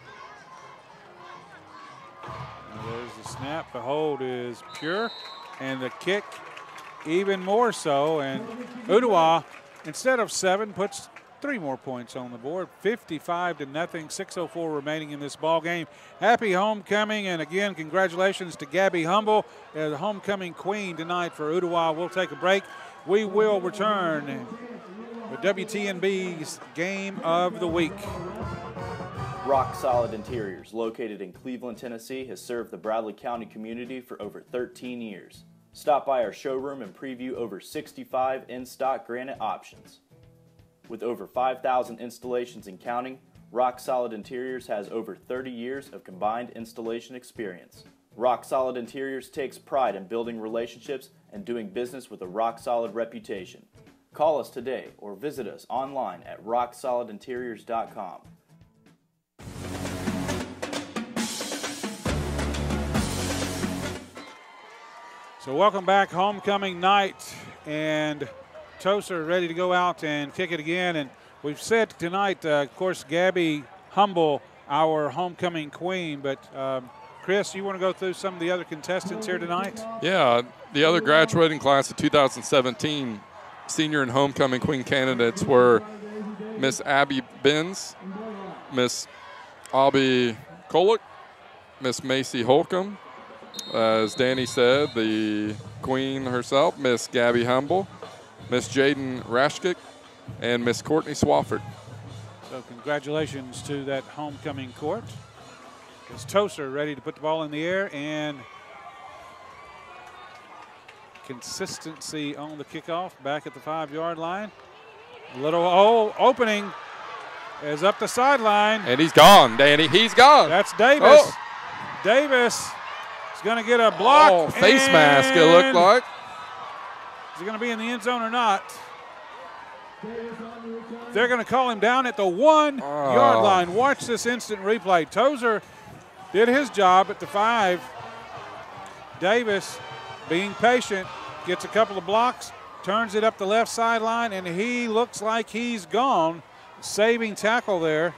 Now there's the snap. The hold is pure, and the kick even more so. And Ooltewah, instead of seven, puts three more points on the board. fifty-five to nothing. six oh four remaining in this ball game. Happy homecoming, and again, congratulations to Gabby Humble, uh, the homecoming queen tonight for Ooltewah. We'll take a break. We will return with W T N B's Game of the Week. Rock Solid Interiors, located in Cleveland, Tennessee, has served the Bradley County community for over thirteen years. Stop by our showroom and preview over sixty-five in-stock granite options. With over five thousand installations and counting, Rock Solid Interiors has over thirty years of combined installation experience. Rock Solid Interiors takes pride in building relationships and doing business with a rock-solid reputation. Call us today or visit us online at rock solid interiors dot com. So welcome back, homecoming night, and Tozer ready to go out and kick it again. And we've said tonight, uh, of course, Gabby Humble, our homecoming queen. But um, Chris, you want to go through some of the other contestants here tonight? Yeah, the other graduating class of two thousand seventeen senior and homecoming queen candidates were Miss Abby Benz, Miss Abby Kolick, Miss Macy Holcomb, as Danny said, the queen herself, Miss Gabby Humble, Miss Jaden Rashkick, and Miss Courtney Swafford. So congratulations to that homecoming court. It's Toaster ready to put the ball in the air, and consistency on the kickoff back at the five-yard line. A little oh, opening is up the sideline. And he's gone, Danny. He's gone. That's Davis. Oh. Davis is going to get a block. Oh, face mask, it looked like. Is he going to be in the end zone or not? They're going to call him down at the one-yard Oh. line. Watch this instant replay. Tozer did his job at the five. Davis, being patient, gets a couple of blocks, turns it up the left sideline, and he looks like he's gone. Saving tackle there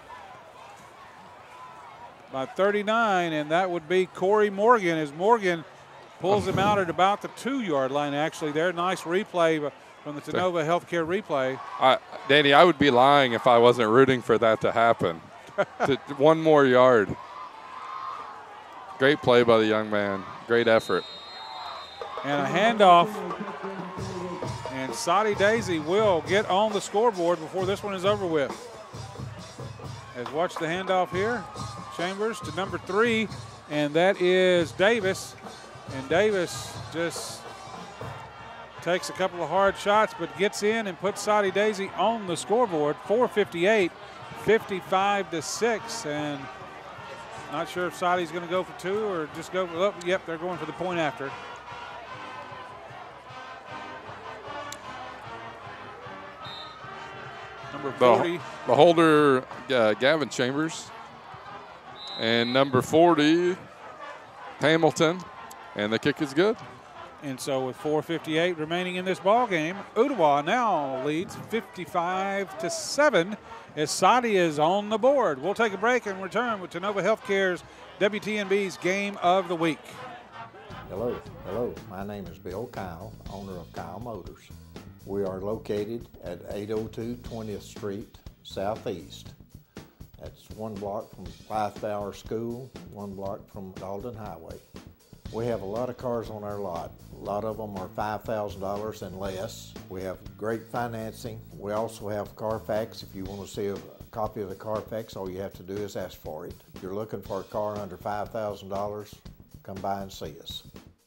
by thirty-nine, and that would be Corey Morgan as Morgan pulls him out at about the two-yard line actually there. Nice replay from the Tenova Healthcare replay. I, Danny, I would be lying if I wasn't rooting for that to happen. to, one more yard. Great play by the young man. Great effort. And a handoff. And Soddy Daisy will get on the scoreboard before this one is over with. As watch the handoff here. Chambers to number three, and that is Davis. And Davis just takes a couple of hard shots, but gets in and puts Soddy Daisy on the scoreboard. four fifty-eight, fifty-five to six, and not sure if Soddy's going to go for two or just go. Oh, yep, they're going for the point after. Number forty. The, the holder, uh, Gavin Chambers. And number forty, Hamilton. And the kick is good. And so with four fifty-eight remaining in this ball game, Ooltewah now leads fifty-five to seven as Soddy is on the board. We'll take a break and return with Tenova Healthcare's W T N B's Game of the Week. Hello, hello. My name is Bill Kyle, owner of Kyle Motors. We are located at eight oh two twentieth Street Southeast. That's one block from Blythe-Bower School, one block from Dalton Highway. We have a lot of cars on our lot. A lot of them are five thousand dollars and less. We have great financing. We also have Carfax. If you want to see a copy of the Carfax, all you have to do is ask for it. If you're looking for a car under five thousand dollars, come by and see us.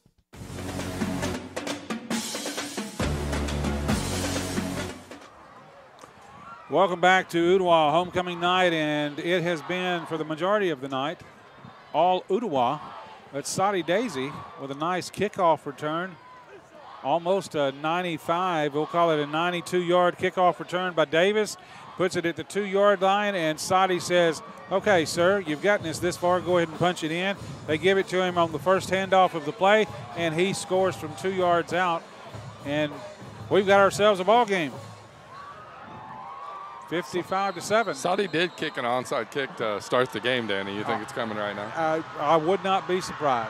Welcome back to Ooltewah homecoming night, and it has been for the majority of the night all Ooltewah. But Soddy Daisy with a nice kickoff return, almost a ninety-five. We'll call it a ninety-two-yard kickoff return by Davis. Puts it at the two-yard line, and Soddy says, "Okay, sir, you've gotten us this far. Go ahead and punch it in." They give it to him on the first handoff of the play, and he scores from two yards out. And we've got ourselves a ball game. fifty-five to seven. Soddy did kick an onside kick to start the game, Danny. You think it's coming right now? I, I would not be surprised.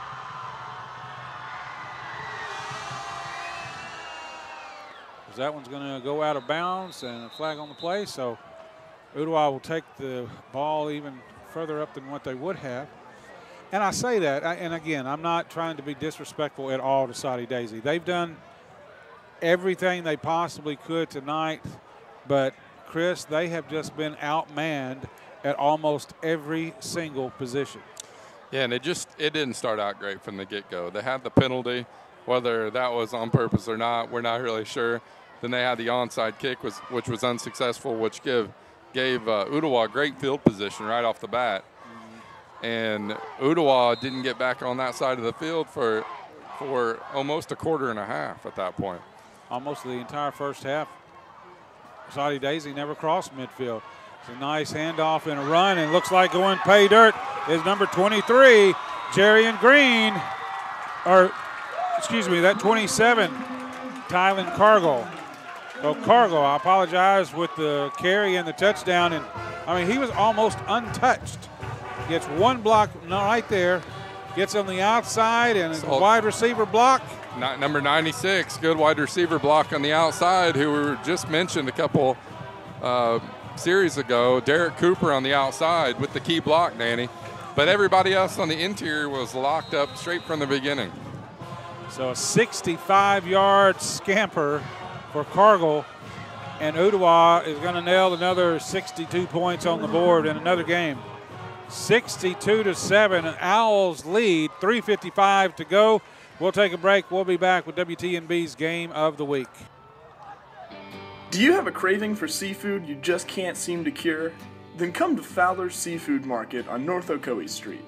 Because that one's going to go out of bounds and a flag on the play. So Ooltewah will take the ball even further up than what they would have. And I say that, and again, I'm not trying to be disrespectful at all to Soddy Daisy. They've done everything they possibly could tonight, but Chris, they have just been outmanned at almost every single position. Yeah, and it just it didn't start out great from the get-go. They had the penalty, whether that was on purpose or not, we're not really sure. Then they had the onside kick, was, which was unsuccessful, which give, gave uh, Ooltewah great field position right off the bat. Mm-hmm. And Ooltewah didn't get back on that side of the field for, for almost a quarter and a half at that point. Almost the entire first half. Soddy Daisy never crossed midfield. It's a nice handoff and a run, and looks like going pay dirt is number twenty-three, Jerian Green, or excuse me, that twenty-seven, Tylen Cargill. So Cargill, I apologize, with the carry and the touchdown, and I mean he was almost untouched. Gets one block right there, gets on the outside and a so, wide receiver block. Not number ninety-six, good wide receiver block on the outside, who were just mentioned a couple uh, series ago. Derek Cooper on the outside with the key block, Danny. But everybody else on the interior was locked up straight from the beginning. So a sixty-five-yard scamper for Cargill. And Ooltewah is going to nail another sixty-two points on the board in another game. sixty-two to seven, Owls lead, three fifty-five to go. We'll take a break. We'll be back with W T N B's Game of the Week. Do you have a craving for seafood you just can't seem to cure? Then come to Fowler's Seafood Market on North Ocoee Street.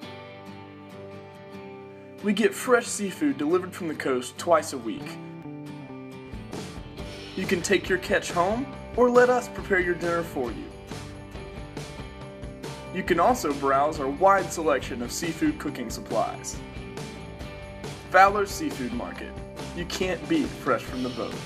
We get fresh seafood delivered from the coast twice a week. You can take your catch home or let us prepare your dinner for you. You can also browse our wide selection of seafood cooking supplies. Fowler's Seafood Market. You can't beat fresh from the boat.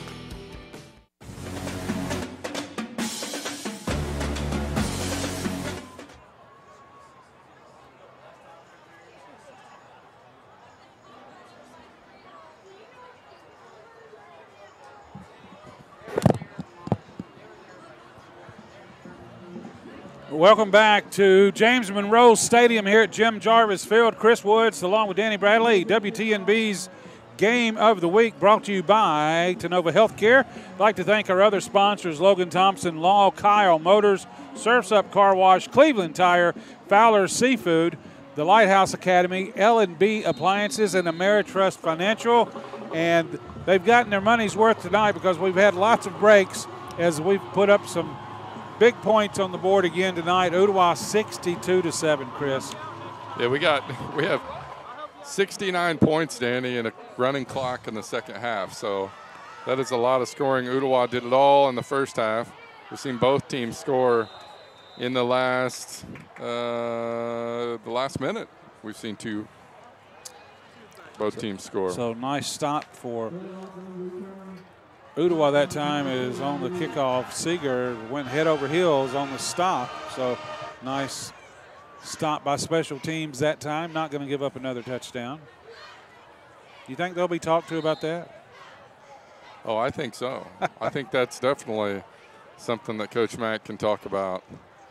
Welcome back to James Monroe Stadium here at Jim Jarvis Field. Chris Woods along with Danny Bradley, W T N B's Game of the Week brought to you by Tenova Healthcare. I'd like to thank our other sponsors, Logan Thompson Law, Kyle Motors, Surf's Up Car Wash, Cleveland Tire, Fowler Seafood, the Lighthouse Academy, L and B Appliances, and Ameritrust Financial. And they've gotten their money's worth tonight because we've had lots of breaks as we've put up some big points on the board again tonight. Ooltewah sixty-two to seven, Chris. Yeah, we got we have sixty-nine points, Danny, and a running clock in the second half. So that is a lot of scoring. Ooltewah did it all in the first half. We've seen both teams score in the last uh, the last minute. We've seen two both teams score. So nice stop for Ooltewah that time is on the kickoff. Seeger went head over heels on the stop. So nice stop by special teams that time. Not going to give up another touchdown. You think they'll be talked to about that? Oh, I think so. I think that's definitely something that Coach Mack can talk about.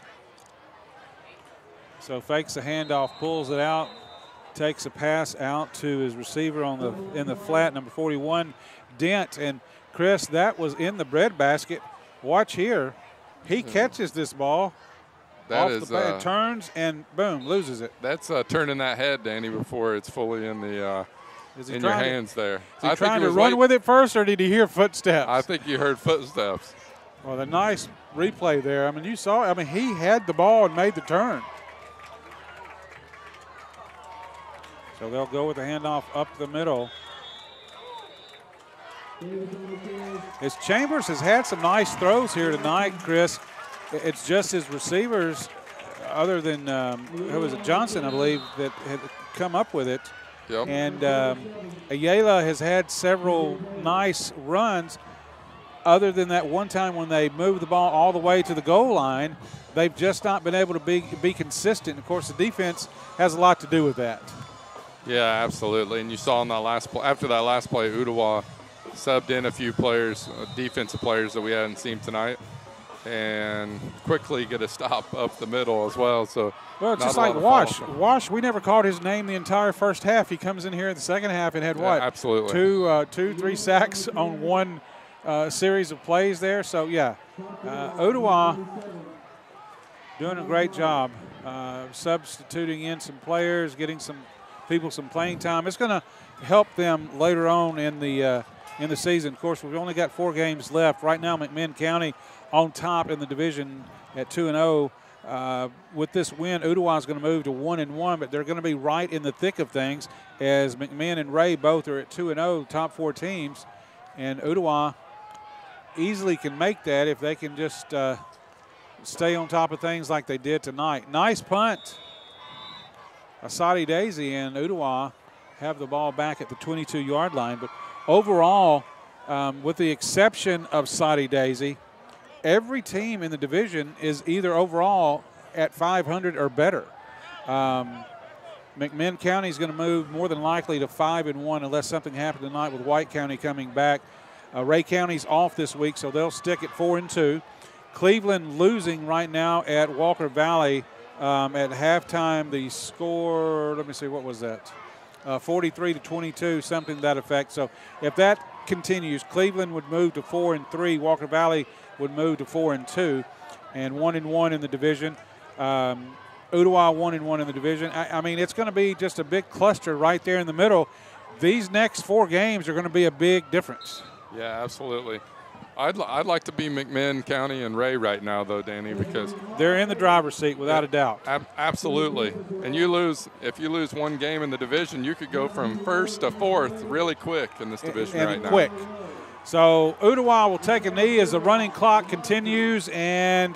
So fakes the handoff, pulls it out, takes a pass out to his receiver on the in the flat, number forty-one, Dent. And Chris, that was in the breadbasket. Watch here. He catches this ball that off is, the pad, uh, turns, and boom, loses it. That's uh, turning that head, Danny, before it's fully in the uh, Is he in your trying to- hands there. Is he I think trying he to was run wait- with it first, or did he hear footsteps? I think you heard footsteps. Well, the nice replay there. I mean, you saw, I mean, he had the ball and made the turn. So they'll go with the handoff up the middle. As Chambers has had some nice throws here tonight, Chris. It's just his receivers, other than, um, who was it, Johnson, I believe, that had come up with it. Yep. And um, Ayala has had several nice runs. Other than that one time when they moved the ball all the way to the goal line, they've just not been able to be, be consistent. Of course, the defense has a lot to do with that. Yeah, absolutely. And you saw in that last play, after that last play, Ooltewah subbed in a few players, uh, defensive players that we hadn't seen tonight, and quickly get a stop up the middle as well. So Well, not just a lot like of Wash. follow. Wash, we never called his name the entire first half. He comes in here in the second half and had Yeah, what? absolutely. Two, uh, two, three sacks on one uh, series of plays there. So, yeah, uh, Ooltewah doing a great job uh, substituting in some players, getting some people some playing time. It's going to help them later on in the uh, in the season. Of course, we've only got four games left. Right now, McMinn County on top in the division at two and oh. Uh, with this win, Ooltewah is going to move to one and one, but they're going to be right in the thick of things as McMinn and Ray both are at two and oh, top four teams. And Ooltewah easily can make that if they can just uh, stay on top of things like they did tonight. Nice punt. Soddy Daisy and Ooltewah have the ball back at the twenty-two yard line. But overall, um, with the exception of Soddy Daisy, every team in the division is either overall at five hundred or better. Um, McMinn County is going to move more than likely to five and one unless something happened tonight with White County coming back. Uh, Ray County's off this week, so they'll stick at four and two. Cleveland losing right now at Walker Valley. Um, at halftime, the score, let me see, what was that? Uh, forty-three to twenty-two, something to that effect. So if that continues, Cleveland would move to four and three. Walker Valley would move to four and two, and one and one in the division. Um, Ooltewah one and one in the division. I, I mean, it's going to be just a big cluster right there in the middle. These next four games are going to be a big difference. Yeah, absolutely. I'd, I'd like to be McMinn County and Ray right now, though, Danny, because they're in the driver's seat without a doubt. Ab- absolutely. And you lose, if you lose one game in the division, you could go from first to fourth really quick in this division and right now. quick. So Ooltewah will take a knee as the running clock continues, and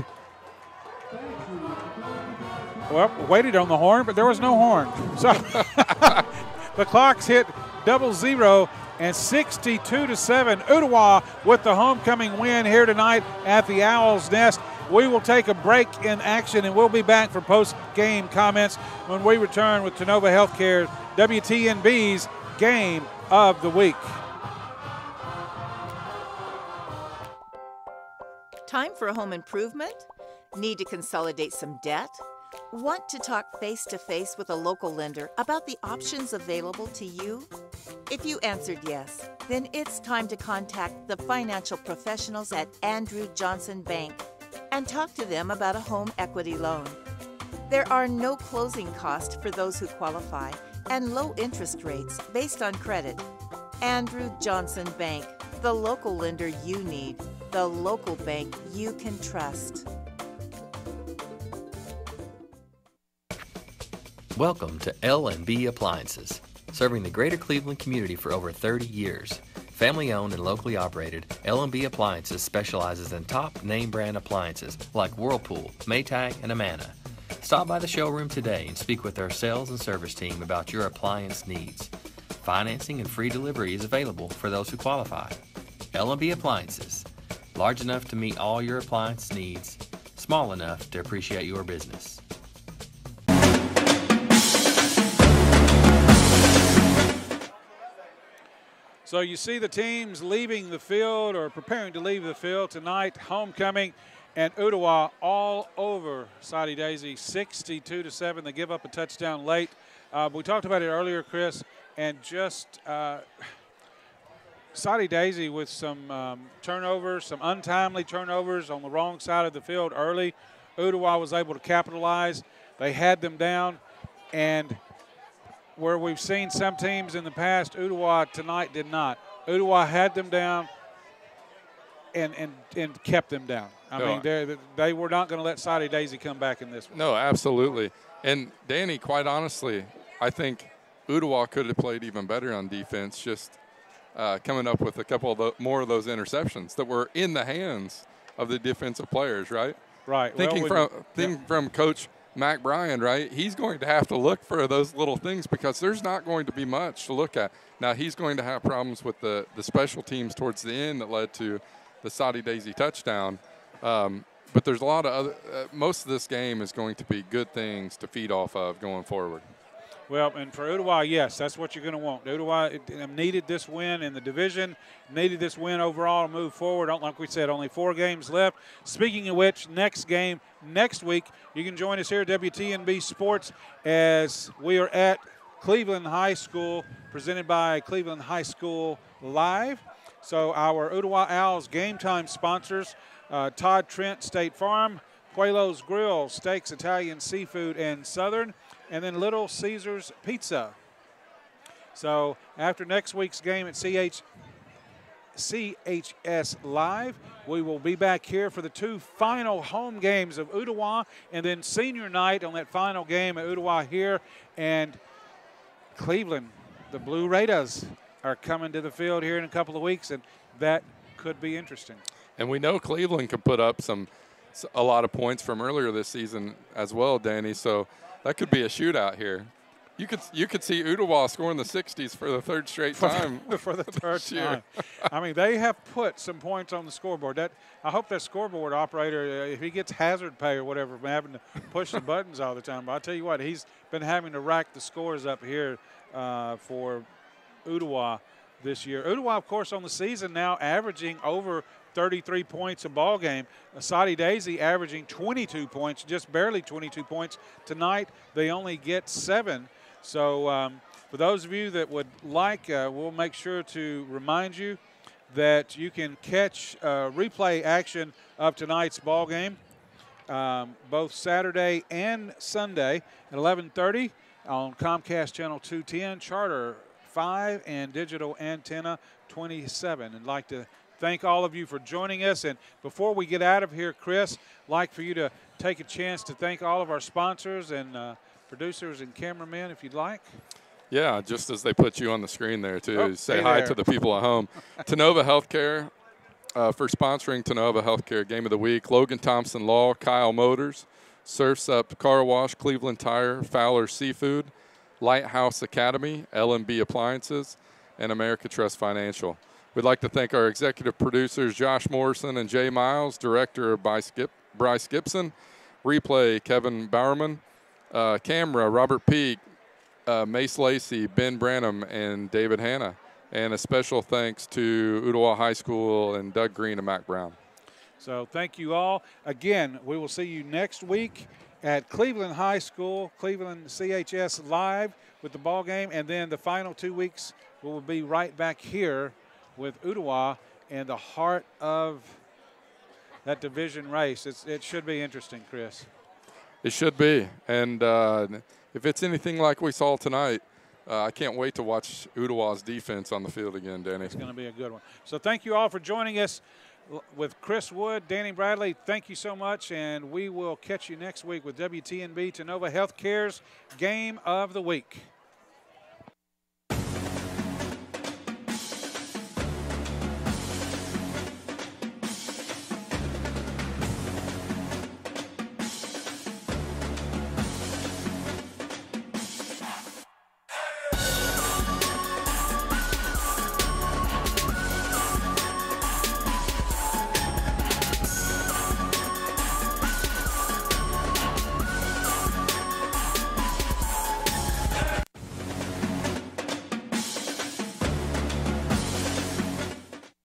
well, waited on the horn, but there was no horn. So the clock's hit double zero, and sixty-two to seven, Ooltewah with the homecoming win here tonight at the Owl's Nest. We will take a break in action, and we'll be back for post-game comments when we return with Tennova Healthcare, W T N B's Game of the Week. Time for a home improvement? Need to consolidate some debt? Want to talk face-to-face with a local lender about the options available to you? If you answered yes, then it's time to contact the financial professionals at Andrew Johnson Bank and talk to them about a home equity loan. There are no closing costs for those who qualify and low interest rates based on credit. Andrew Johnson Bank, the local lender you need, the local bank you can trust. Welcome to L and B Appliances, serving the greater Cleveland community for over thirty years. Family-owned and locally operated, L and B Appliances specializes in top name brand appliances like Whirlpool, Maytag, and Amana. Stop by the showroom today and speak with our sales and service team about your appliance needs. Financing and free delivery is available for those who qualify. L and B Appliances, large enough to meet all your appliance needs, small enough to appreciate your business. So you see the teams leaving the field or preparing to leave the field tonight. Homecoming and Ooltewah all over Soddy Daisy, sixty-two to seven. They give up a touchdown late. Uh, we talked about it earlier, Chris, and just uh, Soddy Daisy with some um, turnovers, some untimely turnovers on the wrong side of the field early. Ooltewah was able to capitalize. They had them down, and where we've seen some teams in the past, Ooltewah tonight did not. Ooltewah had them down and and, and kept them down. I No, mean, they they were not going to let Soddy Daisy come back in this one. No, absolutely. And, Danny, quite honestly, I think Ooltewah could have played even better on defense, just uh, coming up with a couple of the, more of those interceptions that were in the hands of the defensive players, right? Right. Thinking well, from thinking yeah. from Coach Mac Bryan, right, he's going to have to look for those little things because there's not going to be much to look at. Now, he's going to have problems with the, the special teams towards the end that led to the Soddy Daisy touchdown. Um, but there's a lot of other uh, – most of this game is going to be good things to feed off of going forward. Well, and for Ooltewah, yes, that's what you're going to want. Ooltewah needed this win in the division, needed this win overall to move forward. Like we said, only four games left. Speaking of which, next game next week, you can join us here at W T N B Sports as we are at Cleveland High School, presented by Cleveland High School Live. So our Ooltewah Owls game time sponsors, uh, Todd Trent State Farm, Puelo's Grill, Steaks, Italian, Seafood, and Southern, and then Little Caesars Pizza. So after next week's game at C H, C H S Live, we will be back here for the two final home games of Ooltewah, and then senior night on that final game at Ooltewah here. And Cleveland, the Blue Raiders, are coming to the field here in a couple of weeks, and that could be interesting. And we know Cleveland can put up some a lot of points from earlier this season as well, Danny. So that could be a shootout here. You could you could see Ooltewah score in the sixties for the third straight time. For the, for the third time. I mean, they have put some points on the scoreboard. That I hope that scoreboard operator, uh, if he gets hazard pay or whatever, from having to push the buttons all the time. But I'll tell you what, he's been having to rack the scores up here uh, for Ooltewah this year. Ooltewah, of course, on the season now averaging over thirty-three points a ball game. Soddy Daisy averaging twenty-two points, just barely twenty-two points. Tonight, they only get seven. So um, for those of you that would like, uh, we'll make sure to remind you that you can catch uh, replay action of tonight's ball game, um, both Saturday and Sunday at eleven thirty on Comcast Channel two ten, Charter five, and Digital Antenna twenty-seven. And I'd like to thank all of you for joining us. And before we get out of here, Chris, I'd like for you to take a chance to thank all of our sponsors and uh, producers and cameramen, if you'd like. Yeah, just as they put you on the screen there, too. Oh, Say hey hi there. to the people at home. Tenova Healthcare uh, for sponsoring Tenova Healthcare Game of the Week. Logan Thompson Law, Kyle Motors, Surf's Up Car Wash, Cleveland Tire, Fowler Seafood, Lighthouse Academy, L and B Appliances, and America Trust Financial. We'd like to thank our executive producers, Josh Morrison and Jay Miles, director Bryce, Gip, Bryce Gibson, replay Kevin Bowerman, uh, camera Robert Peak, uh, Mace Lacey, Ben Branham, and David Hanna. And a special thanks to Ooltewah High School and Doug Green and Mac Brown. So thank you all. Again, we will see you next week at Cleveland High School, Cleveland C H S Live with the ball game. And then the final two weeks we will be right back here with Ooltewah in the heart of that division race. It's, it should be interesting, Chris. It should be. And uh, if it's anything like we saw tonight, uh, I can't wait to watch Ooltewah's defense on the field again, Danny. It's going to be a good one. So thank you all for joining us with Chris Wood, Danny Bradley. Thank you so much, and we will catch you next week with W T N B Tenova Healthcare's Game of the Week.